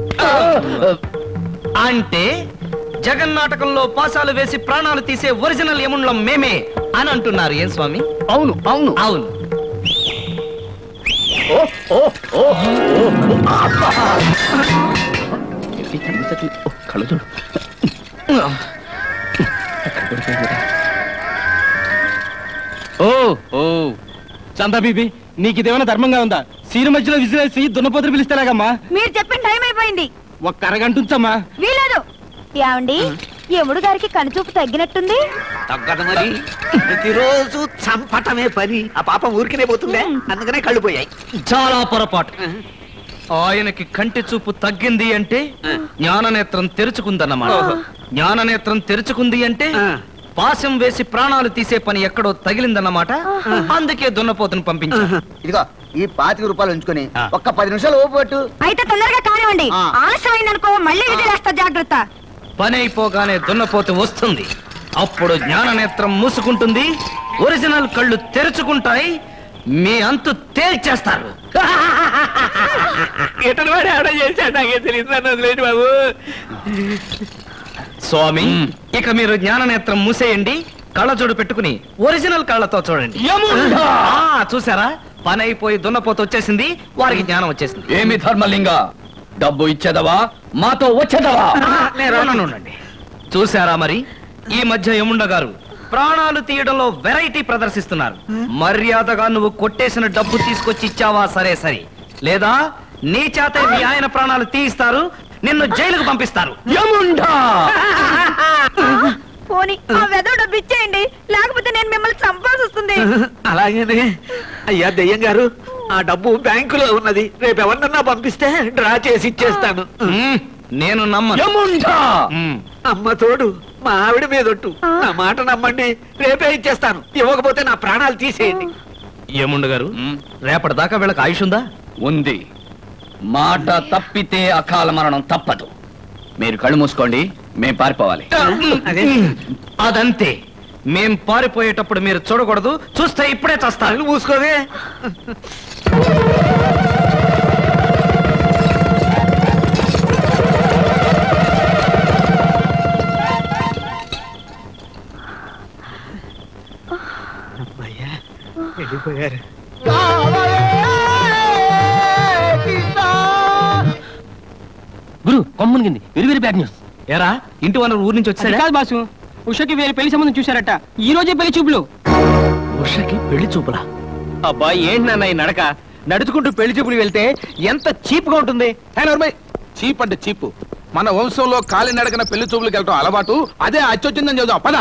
అంటే జగన్నాటకంలో పాసాలు వేసి ప్రాణాలు తీసే ఒరిజినల్ యముండ్లం మేమే అని అంటున్నారు. ఏం స్వామి? అవును అవును అవును. కళ్ళు ఓ ఓ చందా బీబీ, నీకు ఇదేమైనా ధర్మంగా ఉందా? సీరు మధ్యలో విసిరేసి దున్నపోతులు పిలిస్తేలాగమ్మా. మీరు చెప్పిన టైం అయిపోయింది. ఒక్క అరగంట ఉంచమ్మా. వీలేదు. ఏమండి యముడు గారికి కనుచూపు తగ్గినట్టుంది. తగ్గదు మరి, ప్రతిరోజు చంపటమే పని. ఆ పాపం ఊరికినే పోతుందే, అందుకనే కళ్ళు పోయాయి. చాలా పొరపాటు. ఆయనకి కంటి చూపు తగ్గింది అంటే జ్ఞాననేత్రం తెరుచుకుందన్నమాట. జ్ఞాననేత్రం తెరుచుకుంది అంటే పాశం వేసి ప్రాణాలు తీసే పని ఎక్కడో తగిలిందన్నమాట. అందుకే దున్నపోతును పంపించా. ఇదిగో ఈ పాతిక రూపాయలు ఉంచుకొని ఒక్క పది నిమిషాలు ఓపు పట్టు. అయితే తొందరగా కానివ్వండి. ఆలస్యమైందనుకో మళ్ళీ విధిలేస్తా, జాగ్రత్త. పని అయిపోగానే దున్నపోతు వస్తుంది. అప్పుడు జ్ఞాననేత్రం మూసుకుంటుంది, ఒరిజినల్ కళ్ళు తెరుచుకుంటాయి. మీ అంతు తేల్చేస్తారు. ఎటను వాడు ఎవడో చేశాడు, నాకే తెలియదు. నన్ను వదిలేండి బాబు. స్వామి, ఇక మీరు జ్ఞాననేత్రం మూసేయండి, కళ్ళజోడు పెట్టుకుని ఒరిజినల్ కళ్ళతో చూడండి. ఆ, చూసారా, పని అయిపోయి దున్నపోతు వచ్చేసింది, వారికి జ్ఞానం వచ్చేసింది. ఏమి ధర్మలింగ, డబ్బు ఇచ్చేదవా మాతో వచ్చేదవా? ఉండండి. చూసారా మరి, ఈ మధ్య యముండ గారు ప్రాణాలు తీయడంలో వెరైటీ ప్రదర్శిస్తున్నారు. మర్యాదగా నువ్వు కొట్టేసిన డబ్బు తీసుకొచ్చి ఇచ్చావా సరే సరే, లేదా నీ చేత మీ ఆయన ప్రాణాలు తీయిస్తారు, నిన్ను జైలుకు పంపిస్తారు. యముండా, పోనీ ఆ వెధవ డబ్బు ఇచ్చేయండి, లేకపోతే నేను మిమ్మల్ని చంపాల్సి వస్తుంది. అలాగేనే అయ్యా దెయ్యం గారు, ఆ డబ్బు బ్యాంకులో ఉన్నది. రేపు ఎవరినన్నా పంపిస్తే డ్రా చేసి ఇచ్చేస్తాను. నేను నమ్మను. యముండా, అమ్మ తోడు, మా ఆవిడ మీదొట్టు, నా మాట నమ్మండి, రేపే ఇచ్చేస్తాను. ఇవ్వకపోతే నా ప్రాణాలు తీసేయండి. యముండ గారు, రేపటి దాకా వీళ్ళకి ఆయుష్ ఉందా? ఉంది. మాట తప్పితే అకాల మరణం తప్పదు. మీరు కళ్ళు మూసుకోండి, మేం పారిపోవాలి. అదంతే. మేం పారిపోయేటప్పుడు మీరు చూడకూడదు, చూస్తే ఇప్పుడే చస్తారు. మూసుకోవే. వెళ్ళిపోయారు. గురు కొమ్మనిగింది. Very very bad news. ఎరా ఇంటి వనరు ఊరు నుంచి వచ్చాడా? కాదు బాసు, ఉషకి వేరే పెళ్లి సంబంధం చూశారట. ఈ రోజే పెళ్లి చూపులు. ఉషకి పెళ్లి చూపులా? అబ్బా ఏంటి నాన్న ఈ నడక? నడుచుకుంటూ పెళ్లి చూపులు వెళ్తే ఎంత చీప్ గా ఉంటుంది. చీప్ అంటే చీప్. మన వంశంలో కాలి నడకన పెళ్లి చూపులకు వెళ్ళటం అలవాటు. అదే అచ్చొచ్చిందని చదువు. పదా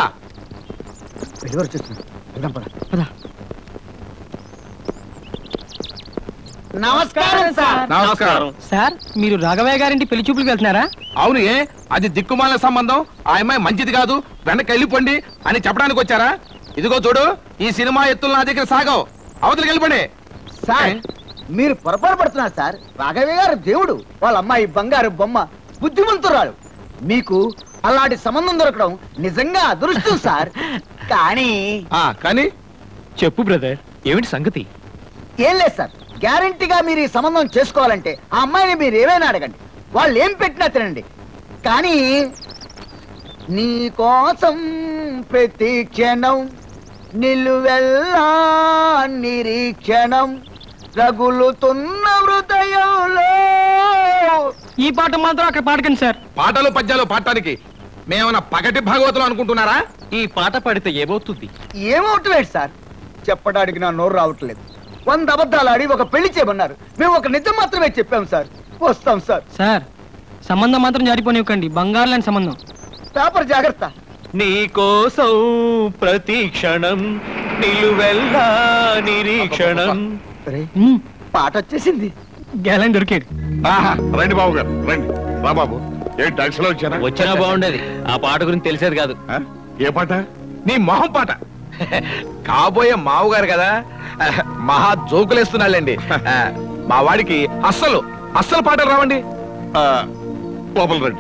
నమస్కారం సార్. నమస్కారం సార్, మీరు రాఘవయ్య గారింటి పెళ్లి చూపులకు వెళ్తున్నారా? అవును, ఏ అది దిక్కుమాల సంబంధం. ఆ అమ్మాయి మంచిది కాదు, వెనక్కి వెళ్ళిపోండి అని చెప్పడానికి వచ్చారా? ఇదిగో చూడు, ఈ సినిమా ఎత్తులు నా దగ్గర సాగవు. అవతలికి వెళ్ళిపోండి. సార్, మీరు పొరపాటు పడుతున్నారు సార్. రాఘవయ్య గారు దేవుడు, వాళ్ళ అమ్మాయి బంగారు బొమ్మ, బుద్ధిమంతురాలు. మీకు అలాంటి సంబంధం దొరకడం నిజంగా అదృష్టం సార్. కానీ కానీ చెప్పు బ్రదర్, ఏమిటి సంగతి? ఏం లేదు సార్, గ్యారంటీగా మీరు ఈ సంబంధం చేసుకోవాలంటే ఆ అమ్మాయిని మీరు ఏమైనా అడగండి, వాళ్ళు ఏం పెట్టినా తినండి. కానీ నీ కోసం ప్రతి క్షణం నిలువెల్లా నిరీక్షణం రగులుతున్న హృదయంలో. ఈ పాట మాత్రం అక్కడ పాడకండి సార్. పాటలు పద్యాలు పాడటానికి మేమన్నా పగటి భాగవతులు అనుకుంటున్నారా? ఈ పాట పాడితే ఏమవుతుంది? ఏమవుతుంది సార్, చెప్పడానికి నా నోరు రావట్లేదు. వంద అబద్ధాలు ఆడి ఒక పెళ్లి చేయమన్నారు, మేము ఒక నిజం మాత్రమే చెప్పాం సార్. వస్తాం సార్. సార్, సంబంధం మాత్రం జారిపోనివ్వకండి, బంగారు లాంటి సంబంధం. పేపర్ జాగ్రత్త. నీ కోసం ప్రతి క్షణం నిలువెల్లా నిరీక్షణం. పాట వచ్చేసింది. గ్యాలన్ దొరికాడు. రండి బాబు గారు, రండి. రా బాబు. ఏ టాక్సీలో వచ్చారా? వచ్చినా బాగుండేది. ఆ పాట గురించి తెలిసేది కాదు. ఏ పాట? నీ మొహం పాట. కాబోయే మావుగారు కదా, మహా జోకులేస్తున్నాళ్ళండి. మా వాడికి అస్సలు అస్సలు పాటలు రావండి. లోపల రండి,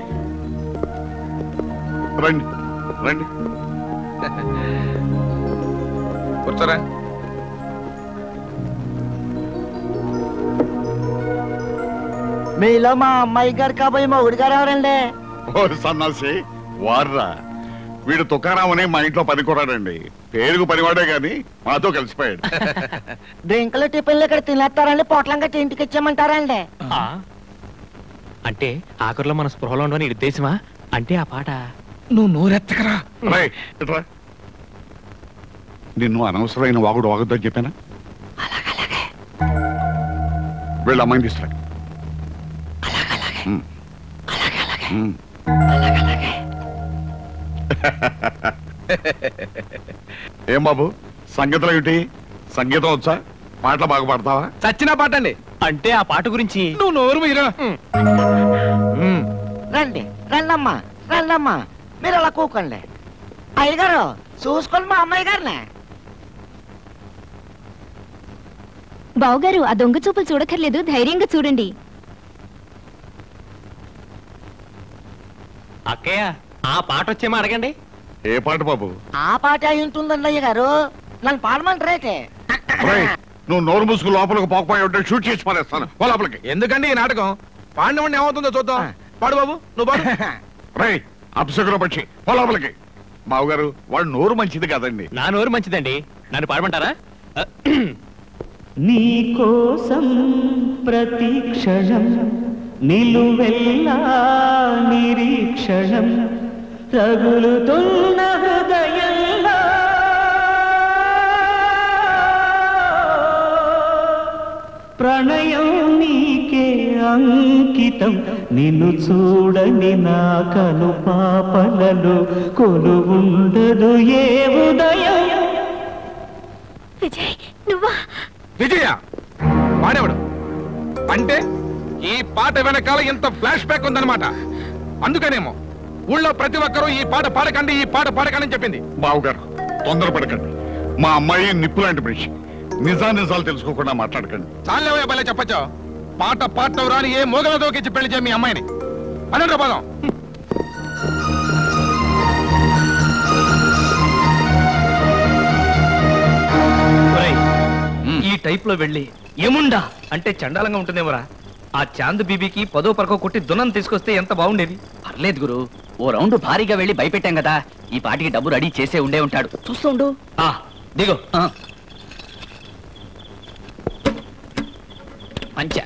రండి రండి. కూర్చోరా. మీలో మా అమ్మాయి గారు కాబోయే మా ఊడి గారు ఎవరండి? ఓ సన్నాసి వార్రా. వీడు తుకారాం అని మా ఇంట్లో పనికొరాడండి. పేరుకు పనివాడే గాని మాతో కలిసిపోయాడు. డ్రింకులు టిఫిన్లు ఇక్కడ తినేస్తారండి, పొట్లం కట్టి ఇంటికి ఇచ్చామంటారండి. అంటే ఆఖరిలో మన స్పృహలో ఉండని ఉద్దేశమా? అంటే ఆ పాట నువ్వు నోరెత్తకరా. రేయ్, ఇట్రా. నిన్ను అనవసరమైన వాగుడు వాగుద్దని చెప్పానా? వీళ్ళ అమ్మాయిని తీసుకురా. ఏం బాబు సంగీతం ఏమిటి? సంగీతం వచ్చా? పాటలు బాగా పాడతావా? చచ్చిన పాట అండి. అంటే ఆ పాట గురించి నువ్వు నోరు మీరా. రండి రండమ్మా, రండమ్మా. మీరు అలా కూకండి. అయ్యగారు చూసుకోండి మా అమ్మాయి గారిని. బావగారు, ఆ దొంగ చూపులు చూడక్కర్లేదు, ధైర్యంగా చూడండి. అక్కయ్య, ఆ పాట వచ్చేమో అడగండి. ఏ పాట బాబు? ఆ పాట అయి ఉంటుందండి అయ్యగారు. నన్ను పాడమంటారైతే. నువ్వు నోరు ముసుగు లోపలికి పోకపోయి ఉంటే షూట్ చేసి పారేస్తాను. లోపలికి. ఎందుకండి ఈ నాటకం? పాడినవాడిని ఏమవుతుందో చూద్దాం. పాడు బాబు, నువ్వు పాడు. రై అప్సగుర పక్షి లోపలికి. బావుగారు, వాడు నోరు మంచిది కదండి. నా నోరు మంచిదండి, నన్ను పాడమంటారా? నీ కోసం ప్రతి క్షణం నిలువెల్లా నిరీక్షణం రగులుతున్న హృదయంలో ప్రణయం నీకే అంకితం నిన్ను చూడని నా కను పాపలలో కొలువుండదు ఏ ఉదయం. విజయ్, నువ్వా? విజయ పాడేవాడు అంటే ఈ పాట వెనకాల ఇంత ఫ్లాష్ బ్యాక్ ఉందన్నమాట. అందుకనేమో ఊళ్ళో ప్రతి ఒక్కరూ ఈ పాట పాడకండి, ఈ పాట పాడకండి అని చెప్పింది. బావుగారు, తొందరపడకండి. మా అమ్మాయి నిప్పు లాంటి మనిషి. నిజా నిజాలు తెలుసుకోకుండా మాట్లాడకండి. చాలేవే భలే చెప్పచ్చా. పాట పాటలు రాని ఏ మోగల దోకించి పెళ్లి చేయ మీ అమ్మాయిని అనంత పదం. ఈ టైప్ లో వెళ్ళి ఏముండా అంటే చండాలంగా ఉంటుందేమోరా. ఆ చాంద్ బీబీకి పదో పరకో కొట్టి దునం తీసుకొస్తే ఎంత బాగుండేది. పర్లేదు గురు, ఓ రౌండ్ భారీగా వెళ్ళి భయపెట్టాం కదా, ఈ పాటికి డబ్బు రెడీ చేసే ఉండే ఉంటాడు. చూస్తూ ఉండు. ఆ దిగో. పంచ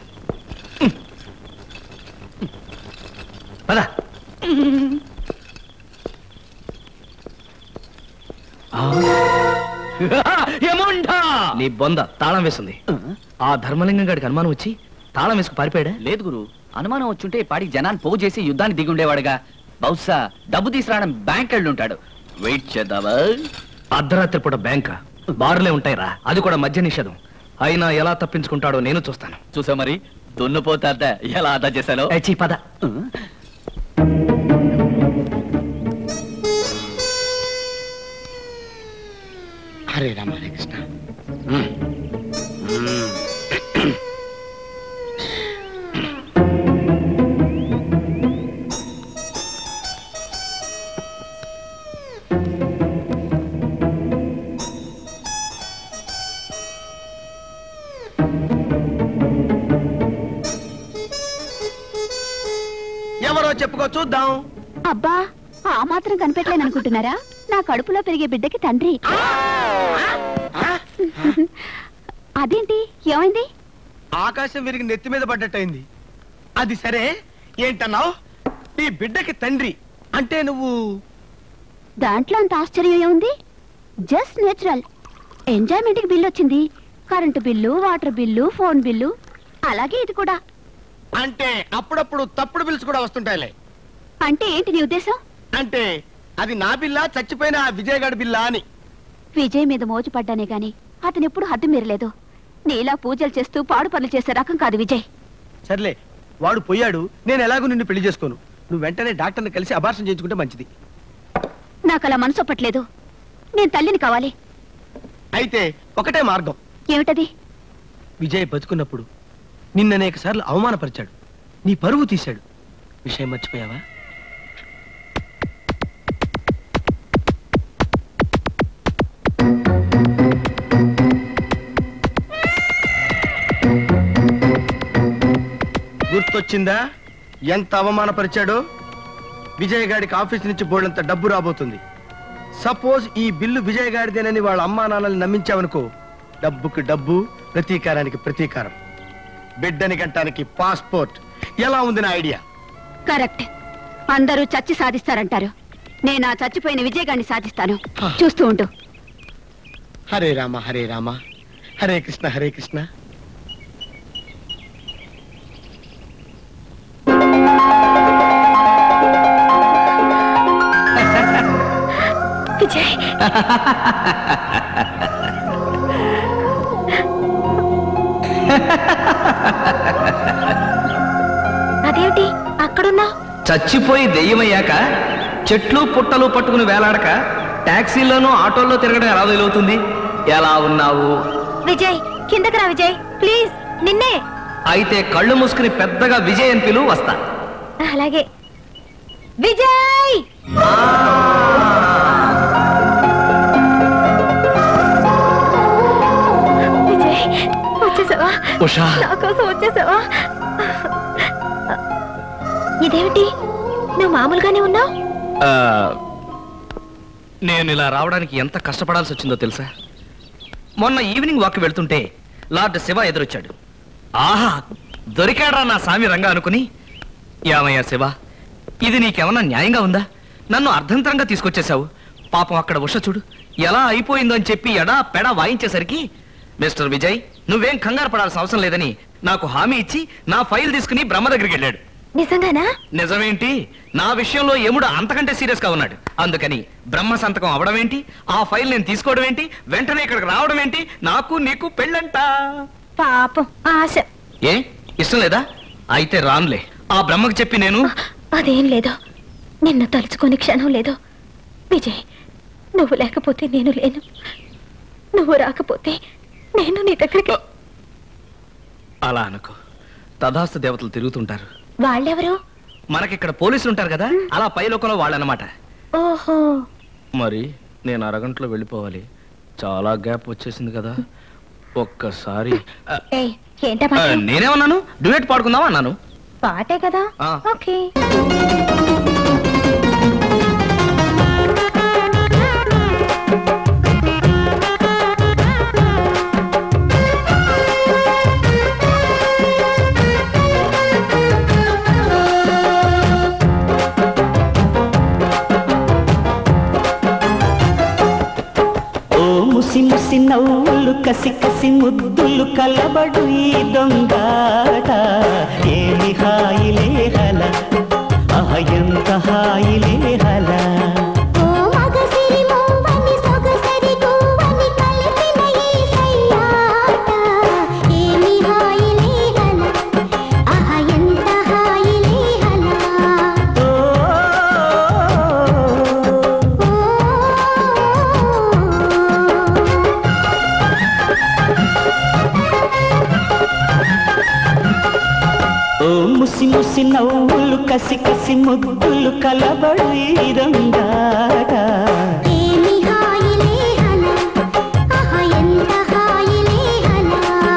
పద. ఏముండా నీ బొంద తాళం వేస్తుంది. ఆ ధర్మలింగం గారికి అనుమానం వచ్చి తాళం వేసుకు పారిపోయాడా? లేదు గురు, అనుమానం వచ్చుంటే ఈ పాటికి జనాన్ని పోగు చేసి యుద్ధాన్ని దిగి ఉండేవాడుగా. బహుశా డబ్బు తీసుకురావడం బ్యాంక్ వెళ్ళి ఉంటాడు. వెయిట్ చేద్దావా? అర్ధరాత్రి పూట బ్యాంక్ బారులే ఉంటాయిరా, అది కూడా మధ్య నిషేధం. అయినా ఎలా తప్పించుకుంటాడో నేను చూస్తాను. చూసా మరి, దున్నుపోతా ఎలా ఆదా చేశాను. చీ పద. హరే రామ హరే కృష్ణ. ఎవరో చెప్పుకో చూద్దాం. అబ్బా, ఆ మాత్రం కనిపెట్టలేను అనుకుంటున్నారా? నా కడుపులో పెరిగే బిడ్డకి తండ్రి. అదేంటి, ఏమైంది? ఆకాశం విరిగి నెత్తి మీద పడ్డట్టయింది. అది సరే, ఏంటన్నావు? నీ బిడ్డకి తండ్రి అంటే నువ్వు? దాంట్లో అంత ఆశ్చర్యం ఏముంది? Just natural. ఎంజాయ్మెంట్ కి బిల్లు వచ్చింది. Current bill, water bill, phone bill, అలాగే ఇది కూడా. అంటే అప్పుడప్పుడు తప్పుడు బిల్స్ కూడా వస్తుంటాయిలే. అంటే ఏంటి నీ ఉద్దేశం? అంటే అది నా బిల్లా, చచ్చిపోయిన ఆ విజయగాడి బిల్లా అని. విజయ్ మీద మోజు పడ్డానే గాని అతను ఎప్పుడు హద్దు మీరలేదు. నీలా పూజలు చేస్తూ పాడు పనులు చేసే రకం కాదు విజయ్. సర్లే, వాడు పోయాడు, నేను ఎలాగో నిన్ను పెళ్లి చేసుకోను. నువ్వు వెంటనే డాక్టర్ని కలిసి అబార్షన్ చేయించుకుంటే మంచిది. నాకు అలా మనసు ఒప్పట్లేదు. నేను తల్లిని కావాలి. అయితే ఒకటే మార్గం. ఏమిటది? విజయ్ బతుకున్నప్పుడు నిన్న అనేక సార్లు అవమానపరిచాడు, నీ పరువు తీశాడు. విషయం మర్చిపోయావా? గుర్తొచ్చిందా ఎంత అవమానపరిచాడో? విజయ్ గాడికి ఆఫీస్ నుంచి బోర్డంత డబ్బు రాబోతుంది. సపోజ్ ఈ బిల్లు విజయ్ గాడిదేనని వాళ్ళ అమ్మా నాన్నల్ని నమ్మించావనుకో, డబ్బుకి డబ్బు, ప్రతీకారానికి ప్రతీకారం. బిడ్డని గంటానికి పాస్పోర్ట్. ఎలా ఉంది నా ఐడియా? కరెక్ట్. అందరూ చచ్చి సాధిస్తారంటారు. నేను ఆ చచ్చిపోయిన విజయ్ గారిని సాధిస్తాను. చూస్తూ ఉండు. హరే రామ హరే రామ హరే కృష్ణ హరే కృష్ణ. విజయ్, అదేమిటి అక్కడున్నా? చచ్చిపోయి దెయ్యమయ్యాక చెట్లు పుట్టలు పట్టుకుని వేలాడక టాక్సీల్లోనూ ఆటోల్లో తిరగడం ఎలా వీలవుతుంది? ఎలా ఉన్నావు? విజయ్, కిందకి రా విజయ్ ప్లీజ్. నిన్నే. అయితే కళ్ళు మూసుకుని పెద్దగా విజయ్ అని పిలువు, వస్తా. అలాగే. విజయ్! విజయ్, వచ్చేసావా? ఉషా, నా కోసం వచ్చేసావా? ఇదేమిటి, నువ్వు మామూలుగానే ఉన్నావు? నేను ఇలా రావడానికి ఎంత కష్టపడాల్సి వచ్చిందో తెలుసా? మొన్న ఈవినింగ్ వాక్ వెళ్తుంటే లార్డ్ శివ ఎదురొచ్చాడు. ఆహా, దొరికాడ్రా నా సామి రంగా అనుకుని, ఏమయ్యా శివ, ఇది నీకేమన్నా న్యాయంగా ఉందా? నన్ను అర్ధంతరంగా తీసుకొచ్చేశావు. పాపం అక్కడ ఉష చూడు ఎలా అయిపోయిందో అని చెప్పి ఎడా పెడా వాయించేసరికి, మిస్టర్ విజయ్ నువ్వేం కంగారు పడాల్సిన అవసరం లేదని నాకు హామీ ఇచ్చి నా ఫైల్ తీసుకుని బ్రహ్మ దగ్గరికి వెళ్ళాడు. నిజంగానా? నిజమేంటి, నా విషయంలో యముడు అంతకంటే సీరియస్ గా ఉన్నాడు. అందుకని బ్రహ్మ సంతకం అవడం ఏంటి, ఆ ఫైల్ నేను తీసుకోవడం ఏంటి, వెంటనే ఇక్కడికి రావడం ఏంటి, నాకు నీకు పెళ్ళంట. పాపం ఆశ. ఏ ఇష్టం లేదా? అయితే రానులే. ఆ బ్రహ్మకు చెప్పి నేను. అదేం లేదు, నిన్ను తలుచుకొని క్షణం లేదు. విజయ్, నువ్వు లేకపోతే నేను లేను, నువ్వు రాకపోతే నేను నీ దగ్గరికి. అలా అనుకో, తదాస్తు దేవతలు తిరుగుతుంటారు. వాళ్ళెవరు? మనకిక్కడ పోలీసులు ఉంటారు కదా, అలా పై లోకంలో వాళ్ళన్నమాట. ఓహో. మరి నేను అరగంటలో వెళ్ళిపోవాలి. చాలా గ్యాప్ వచ్చేసింది కదా. ఒక్కసారి ఏయ్, ఏంటా పాట? నేనేమన్నాను? డ్యూయట్ పాడుకుందామా అన్నాను. పాటే కదా. ఓకే. ముసి ముసి నవ్వులు కసి కసి ముద్దులు కలబడు ఈ దొంగాట. ఏమి హాయిలే హల, ఆహ ఎంత హాయిలే హల. ముసి ముసి నవ్వులు కసి కసి ముద్దులు కలబడు ఈ రంగాట. ఏమి హాయిలే హల, ఆహ ఎంత హాయిలే హల.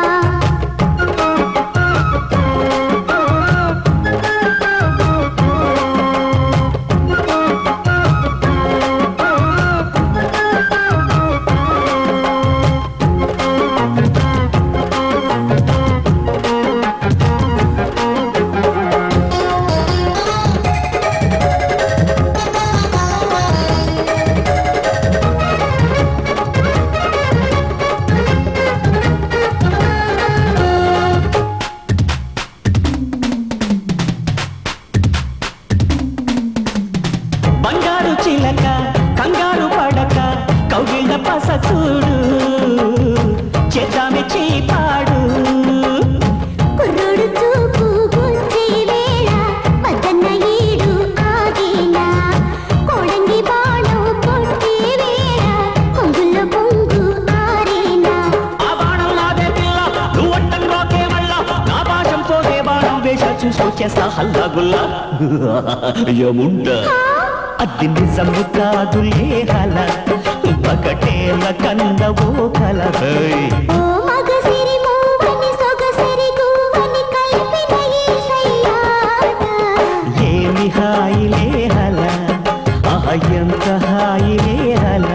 బంగారు చిలక కంగారు పడక కౌగిళ్ళ పస చూడు, చేద్దామె చీపాడు. కుర్రోడు చూపు గుంచే వేళ మదన్న ఈడు ఆగేనా. కోడంగి బాణం కొట్టే వేళ కొంగుల్లో పొంగు ఆరేనా. ఆ బాణం నాదే పిల్ల, నువ్వట్టం రోకే వల్ల నా భాషం పోదే బాణం వేష చూసొచ్చేస్తా హల్లా గుల్లా. యముండ అది నిజము కాదులే హల, పకటేల కందవో కల. ఓ మగసిరి మూవని సొగసిరి గువ్వని కలిపిన ఈ సయ్యాట. ఏమి హాయిలే హల, ఆహ ఎంత హాయిలే హల.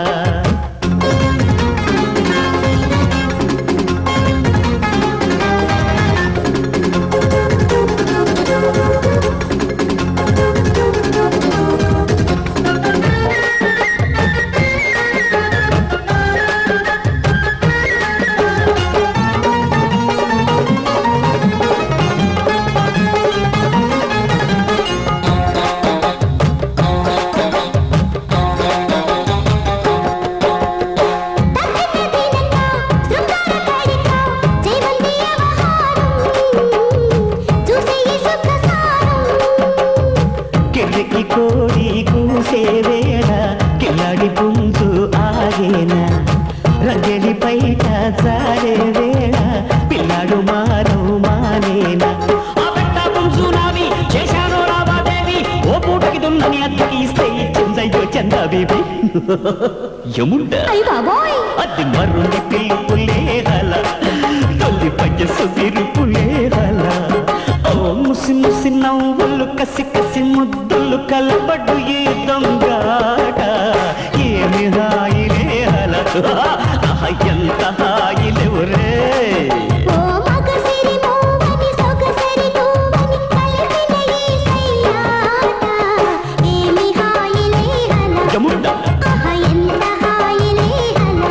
కిర్రికి కోడి కూసే వేళ కిల్లాడి పుంజు ఆగేనా. రంగెలి పైట జారే వేళ పిల్లాడు మారు మానేనా. ఆ పెట్ట పుంజు నావి చేశాను రావాదేవి, ఓ పూటకి దున్నని అద్దకి ఇస్తే ఇచ్చిందయ్యో చందా బేబీ. యముండ అది మరుని పిలుపులే హల, తొలి పయ్యసు విరుపులే హల. ఓ ముసి ముసి నవ్వులు కసి కసి ముద్దులు కలబడు ఈ దొంగాట. ఏమి హాయిలే హల, ఆహ ఎంత హాయిలేవురే. ఓ మగసిరి మూవని సొగసిరి గువ్వని కలిపిన ఈ సయ్యాట. ఏమి హాయిలే హల, యముండ ఆహ ఎంత హాయిలే హల.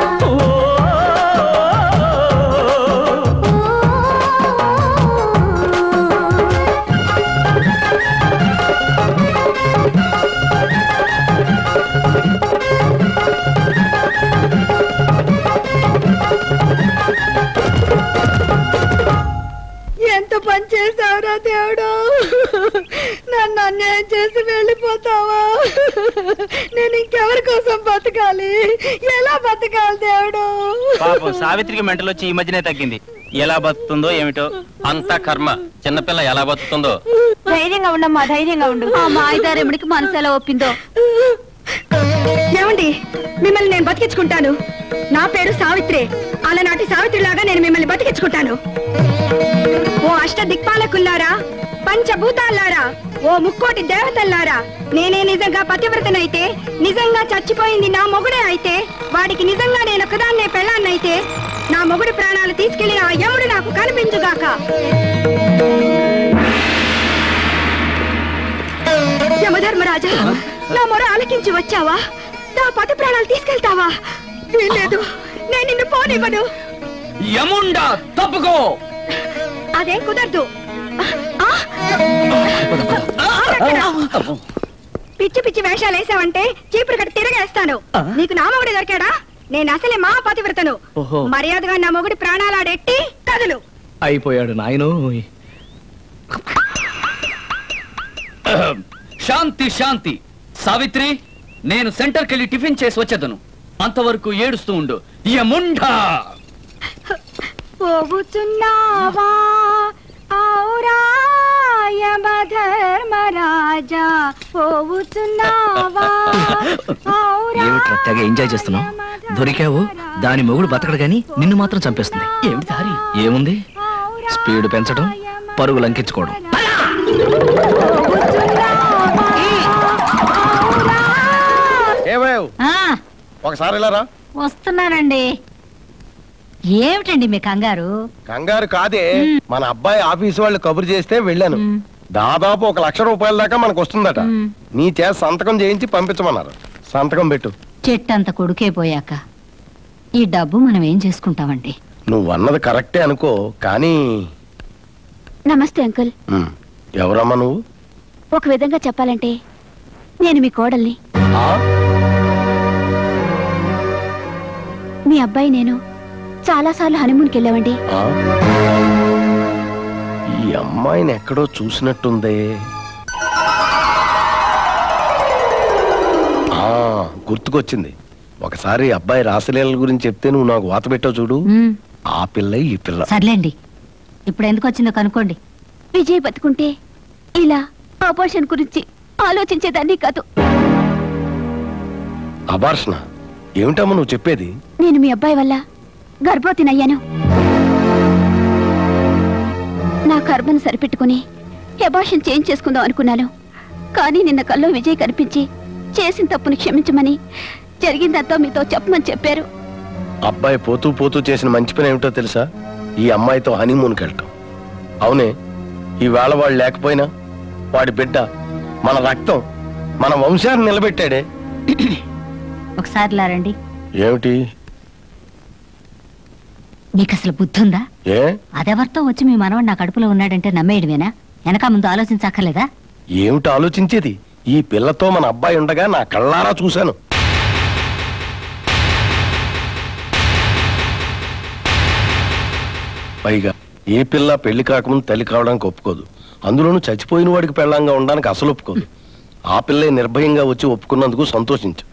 ఎంత పని చేసావురా దేవుడు, నన్ను అన్యాయం చేసి వెళ్ళిపోతావా? నేను ఇంకెవరికి కోసం బతకాలి? ఎలా బతకాలి దేవుడు? పాపం సావిత్రికి మెంటలు వచ్చి ఈ మధ్యనే తగ్గింది. ఎలా బతుకుతుందో ఏమిటో, అంతా కర్మ. చిన్నపిల్ల ఎలా బతుకుతుందో. ధైర్యంగా ఉండమ్మా, ధైర్యంగా ఉండు. ఆ మాయదారెముడికి మనసు ఎలా ఒప్పిందో. ఏమండి, మిమ్మల్ని నేను బతికించుకుంటాను. నా పేరు సావిత్రి. అలనాటి సావిత్రి లాగా నేను మిమ్మల్ని బతికించుకుంటాను. ఓ అష్ట దిక్పాలకుల్లారా, పంచభూతాల్లారా, ఓ ముక్కోటి దేవతల్లారా, నేనే నిజంగా పతివ్రతనైతే, నిజంగా చచ్చిపోయింది నా మొగుడే అయితే, వాడికి నిజంగా నేను ఒకదాన్నే పెళ్ళాన్నైతే, నా మొగుడు ప్రాణాలు తీసుకెళ్లిన ఆ యముడు నాకు కనిపించుగాక. యమధర్మరాజా, నా మొర ఆలకించి వచ్చావా? నా పతి ప్రాణాలు తీసుకెళ్తావా? వీల్లేదు, నేను నిన్ను పోనివ్వను. యముండా తప్పుకో. అదేం కుదరదు. పిచ్చి పిచ్చి వేషాలు వేసావంటే చీపురు కట్టి తిరగేస్తాను. నీకు నా మొగుడు దొరికాడా? నేను అసలే మా పతివ్రతను. మర్యాదగా నా మొగుడి ప్రాణాలాడెట్టి కదులు. అయిపోయాడు నాయను. శాంతి శాంతి. సావిత్రి, నేను సెంటర్కి వెళ్ళి టిఫిన్ చేసి వచ్చేదను. అంతవరకు ఏడుస్తూ ఉండు. యముండా పోగుతున్నావా ఔరా యమధర్మరాజా, పోగుతున్నావా ఔరా. ఏమిట్రా తెగ ఎంజాయ్ చేస్తున్నావు? దొరికావు, దాని మొగుడు బతకడు గాని నిన్ను మాత్రం చంపేస్తుంది. ఏమిటి దారి? ఏముంది, స్పీడ్ పెంచడం, పరుగు లంకించుకోవడం. ఏమేవ్ ఒకసారి ఇలా రా. వస్తున్నానండి. ఏమిటండి మీ కంగారు? కంగారు కాదే, మన అబ్బాయి ఆఫీసు వాళ్ళు కబురు చేస్తే వెళ్ళాను. దాదాపు ఒక లక్ష రూపాయల దాకా మనకు వస్తుందట. నీ చేత సంతకం చేయించి పంపించమన్నారు. సంతకం పెట్టు. చెట్టంత కొడుకే పోయాక ఈ డబ్బు మనం ఏం చేసుకుంటామండి? నువ్వు అన్నది కరెక్టే అనుకో, కానీ. నమస్తే అంకుల్. ఉమ్, ఎవరమ్మా నువ్వు? ఒక విధంగా చెప్పాలంటే నేను మీ కోడల్ని. మీ అబ్బాయి నేను చాలా సార్లు హనీమూన్కి వెళ్ళామండి. ఈ అమ్మాయిని ఎక్కడో చూసినట్టుందే. ఆ గుర్తుకొచ్చింది. ఒకసారి అబ్బాయి రాసలీల గురించి చెప్తే నువ్వు నాకు వాత పెట్టావు చూడు, ఆ పిల్ల ఈ పిల్ల. సర్లేండి, ఇప్పుడు ఎందుకు వచ్చిందో కనుక్కోండి. విజయ్ బతుకుంటే ఇలా ఆపరేషన్ గురించి ఆలోచించేదాన్ని కాదు. అబార్షణ ఏమిటమ్మా నువ్వు చెప్పేది? నేను మీ అబ్బాయి వల్ల గర్భవతినయ్యాను. నా గర్భను సరిపెట్టుకుని అబార్షన్ చేంజ్ చేసుకుందాం అనుకున్నాను. కానీ నిన్న కల్లో విజయ్ కనిపించి చేసిన తప్పుని క్షమించమని, జరిగిందంతా మీతో చెప్పమని చెప్పారు. అబ్బాయి పోతూ పోతూ చేసిన మంచి పని ఏమిటో తెలుసా? ఈ అమ్మాయితో హనీమూన్కి వెళ్ళటం. అవునే, ఈవేళ వాడు లేకపోయినా వాడి బిడ్డ మన రక్తం, మన వంశాన్ని నిలబెట్టాడే. ఒకసారి లారండి. ఏమిటి? మీకు అసలు బుద్ధి ఉందా? ఏ అదెవరితో వచ్చి మీ మనవడు నా కడుపులో ఉన్నాడంటే నమ్మేయడమేనా? వెనక ముందు ఆలోచించక్కర్లేదా? ఏమిటి ఆలోచించేది? ఈ పిల్లతో మన అబ్బాయి ఉండగా నా కళ్ళారా చూశాను. పైగా ఏ పిల్ల పెళ్లి కాకముందు తల్లి కావడానికి ఒప్పుకోదు. అందులోనూ చచ్చిపోయిన వాడికి పెళ్ళంగా ఉండడానికి అసలు ఒప్పుకోదు. ఆ పిల్లే నిర్భయంగా వచ్చి ఒప్పుకున్నందుకు సంతోషించు.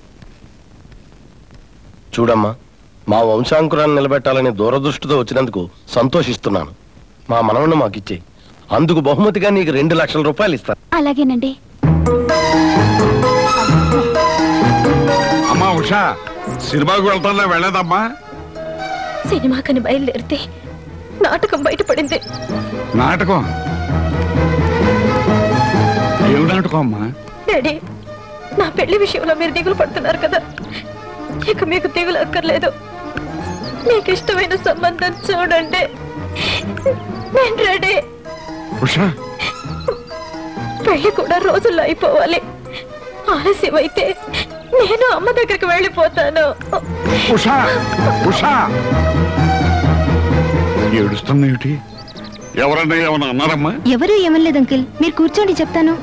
చూడమ్మా, మా వంశాంకురాన్ని నిలబెట్టాలని దూరదృష్టితో వచ్చినందుకు సంతోషిస్తున్నాను. మా మనవన్ని మాకిచ్చే, అందుకు బహుమతిగా నీకు రెండు లక్షల రూపాయలు ఇస్తాను. అలాగేనండి. అమ్మా ఉషా, సినిమాకు వెళ్తానా? వెళ్ళదమ్మా. సినిమాకని బయలుదేరితే నాటకం బయటపడింది. నాటకం? ఏం నాటకం అమ్మా? డాడీ, నా పెళ్లి విషయంలో మీరు దిగులు పడుతున్నారు కదా, ఇక మీకు దిగులు అక్కర్లేదు. మీకు ఇష్టమైన సంబంధం చూడండి, నేను రెడీ. ఉషా, పెళ్లి కూడా రోజుల్లో అయిపోవాలి. ఆలస్యం అయితే నేను అమ్మ దగ్గరికి వెళ్ళిపోతాను. ఉషా, ఉషా, ఏడుస్తున్నాయేమిటి? ఎవరన్నా ఏమన్నా అన్నారమ్మా? ఎవరు ఏమనలేదు అంకిల్, మీరు కూర్చోండి చెప్తాను.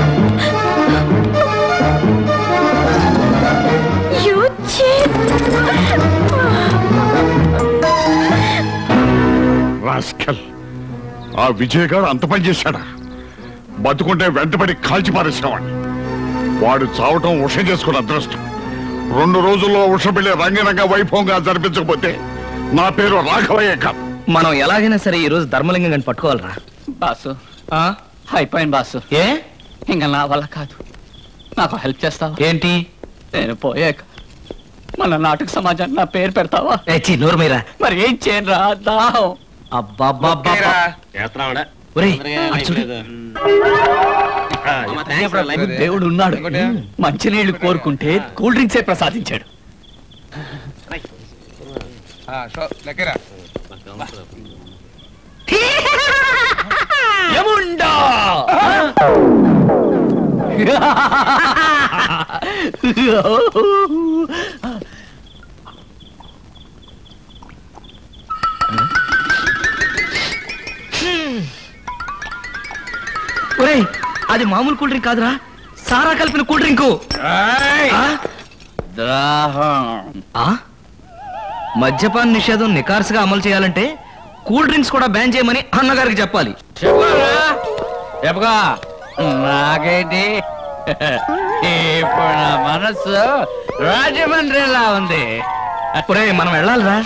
రాస్కల్, ఆ విజయ్ గారు అంత పని చేశాడా? బతుకుంటే వెంటబడి కాల్చి పారేసేవాడిని. వాడు చావటం ఉష చేసుకున్న అదృష్టం. రెండు రోజుల్లో ఉషపెళ్లి రంగరంగ వైభవంగా జరిపించకపోతే నా పేరు రాఘవయ్య కాదు. మనం ఎలాగైనా సరే ఈ రోజు ధర్మలింగం గాని పట్టుకోవాలరా. బాసు అయిపోయింది బాసు. ఏ ఇంకా నా వల్ల కాదు. నాకు హెల్ప్ చేస్తావా? ఏంటి? నేను పోయాక మన నాటక సమాజాన్ని నా పేరు పెడతావా? నోరు మీరా. మరి ఏం చేయను రా దాహం. దేవుడు ఉన్నాడు. మంచినీళ్లు కోరుకుంటే కూల్ డ్రింక్సే ప్రసాదించాడు. యముండా ఒరేయ్, అది మామూలు కూల్ డ్రింక్ కాదురా, సారా కలిపిన కూల్ డ్రింకు. మద్యపాన నిషేధం నికార్సుగా అమలు చేయాలంటే కూల్ డ్రింక్స్ కూడా బ్యాన్ చేయమని అన్నగారికి చెప్పాలి. చెప్పగా నాకేంటి ఇప్పుడు నా మనసు రాజమండ్రిలా ఉంది. ఒరే మనం వెళ్ళాలిరా.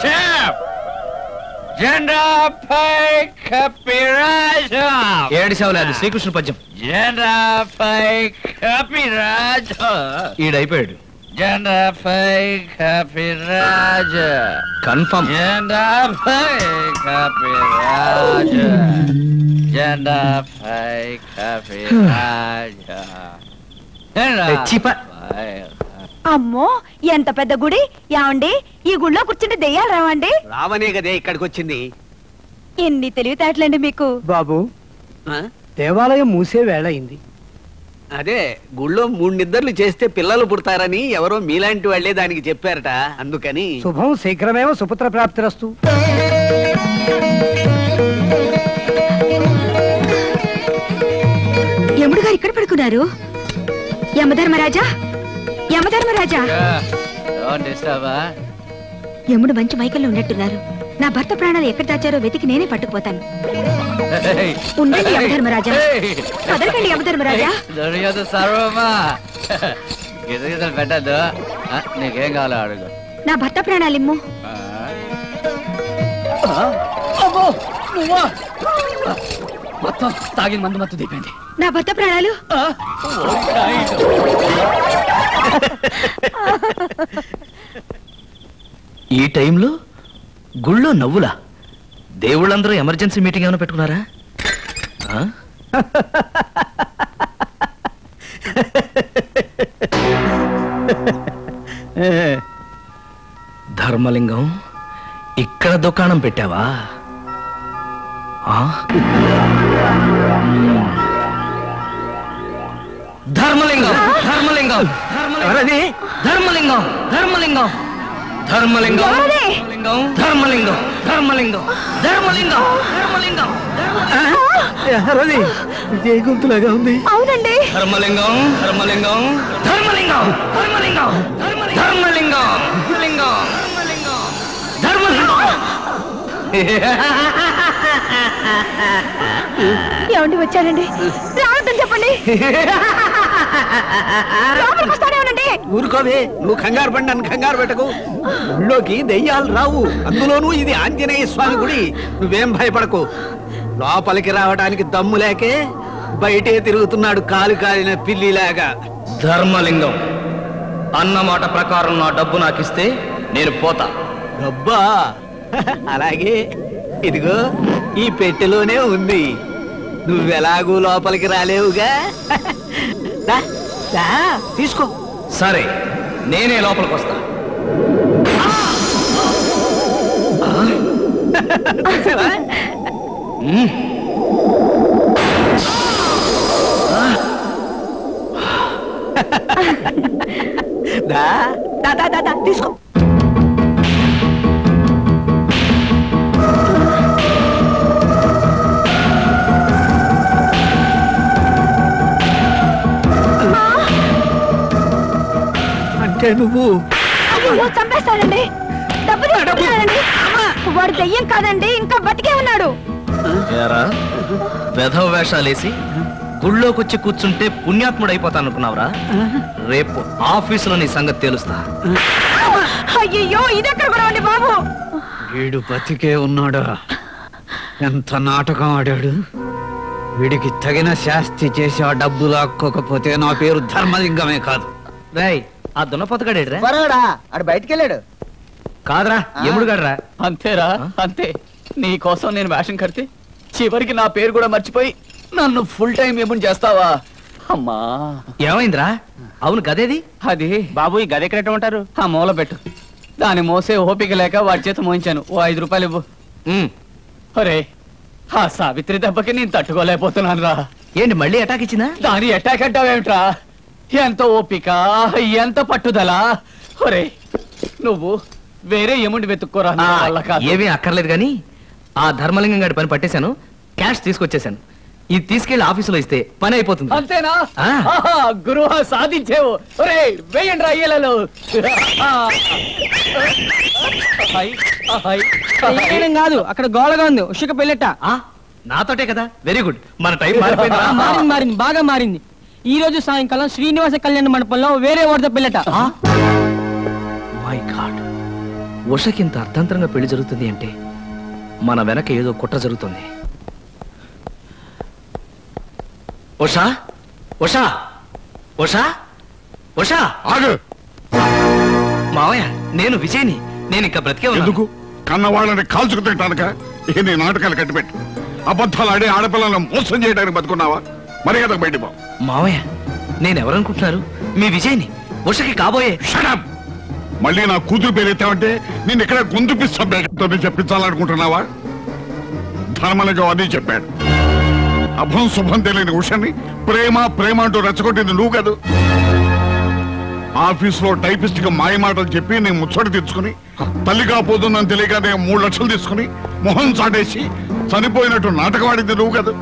జెండాపై కపిరాజు. ఏడిసావులే, అది శ్రీకృష్ణ పద్యం. జెండాపై కపిరాజు. ఈడైపోయాడు. జెండాపై కపిరాజు కన్ఫర్మ్. జెండాపై కపిరాజు. జెండాపై కపిరాజు. అమ్మో ఎంత పెద్ద గుడి. ఏమండి, ఈ గుడిలో కూర్చుంటే దెయ్యాలు రావండి? రావనే కదే ఇక్కడికి వచ్చింది. ఎన్ని తెలివితేటలండి మీకు. బాబు, దేవాలయం మూసే వేళ అయింది. అదే గుళ్ళో మూడు నిద్రలు చేస్తే పిల్లలు పుడతారని ఎవరో మీలాంటి వాళ్లే దానికి చెప్పారట, అందుకని. శుభం శీఘ్రమేమో సుపుత్ర ప్రాప్తిరస్తు. యముడు గారు ఇక్కడ పడుకున్నారు. యమధర్మరాజా, యమధర్మరాజా. యముడు మంచి మైకల్లో ఉన్నట్టున్నారు. నా భర్త ప్రాణాలు ఎక్కడ దాచారో వెతికి నేనే పట్టుకుపోతాను. ఉండండి యమధర్మరాజా, కదలకండి యమధర్మరాజా. సర్వమా గిజగిజలు పెట్టద్దు. నీకేం కావాలో అడుగు. నా భర్త ప్రాణాలిమ్ము. మొత్తం తాగిన మందు మత్తు దిగింది. నా భర్త ప్రాణాలు. ఈ టైంలో గుళ్ళో నవ్వులా? దేవుళ్ళందరూ ఎమర్జెన్సీ మీటింగ్ ఏమైనా పెట్టుకున్నారా? ధర్మలింగం, ఇక్కడ దుకాణం పెట్టావా? ధర్మలింగం, ధర్మలింగం, ధర్మలింగం, ధర్మలింగం, ధర్మలింగం, ధర్మలింగం, ధర్మలింగం, ధర్మలింగం, ధర్మలింగం, ధర్మలింగం. విజయ గొంతులాగా ఉంది. అవునండి. ధర్మలింగం, ధర్మలింగం, ధర్మలింగం, ధర్మలింగం, ధర్మలింగం, ధర్మలింగం, ధర్మలింగం. ఏమండి వచ్చానండి, రావద్దని చెప్పండి. ఊరుకోవే, నువ్వు కంగారు పడి నన్ను కంగారు పెట్టకు. ఊళ్ళోకి దెయ్యాలు రావు, అందులోనూ ఇది ఆంజనేయ స్వామి గుడి. నువ్వేం భయపడకు. లోపలికి రావడానికి దమ్ము లేకే బయటే తిరుగుతున్నాడు కాలు కాలిన పిల్లిలాగా. ధర్మలింగం, అన్నమాట ప్రకారం నా డబ్బు నాకిస్తే నేను పోతా. డబ్బా? అలాగే, ఇదిగో ఈ పెట్టెలోనే ఉంది. నువ్వెలాగూ లోపలికి రాలేవుగా. తీసుకో. సరే, నేనే లోపలికి వస్తా. దా దా దా దా తీసుకో. అంటే నువ్వు చంపేస్తానండి. డబ్బు తీసుకుంటానండి. వాడు దెయ్యం కాదండి, ఇంకా బతికే ఉన్నాడు. వెధవ వేషాలేసి గుళ్ళోకి వచ్చి కూర్చుంటే పుణ్యాత్ముడు అయిపోతా అనుకున్నావురా? రేపు ఆఫీసులో నీ సంగతి తెలుస్తా. అయ్యో ఇదెక్కడ గొడవండి బాబు? వీడు బతికే ఉన్నాడా? ఎంత నాటకం ఆడాడు. వీడికి తగిన శాస్తి చేసి ఆ డబ్బు లాక్కోకపోతే నా పేరు ధర్మలింగమే కాదు. రై ఆ దున్నపోతగాడేడ్రా? బరోడా ఆడు బయటికి వెళ్ళాడు. కాదురా ఎముడు గడరా. అంతేరా అంతే. నీ కోసం నేను వేషం కడితే చివరికి నా పేరు కూడా మర్చిపోయి నన్ను ఫుల్ టైం ఏముని చేస్తావా? అమ్మా ఏమైందిరా? అవును గదేది? అది బాబు ఈ గది ఎక్కడ ఉంటారు? ఆ మూల పెట్టు. దాన్ని మోసే ఓపిక లేక వాడి చేత మోయించాను. ఓ ఐదు రూపాయలు ఇవ్వు. అరే ఆ సావిత్రి దెబ్బకి నేను తట్టుకోలేకపోతున్నాను రా. ఏంటి మళ్ళీ అటాక్ ఇచ్చిందా? దాని అటాక్ అంటావేమిట్రా? ఎంత ఓపిక, ఎంత పట్టుదల. ఒరే నువ్వు వేరే ఏముండి వెతుక్కోరా. ఏమీ అక్కర్లేదు గాని ఆ ధర్మలింగం గారి పని పట్టేశాను. క్యాష్ తీసుకొచ్చేసాను. ఇది తీసుకెళ్లి ఆఫీసులో ఇస్తే పని అయిపోతుంది. అంతేనా? గురువు సాధించేవు. ఒరే వేయండి రా అయ్యలలో. కాదు అక్కడ గోళగా ఉంది. ఉషక పెళ్ళట. నాతోటే కదా. Very good. మన టైం మారిపోయింది. మారింది మారింది బాగా మారింది. ఈ రోజు సాయంకాలం శ్రీనివాస కళ్యాణ మండపంలో వేరే వాడితో పెళ్ళట. మై గాడ్, ఉషకింత అర్థంతరంగా పెళ్లి జరుగుతుంది అంటే మన వెనక ఏదో కుట్ర జరుగుతుంది. ఉషా ఉషా ఉషా ఉషా ఆగు. మావయ్య నేను విజయ్ని. నేను ఇంకా బ్రతికే ఎందుకు? కన్నవాళ్ళని కాల్చుకు తింటానుక ఈ నీ నాటకాలు కట్టిపెట్టు. అబద్ధాలు ఆడే ఆడపిల్లలను మోసం చేయడానికి బతుకున్నావా? మర్యాద బయట పో. మావయ్య నేనెవరనుకుంటున్నారు? మీ విజయ్ని, ఉషకి కాబోయే. షడప్. మళ్ళీ నా కూతురు పేరు ఎత్తావంటే నేను ఇక్కడ గొంతు పిస్తాతో చెప్పించాలనుకుంటున్నావా? ధర్మలింగం అని చెప్పాడు. అభం శుభం తెలియని ఉషని ప్రేమ ప్రేమ అంటూ రెచ్చగొట్టింది నువ్వు కాదు. ఆఫీసులో టైపిస్ట్ గా మాయ మాటలు చెప్పి నేను ముచ్చట తెచ్చుకుని తల్లి కాపోతుందని తెలియక నేను మూడు లక్షలు తీసుకుని మొహం చాటేసి చనిపోయినట్టు నాటకం ఆడింది నువ్వు కాదు.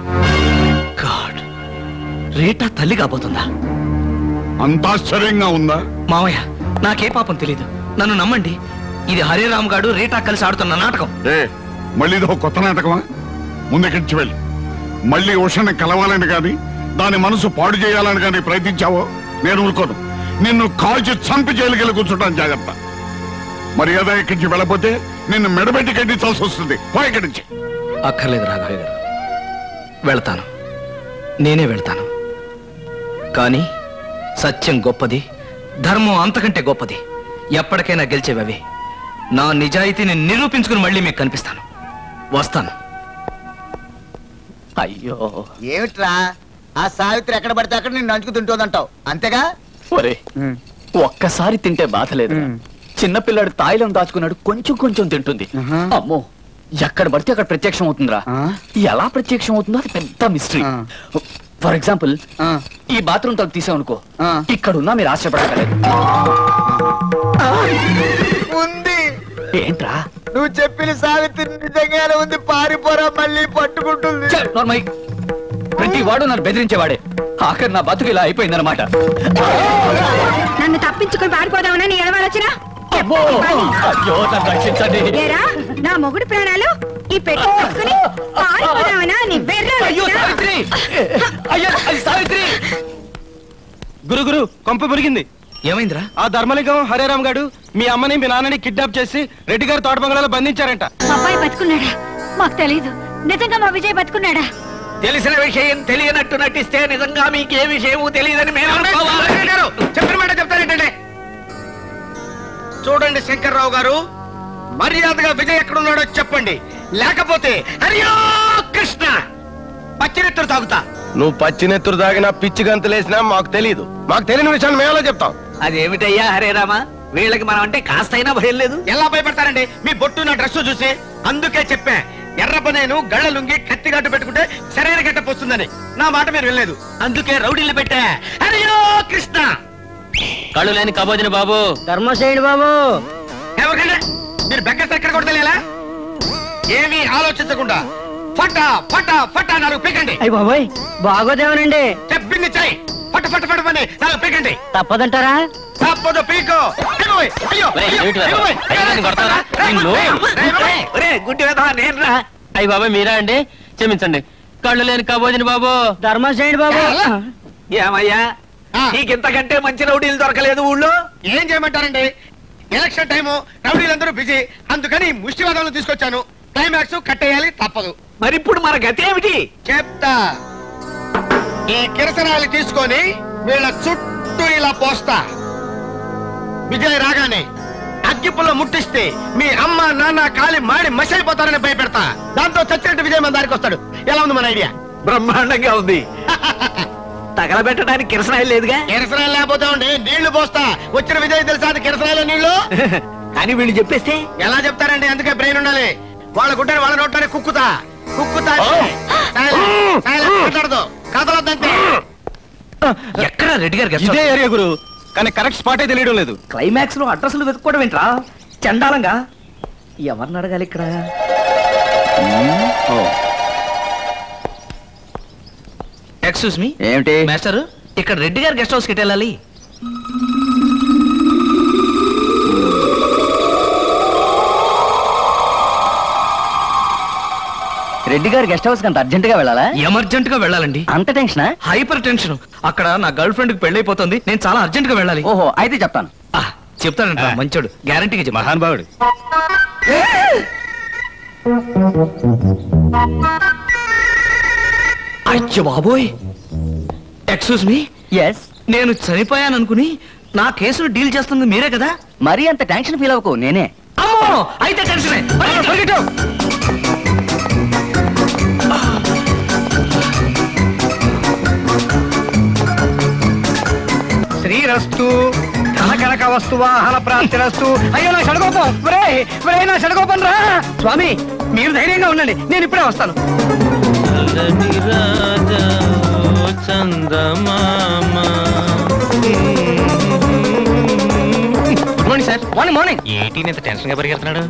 రేటా తల్లి కాబోతుందా? అంత ఆశ్చర్యంగా ఉందా? మావయ్య నాకే పాపం తెలీదు. నన్ను నమ్మండి. ఇది హరిరామ్ గాడు రేటా కలిసి ఆడుతున్న నాటకం. ఏ మళ్ళీ ఇదో కొత్త నాటకమా? ముందుకించి వెళ్ళి మళ్ళీ ఉషని కలవాలని గాని దాని మనసు పాడు చేయాలని గాని ప్రయత్నించావో నేను ఊరుకోను. నిన్ను కాల్చి చంపి జైలుకెళ్ళి కూర్చుంటాను. జాగ్రత్త. మర్యాద ఇక్కడి నుంచి వెళ్ళపోతే నిన్ను మెడబెట్టి కట్టించాల్సి వస్తుంది. పో ఇక్కడి నుంచి. అక్కర్లేదు రాఘవయ్య గారు, వెళ్తాను. నేనే వెళ్తాను. కానీ సత్యం గొప్పది, ధర్మం అంతకంటే గొప్పది. ఎప్పటికైనా గెలిచేవవి. నా నిజాయితీని నిరూపించుకుని మళ్ళీ మీకు కనిపిస్తాను. వస్తాను. అయ్యో ఏమిట్రా ఆ సావిత్రి ఎక్కడ పడితే అక్కడ నిన్ను నంచుకు తింటోందంటావు అంతేగా? ఒరే ఒక్కసారి తింటే బాధ లేదు. చిన్నపిల్లాడు తాయిలం దాచుకున్నాడు, కొంచెం కొంచెం తింటుంది. అమ్మో ఎక్కడ పడితే అక్కడ ప్రత్యక్షం అవుతుందిరా. ఎలా ప్రత్యక్షం అవుతుందో అది పెద్ద మిస్టరీ. ఫర్ ఎగ్జాంపుల్ ఈ బాత్రూమ్ తలుపు తీసామనుకో, ఇక్కడున్నా మీరు ఆశ్చర్యపడగలేదు. ఉంది. ఏంట్రా నువ్వు చెప్పిన సావిత్రి నిజంగానే ఉంది. పారిపోరా మళ్ళీ పట్టుకుంటుంది. ప్రతి వాడు నన్ను బెదిరించేవాడే. ఆఖరి నా బతుకు ఇలా అయిపోయిందన్నమాట. నన్ను తప్పించుకొని పారిపోదామని నీ ఎడవాలొచ్చినా రక్షించండి. నా మొగుడు ప్రాణాలు ఈ పెట్టుకుని పారిపోదామనా నీ సావిత్రి. గురు గురు కొంప మురిగింది. ఏమైందిరా? ఆ ధర్మలింగం హరేరామ్ గాడు మీ అమ్మని మీ నాన్నని కిడ్నాప్ చేసి రెడ్డి గారి తోట బంగ్లాలో బంధించారంట. అబ్బాయి బతుకున్నాడా? మాకు తెలీదు. నిజంగా మా విజయ్ బతుకున్నాడా? తెలిసిన విషయం తెలియనట్టు నటిస్తే నిజంగా మీకే విషయం తెలియదని మేము చెప్పిన మాట చెప్తారేంటంటే చూడండి శంకర్రావు గారు, మర్యాదగా విజయ్ ఎక్కడున్నాడో చెప్పండి. లేకపోతే హరియో కృష్ణ పచ్చినెత్తురు తాగుతా. నువ్వు పచ్చినెత్తురు తాగినా పిచ్చి గంతులేసినా మాకు తెలియదు. మాకు తెలియని విషయాన్ని మేమేలా చెప్తాం? అదేమిటయ్యా హరేరామా, వీళ్ళకి మనం అంటే కాస్తైనా భయం లేదు. ఎలా భయపడతారండి మీ బొట్టు నా డ్రెస్ చూసి? అందుకే చెప్పా ఎర్రపనేను గళ్ళ లుంగి కత్తి గట్టు పెట్టుకుంటే సరైన గట్ట పోస్తుందని. నా మాట మీరు వెళ్ళలేదు, అందుకే రౌడీలు పెట్టా. హరియో కృష్ణ. కళ్ళు లేని కబోదిని బాబు. ధర్మసేయుడు బాబు. ఎవరికంటే మీరు బెగ్గర ఎక్కడ కొడతలేలా? ఏమీ ఆలోచించకుండా ఫటా ఫటా ఫటా నాలుగు పీకండి. అయ్యి బాబోయ్ బాగోదేమనండి. చెప్పింది చెయ్యి. ఫట ఫట ఫట పని నాలుగు పీకండి. తప్పదంటారా? తప్పదు పీకో. అయ్యో గుడ్డి వేధ నేను రా. అయ్యి బాబాయ్ మీరా అండి? క్షమించండి, కళ్ళు లేని కబోదిని బాబు ధర్మం చేయండి బాబు. ఏమయ్యా నీకింతకంటే మంచి రౌడీలు దొరకలేదు ఊళ్ళో? ఏం చేయమంటారండి, ఎలక్షన్ టైము, రౌడీలందరూ బిజీ, అందుకని ముష్టివాదాలను తీసుకొచ్చాను. క్లైమాక్స్ కట్టేయాలి, తప్పదు. మరి ఇప్పుడు మన గతి ఏమిటి? చెప్తా. ఈ కిరసనాలు తీసుకొని వీళ్ళ చుట్టూ ఇలా పోస్తా. విజయ్ రాగానే అగ్గిపుల్ల ముట్టిస్తే మీ అమ్మ నాన్న కాలి మాడి మసైపోతారని భయపెడతా. దాంతో చచ్చినట్టు విజయ్ మన దారికి వస్తాడు. ఎలా ఉంది మన ఐడియా? బ్రహ్మాండంగా ఉంది. తగలబెట్టడానికి కిరసనాయిలు లేదుగా? కిరసనాలు లేకపోతే ఉండి నీళ్లు పోస్తా. వచ్చిన విజయ్ తెలుసా అది కిరసనాయిల నీళ్లు? కానీ వీళ్ళు చెప్పేస్తే ఎలా చెప్తారండి? అందుకే బ్రెయిన్ ఉండాలి. వాళ్ళ గుడ్డని వాళ్ళ నోట్లోనే కుక్కుతా కుక్కుతా. మాట్లాడదు, కదలొద్దంతే. ఎక్కడ రెడ్డి గారు ఇదే ఏరియా గురు, కానీ కరెక్ట్ స్పాటే తెలియడం లేదు. క్లైమాక్స్ లో అడ్రస్లు వెతుక్కోవడం ఏంట్రా చండాలంగా? ఎవరిని అడగాలి ఇక్కడ? Excuse me. ఏమిటి మాస్టర్, ఇక్కడ రెడ్డి గారు గెస్ట్ హౌస్ కి వెళ్ళాలి. రెడ్డి గారు గెస్ట్ హౌస్ అంత అర్జెంట్ గా వెళ్ళాలా? ఎమర్జెంట్ గా వెళ్ళాలండి. అంత టెన్షనా? Hyper tension. అక్కడ నా గర్ల్ ఫ్రెండ్ కి పెళ్ళైపోతుంది, నేను చాలా అర్జెంట్ గా వెళ్ళాలి. ఓహో, అయితే చెప్తాను. చెప్తానంట, మంచోడు, గ్యారంటీగా చెప్పు. మహానుభావుడు. అయ్యో బాబోయ్. Excuse me. ఎస్. నేను చనిపోయాను అనుకుని నా కేసును డీల్ చేస్తుంది మీరే కదా? మరీ అంత టెన్షన్ ఫీల్ అవ్వకు, నేనే. అమ్మో, అయితే టెన్షనే. పరిగెట్టు. శ్రీరస్తు కనకనక వస్తువాహన ప్రాప్తిరస్తు. అయ్యో నా షడగోపం, ఒరే ఒరే నా షడగోపం రా. స్వామి మీరు ధైర్యంగా ఉండండి, నేను ఇప్పుడే వస్తాను. Good morning sir. Morning morning. ఏంటి ఇంత టెన్షన్ గా పరిగెడుతున్నాడు?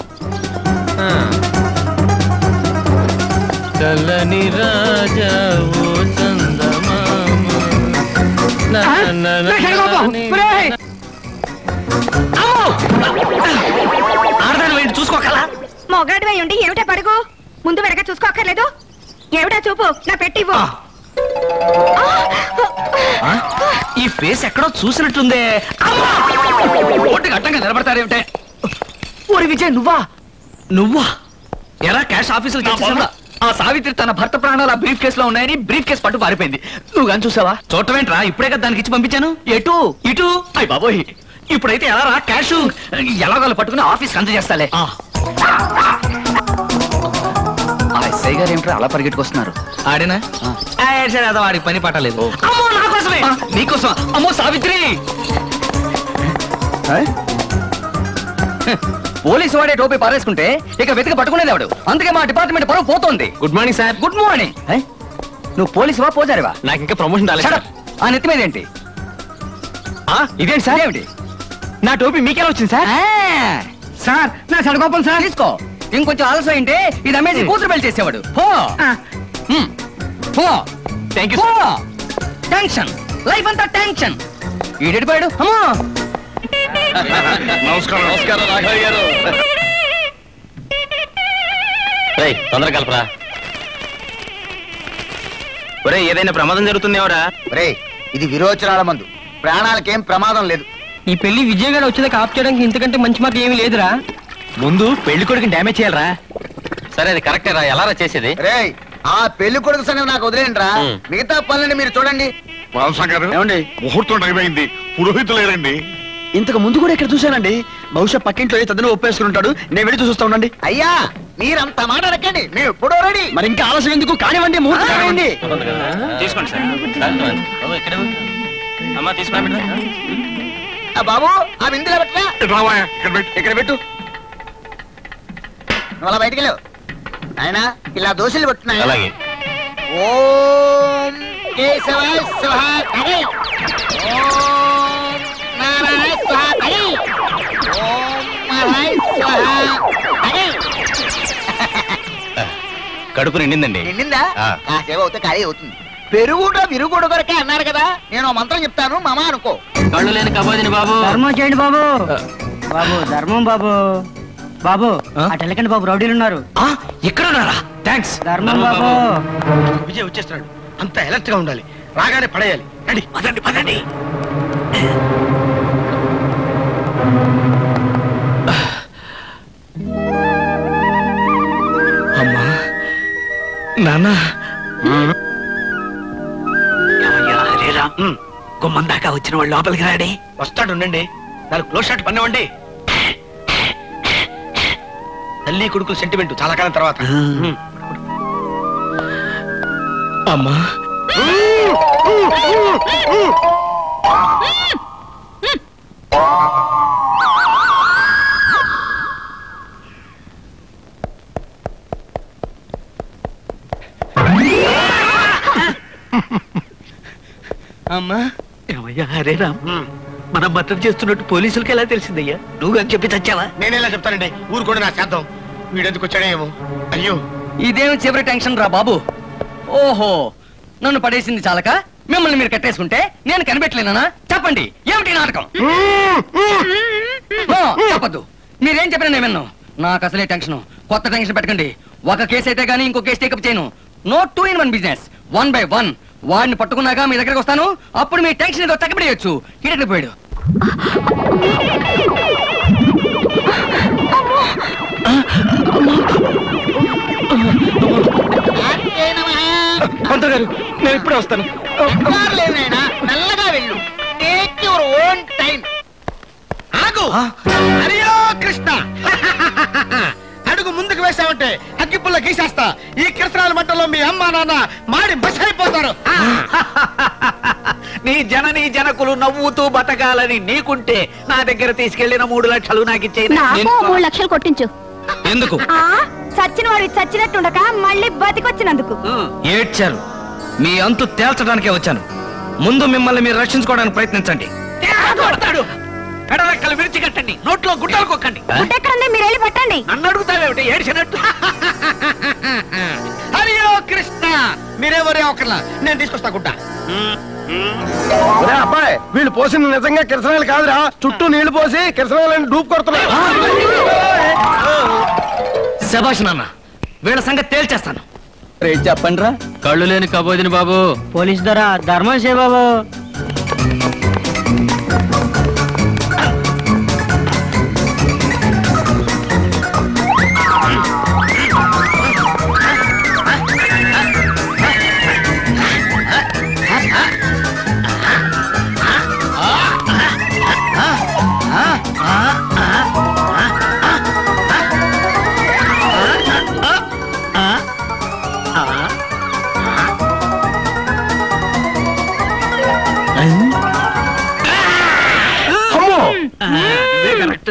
చల్లని రాజా ఓ ఆడదాని ఏంటి చూసుకోకలా? మొగాడివై ఉండి ఏమిటా పడుగు? ముందు వెనక చూసుకోక్కర్లేదు. ఏమిటా చూపు? నా పెట్టివ్వు. ఈ ఫేస్ ఎక్కడో చూసినట్టుందే. ఓటుకి అడ్డంగా నిలబడతారేమిటే? ఓరి విజయ్, నువ్వా నువ్వా ఎలా క్యాష్ ఆఫీసులు చేసేసా? ఆ సావిత్రి తన భర్త ప్రాణాలు ఆ బ్రీఫ్ కేసులో ఉన్నాయని బ్రీఫ్ కేసు పట్టు పారిపోయింది. నువ్వు కానీ చూసావా? చూడటమేంట్రా, ఇప్పుడే కదా దానికి ఇచ్చి పంపించాను. ఎటు ఇటు. అయ్ బాబోయ్, ఇప్పుడైతే ఎలా రా క్యాష్? ఎలాగోలా పట్టుకుని ఆఫీస్కి అందజేస్తాలే. ఆ ఎస్ఐ గారు ఏమిట్రా అలా పరిగెట్టుకొస్తున్నారు? ఆడేనా? సరే, అదో వాడికి పని పట్టలేదు. అమ్మో, నా కోసమే. నీకోసం. అమ్మో సావిత్రి, పోలీసు వాడే టోపీ పారేసుకుంటే ఇక వెతికి పట్టుకునేది ఎవడు? అందుకే మా డిపార్ట్మెంట్ పరువు పోతోంది. Good morning sir. Good morning. నువ్వు పోలీసువా పోజారివా? నాకు ఇంకా ప్రమోషన్ రాలేదు. ఆ నెత్తి మీద ఏంటి? ఇదేంటి సార్? ఏమిటి నా టోపీ మీకెలా వచ్చింది సార్? సార్ నా షడగోపం సార్. తీసుకో. ఇంకొంచెం ఆలస్యం ఏంటే ఇది అమ్మేసి కూతురు పెళ్లి చేసేవాడు. పో పో. Thank you. టెన్షన్, లైఫ్ అంతా టెన్షన్. ఈడెడిపోయాడు. అమ్మో. నమస్కారం. నమస్కారం రాఘవ గారు. తొందరగా కలపరా. ఒరే, ఏదైనా ప్రమాదం జరుగుతుందేవరా? రే, ఇది విరోచనాల మందు, ప్రాణాలకేం ప్రమాదం లేదు. ఈ పెళ్లి విజయగాడు వచ్చేదాకా ఆప్ చేయడానికి ఇంతకంటే మంచి మార్గం ఏమీ లేదురా. ముందు పెళ్లి కొడుకుని డ్యామేజ్ చేయాలరా. సరే, అది కరెక్టే రా. ఎలా రా చేసేది? రే, ఆ పెళ్లి కొడుకు సంగతి నాకు వదిలేండి రా. మిగతా పనులని మీరు చూడండి. ఏమండి, ముహూర్తం టైం అయింది, పురోహితులు లేరండి. ఇంతకు ముందు కూడా ఇక్కడ చూశానండి. బహుశా పక్కింట్లో ఏ తదిన ఒప్పేసుకుని ఉంటాడు. నేను వెళ్ళి చూస్తూ ఉండండి. అయ్యా, మీరంత మాట రక్కండి, మేము ఎప్పుడో రెడీ. మరి ఇంకా ఆలస్యం ఎందుకు? కానివ్వండి, ముహూర్తం కానివ్వండి. తీసుకోండి సార్. అమ్మా తీసుకోండి. బాబు, ఆ బిందులో పెట్టరా. ఇక్కడ పెట్టు. నువ్వు అలా బయటికి వెళ్ళావు ఆయన. ఇలా దోశలు పెట్టున్నాయి. అలాగే. ఓం కేశవాయ స్వహ. ఓం నారాయణ స్వహ. ఓం నారాయణ స్వహ. కడుపు నిండిందండి. నిండిందా? సేవ అవుతే ఖాళీ అవుతుంది. పెరుగుడు విరుగుడు కొరకే అన్నారు కదా. నేను మంత్రం చెప్తాను, మామ అనుకో. కళ్ళు లేని కబోదిని బాబు. ధర్మం చేయండి బాబు. బాబు ధర్మం బాబు. బాబు అటు వెళ్ళకండి బాబు, రౌడీలు ఉన్నారు. ఇక్కడ ఉన్నారా? థ్యాంక్స్. విజయ్ వచ్చేస్తున్నాడు, అంత అలర్ట్ గా ఉండాలి, రాగానే పడేయాలి. రండి పదండి పదండి. అమ్మా నాన్న గుమ్మం దాకా వచ్చిన వాళ్ళు లోపలికి రాడి. వస్తాడు, ఉండండి. నాలుగు క్లోజ్ షాట్ పనివ్వండి. తల్లి కొడుకులు సెంటిమెంట్ చాలా కాలం తర్వాత. అమ్మా అమ్మా ఏమయ్యా హరే రామ్, మనం మద్దతు చేస్తున్నట్టు పోలీసులకి ఎలా తెలిసిందయ్యా? నువ్వు అని చెప్పి చచ్చావా? నేనేలా చెప్తానండి, ఊరు కూడా నా చేద్దాం. వీడెందుకు వచ్చాడేమో. అయ్యో ఇదేమి చివరి టెన్షన్ రా బాబు. ఓహో, నన్ను పడేసింది చాలక మిమ్మల్ని మీరు కట్టేసుకుంటే నేను కనిపెట్టలేనా? చెప్పండి, ఏమిటి నాటకం? ఓ, చెప్పద్దు. మీరేం చెప్పినా నేను విన్ను. నాకు అసలే టెన్షన్. కొత్త టెన్షన్ పెట్టకండి. ఒక కేసు అయితే గానీ ఇంకో కేసు టేకప్ చేయను. No two in one business, one by one. వాడిని పట్టుకున్నాక మీ దగ్గరకు వస్తాను, అప్పుడు మీ టెన్షన్ ఏదో తగ్గబడేయచ్చు. హిడెట్కి పోయాడు. పంతులు గారు, నేను ఇప్పుడే వస్తాను. మెల్లగా వెళ్ళు. Take your own time. ఆగు. హరియో కృష్ణ. అడుగు ముందుకు వేసామంటే అగ్గిపుల్ల గీసేస్తా. ఈ కిరసనాల మంటలో మీ అమ్మా నాన్న మాడి బసైపోతారు. నీ జననీ జనకులు నవ్వుతూ బతకాలని నీకుంటే నా దగ్గర తీసుకెళ్లిన మూడు లక్షలు నాకు ఇచ్చేయి. నాకు మూడు లక్షలు కొట్టించు. ఎందుకు? చచ్చిన వాడు చచ్చినట్టుండక మళ్ళీ బతికొచ్చినందుకు. ఏడ్చారు. మీ అంతు తేల్చడానికే వచ్చాను. ముందు మిమ్మల్ని మీరు రక్షించుకోవడానికి ప్రయత్నించండి. పెడలెక్కలు విరిచి కట్టండి, నోట్లో గుడ్డలు కొక్కండి. గుడ్డెక్కడుంది, మీరు వెళ్ళి పట్టండి. నన్ను అడుగుతావేమిటి ఏడ్చినట్టు? హరియో కృష్ణ. మీరెవరే ఒకర్లా, నేను తీసుకొస్తా గుడ్డ. అబ్బాయి, వీళ్ళు పోసిన నిజంగా కిరసనాలు కాదురా, చుట్టూ నీళ్లు పోసి కిరసనాలను డూప్ కొడుతున్నారు. శభాష్ నాన్న, వీళ్ళ సంగతి తేల్చేస్తాను. చెప్పండి రా, కళ్ళు లేని కబోదిని బాబు. పోలీస్ ద్వారా ధర్మం చే బాబు. కరెక్ట్.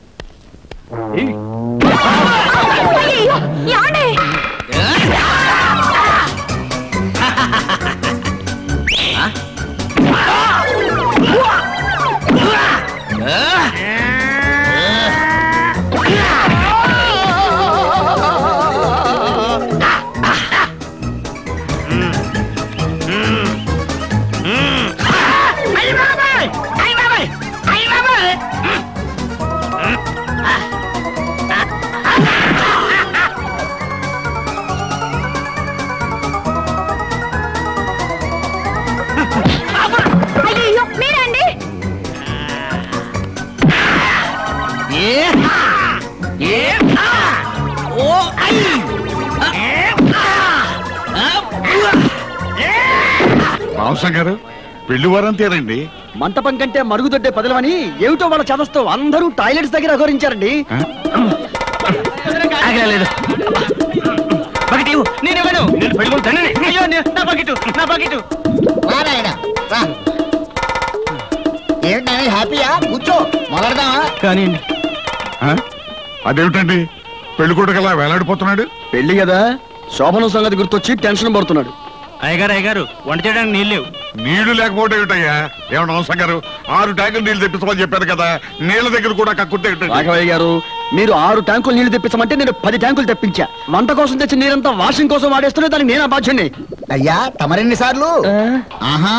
మాంసం గారు, పెళ్లి వారంతేనండి. మంటపం కంటే మరుగుదొడ్డే పదలమని ఏమిటో వాళ్ళ చదస్తూ అందరూ టాయిలెట్స్ దగ్గర అఘోరించారండి. లేదు నేనేమను, నేను పెళ్ళి తండ్రిని. అయ్యో నా బకెట్, నా బకెట్. ఏంటని హ్యాపీయా? కూర్చో, మొదలెడదామా? కానీ అదేమిటండి, పెళ్లి కొడుకు వేలాడిపోతున్నాడు? పెళ్లి కదా, శోభనం సంగతి గుర్తొచ్చి టెన్షన్ పడుతున్నాడు. అయ్యగారు అయ్యగారు, వంట చేయడానికి నీళ్ళు లేవు. నీళ్లు లేకపోతే ఏమిటయ్యా? ఏమన్నా అవసరం గారు, ఆరు ట్యాంకులు నీళ్లు తెప్పించమని చెప్పారు కదా, నీళ్ల దగ్గర కూడా కక్కుతే రాఘవయ్య గారు, మీరు ఆరు ట్యాంకులు నీళ్లు తెప్పించమంటే నేను పది ట్యాంకులు తెప్పించా. వంట కోసం తెచ్చిన నీరంతా వాషింగ్ కోసం వాడేస్తున్నా, దానికి నేను బాధ్యుని. అయ్యా తమరెన్ని సార్లు? ఆహా,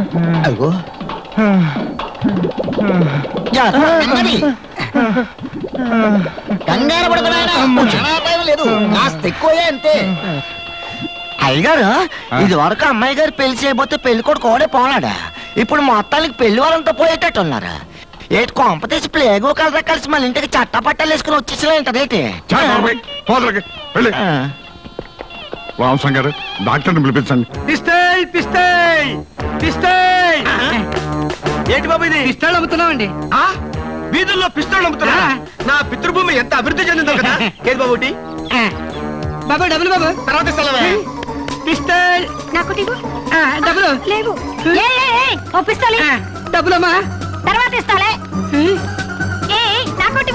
అదిగో కంగారు పడుతున్నాయన లేదు కాస్త ఎక్కువే అంతే. అయ్యగారు ఇది వరకు అమ్మాయి గారు పెళ్లి చేయబోతే పెళ్లి కూడా కోడే పోనాడా, ఇప్పుడు మొత్తానికి పెళ్లి వాళ్ళంతా పోయేటట్టు ఉన్నారు. ఏటి కొంప తీసి ప్లేగు కలరా కలిసి మళ్ళీ ఇంటికి చట్టా పట్టాలు వేసుకుని వచ్చేసేంటదేటి. రామస్వామి గారు డాక్టర్ని పిలిపించండి. పిస్తాయ్ పిస్తాయ్ పిస్తాయ్. ఏంటి బాబు ఇది? పిస్తాళ్ళు అమ్ముతున్నామండి. వీధుల్లో పిస్తాళ్ళు అమ్ముతున్నా? నా పితృభూమి ఎంత అభివృద్ధి చెందిందో కదా. ఏది బాబు ఒకటి? బాబు డబ్బులు బాబు తర్వాత ఇస్తాను. పిస్తాయ్ నాకు డబ్బులు లేవు. ఒప్పిస్తాలే డబ్బులమ్మా తర్వాత ఇస్తాలే. నాకు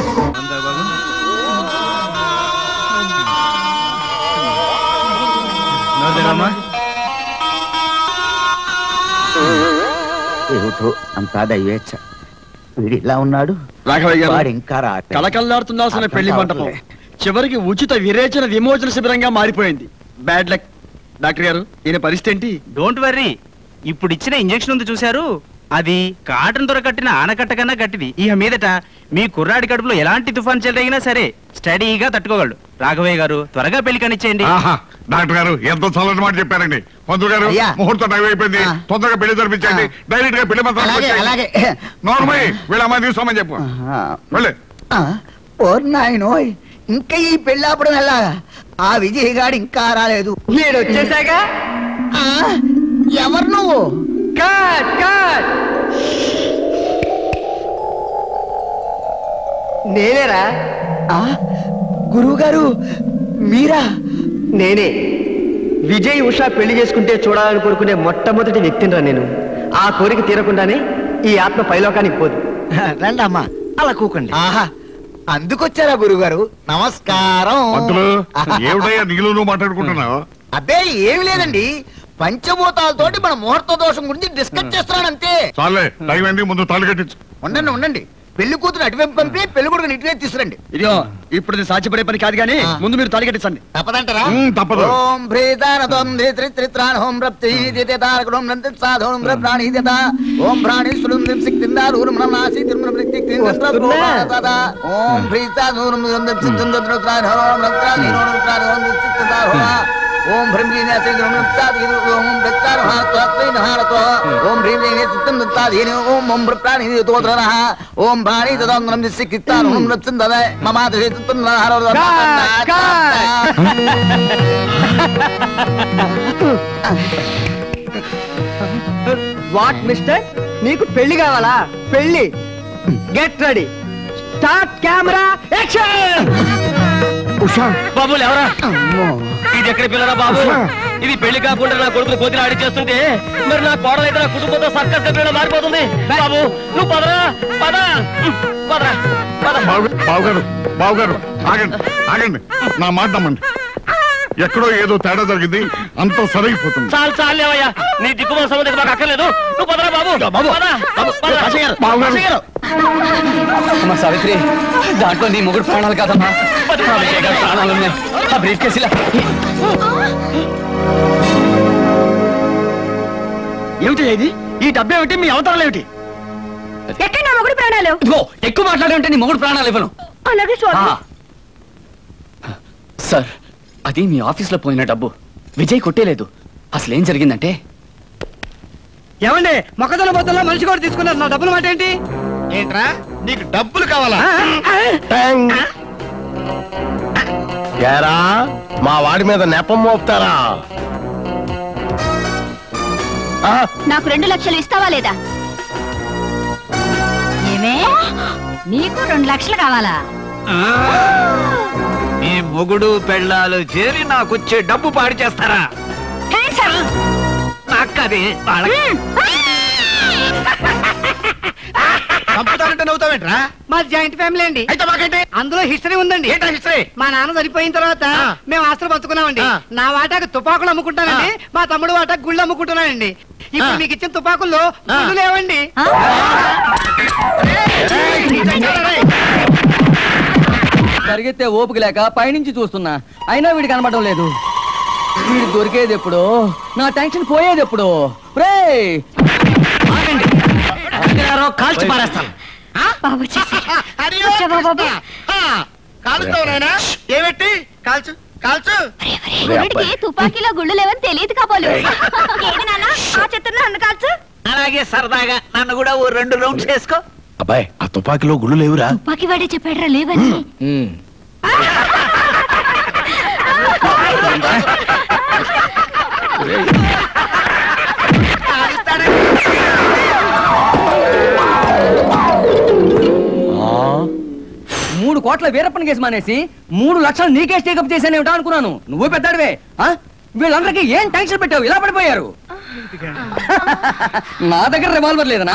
ఏమిటో అంతా దయ్యేచ్చ. వీడు ఇలా ఉన్నాడు, రాఘవయ్య గారు, వాడు ఇంకా రా. కలకల్లాడుతుండాల్సిన పెళ్లి మంటపం చివరికి ఉచిత విరేచన విమోచన శిబిరంగా మారిపోయింది. Bad luck. డాక్టర్ గారు ఈయన పరిస్థితి ఏంటి? డోంట్ వర్రీ, ఇప్పుడు ఇచ్చిన ఇంజెక్షన్ ఉంది చూశారు, అది కాటన్ దొర కట్టిన ఆనకట్ట కన్నా గట్టిది. ఇక మీదట మీ కుర్రాడి కడుపులో ఎలాంటి తుఫాన్ చెలరేగినా సరే స్టడీగా తట్టుకోగలడు. రాఘవయ్య గారు త్వరగా పెళ్లి కానిచ్చేయండి. డాక్టర్ గారు ఎంతో చల్లని మాట చెప్పారండి. పంతులు గారు ముహూర్తం టైం అయిపోయింది, తొందరగా పెళ్లి జరిపించండి. డైరెక్ట్ గా పెళ్లి మంత్రం నోర్మై వీళ్ళ అమ్మాయి తీసుకోమని చెప్పు. వెళ్ళి ఓ నాయనోయ్, ఇంకా ఈ పెళ్ళాపడం ఎలా? ఆ విజయగాడు ఇంకా రాలేదు. నేను వచ్చేసాక ఎవరు నువ్వు? కట్ కట్ నేనేరా. గురువు గారు మీరా? నేనే. విజయ్ ఉషా పెళ్లి చేసుకుంటే చూడాలని కోరుకునే మొట్టమొదటి వ్యక్తినిరా నేను. ఆ కోరిక తీరకుండానే ఈ ఆత్మ పైలోకానికి పోదు. రండి అమ్మా, అలా కూకండి. ఆహా, అందుకొచ్చారా గురువు గారు? నమస్కారం. ఏమిటయ్యా నీళ్ళు నువ్వు మాట్లాడుకుంటున్నావు? అబ్బే ఏమి లేదండి, పంచభూతాలతోటి మన ముహూర్త దోషం గురించి డిస్కస్ చేస్తున్నాను అంతే. చాలే టైం అయింది, ముందు తాళి కట్టించు. ఉండండి ఉండండి, పెళ్లి కూతురు అటువైపు పంపి పెళ్లి కొడుకుని ఇటువైపు తీసుకురండి. ఇదిగో ఇప్పుడు ఇది సాధ్యపడే పని కాదు కానీ ముందు మీరు తాళి కట్టించండి. తప్పదంటారా? తప్పదు. ఓం భ్రీతానదోం ధృత్రిత్రాన్ హోం రప్తి దితేతారకడం నంతిత్సాధోం రప్రాణి దిత ఓం ప్రాణి సులుం దింసిక్తిందారూరం నాసి తిరుమల ప్రతిక్తిం సదా ఓం భ్రీతానూరం నంతిత్సాధోం హోం రప్రాణి హోం రప్రాణి హోం దిత్తిందారో ఓం భ్రీంజీనేసి ఓం రప్తాదీన ఓం రప్తారహాత్వైన హారతో ఓం భ్రీంజీనేసి తందతాదీన ఓం ఓం రప్రాణి తోద్రనః ఓం ప్రాణి తదోం దిసిక్తితాన్ హోం రప్తందవే మమాదే తందహారో వాట్ మిస్టర్, నీకు పెళ్లి కావాలా? పెళ్లి get ready, start camera action. బాబు లేవరా, ఇది ఎక్కడ పిల్లరా బాబు? ఇది పెళ్లి కాకుండా నా కొడుకులు కోతిని ఆడిచేస్తుంటే మరి నా కోడలు అయితే నా కుటుంబంతో సర్కస్ కంపెనీలో మారిపోతుంది. బాబు నువ్వు పదరా, పద పదరా పద. బావగారు బావగారు ఆగండి ఆగండి, నా మాట నమ్మండి. ఎక్కడో ఏదో తేడా జరిగింది, అంతా సరిగిపోతుంది. చాలు చాలు లేవయ్యా, నీ దిక్కుమ సంబంధం మాకు అక్కర్లేదు. నువ్వు పదరా బాబు. అమ్మా సావిత్రి, దాంట్లో నీ మొగుడు ప్రాణాలు కాదమ్మా, ప్రాణాలు ఉన్నాయి. ఆ బ్రీఫ్ కేసు ఇలా. ఏమిటి ఇది? ఈ డబ్బు ఏమిటి? మీ అవతారాలు ఏమిటి? ఎక్కడ నా మొగుడు ప్రాణాలు? ఇదిగో ఎక్కువ మాట్లాడే ఉంటే నీ మొగుడు ప్రాణాలు ఇవ్వను. అలాగే సార్, అది మీ ఆఫీస్ లో పోయిన డబ్బు విజయ్ కొట్టేలేదు. అసలు ఏం జరిగిందంటే, ఏమండి మొక్కజొన్న బొత్తలో మనిషి కూడా తీసుకున్నారు, నా డబ్బులు మాట ఏంటి? ఏంట్రా నీకు డబ్బులు కావాలా? ఏరా మా వాడి మీద నెపం మోపుతారా? నాకు రెండు లక్షలు ఇస్తావా లేదా? ఏమే నీకు రెండు లక్షలు కావాలా? ఈ మొగుడు పెళ్ళాలు చేరి నాకొచ్చే డబ్బు పాడి చేస్తారా? నాకది చంపుతానంటే నవ్వుతావేంట్రా? మా జాయింట్ ఫ్యామిలీ అండి. అయితే మాకంటే అందులో హిస్టరీ ఉందండి. ఏంటో హిస్టరీ? మా నాన్న చనిపోయిన తర్వాత మేము ఆస్తులు పంచుకున్నామండి. నా వాటాకు తుపాకులు అమ్ముకుంటానండి, మా తమ్ముడు వాటాకు గుళ్ళు అమ్ముకుంటున్నానండి. ఇప్పుడు మీకు ఇచ్చిన తుపాకుల్లో గుళ్ళు లేవండి. పరిగెత్తే ఓపిక లేక పైనుంచి చూస్తున్నా, అయినా వీడి కనబడడం లేదు. వీడు దొరికేది ఎప్పుడు, నా టెన్షన్ పోయేది ఎప్పుడు? కాల్చి పారేస్తాను. బాబు కాలుస్తావునైనా ఏమిటి కాల్చు కాల్చు తుపాకీలో గుళ్ళు లేవని తెలియదు కాబోలు ఏది నాన్న ఆ చిత్రంలో నన్ను కాల్చు. అలాగే సరదాగా నన్ను కూడా ఓ రెండు రౌండ్స్ వేసుకో. అబ్బాయి ఆ తుపాకీలో గుళ్ళు లేవురా. తుపాకీ వాడే చెప్పాడురా లేవని. మూడు కోట్ల వీరప్పని కేసు మానేసి మూడు లక్షలు నీకే స్టేకప్ చేశానేమిటా అనుకున్నాను. నువ్వు పెద్దాడివే. వీళ్ళందరికీ ఏం టెన్షన్ పెట్టావు, ఇలా పడిపోయారు. నా దగ్గర రివాల్వర్ లేదనా?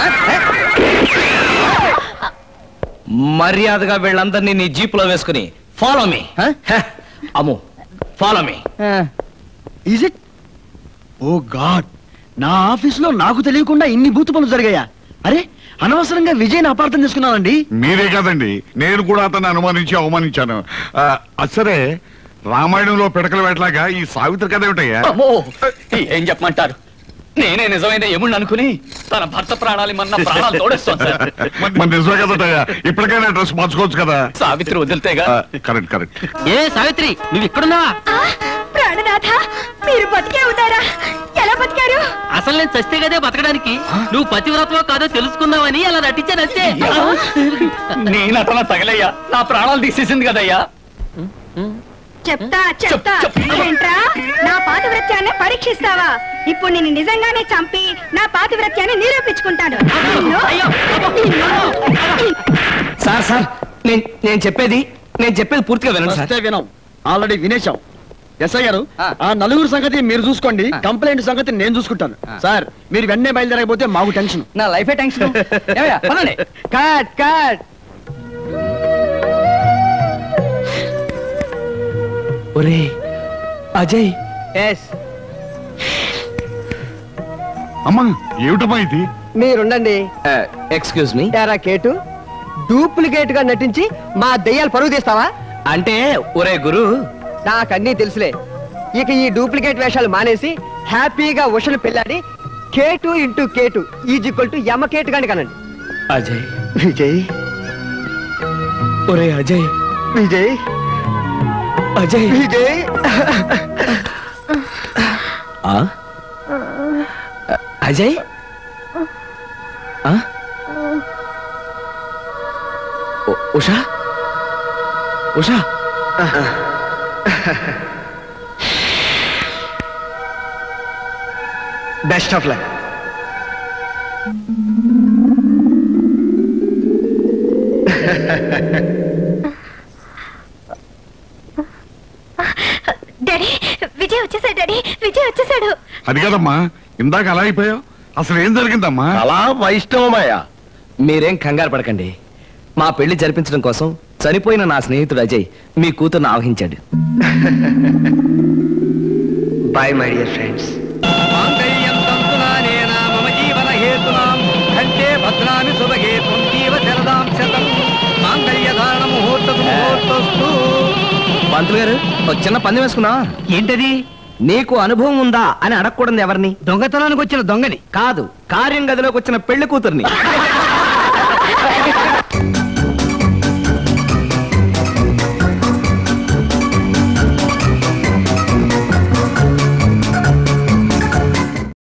మర్యాదగా వీళ్ళందరినీ నీ జీపులో వేసుకుని follow me. Ammu follow me. Is it? Oh god, నా ఆఫీసులో నాకు తెలియకుండా ఇన్ని బూతు పనులు జరిగాయా? అరే అనవసరంగా విజయ్ని అపార్థం చేసుకున్నానండి. మీరే కాదండి, నేను కూడా అతన్ని అనుమానించి అవమానించాను. ఆ, సరే రామాయణంలో పిడకల వేటలాగా ఈ సావిత్రి కథ ఏమిటయ్యా? ఏం చెప్పమంటారు? నేనే నిజమైన యముణ్ణి అనుకుని తన భర్త ప్రాణాలు మన ప్రాణాలు తోడేస్తాను సార్. మరి నిజమే కదటయ్యా, ఇప్పటికైనా డ్రెస్ మార్చుకోవచ్చు కదా. సావిత్రి వదిలితేగా. Correct correct. ఏ సావిత్రి నువ్వు ఇక్కడున్నావా? ప్రాణనాథ మీరు బతికే అవుతారా? ఎలా బతికారు? అసలు నేను చస్తే కదే బతకడానికి. నువ్వు పతివ్రతలో కాదో తెలుసుకుందామని అలా నటించాను అంతే. నీ నటన తగలయ్యా, నా ప్రాణాలు తీసేసింది కదయ్యా. చెప్తా చెప్తా. ఏంట్రా నా పాతివ్రత్యాన్ని పరీక్షిస్తావా? ఇప్పుడు నేను నిజంగానే చంపి నా పాతివ్రత్యాన్ని నిరూపించుకుంటాను. సార్ సార్ నేను నేను చెప్పేది నేను చెప్పేది పూర్తిగా వినండి సార్. వినం, ఆల్రెడీ వినేశాం. ఎస్ఐ గారు ఆ నలుగురు సంగతి మీరు చూసుకోండి, కంప్లైంట్ సంగతి నేను చూసుకుంటాను. సార్ మీరు వెంటనే బయలుదేరకపోతే మాకు టెన్షన్. నా లైఫే టెన్షన్. Cut cut. ఒరే అజయ్. ఎస్ అమ్మా ఏమిటమ్మా ఇది? మీరుండండి. Excuse me. ఎరా కేటు, డూప్లికేట్ గా నటించి మా దెయ్యాలు పరుగు తీస్తావా? అంటే ఒరే గురు, నాకన్నీ తెలుసులే. ఇక ఈ డూప్లికేట్ వేషాలు మానేసి హ్యాపీగా ఉషను పెళ్ళాడి కేటు ఇంటూ కేటు ఈజ్ ఈక్వల్ టు యమ కేటు గాని కనండి. అజయ్. విజయ్. ఒరే Ajay. Vijay. Ajay. Vijay. Ajay. Usha Usha. Best of luck. Daddy Vijay వచ్చేసాడు. డాడీ విజయ్ వచ్చేసాడు. అది కదమ్మా, ఇందాక అలా అయిపోయావు. అసలు ఏం జరిగిందమ్మా? అలా వైష్ణవమయ్యా. మీరేం కంగారు పడకండి. మా పెళ్లి జరిపించడం కోసం చనిపోయిన నా స్నేహితుడు అజయ్ మీ కూతురును ఆవహించాడు. Bye my dear friends. పంతులు గారు ఒక చిన్న పందెం వేసుకున్నా. ఏంటది? నీకు అనుభవం ఉందా అని అడగకూడదు ఎవరిని. దొంగతనానికి వచ్చిన దొంగని కాదు, కార్యం గదిలోకి వచ్చిన పెళ్లి కూతుర్ని.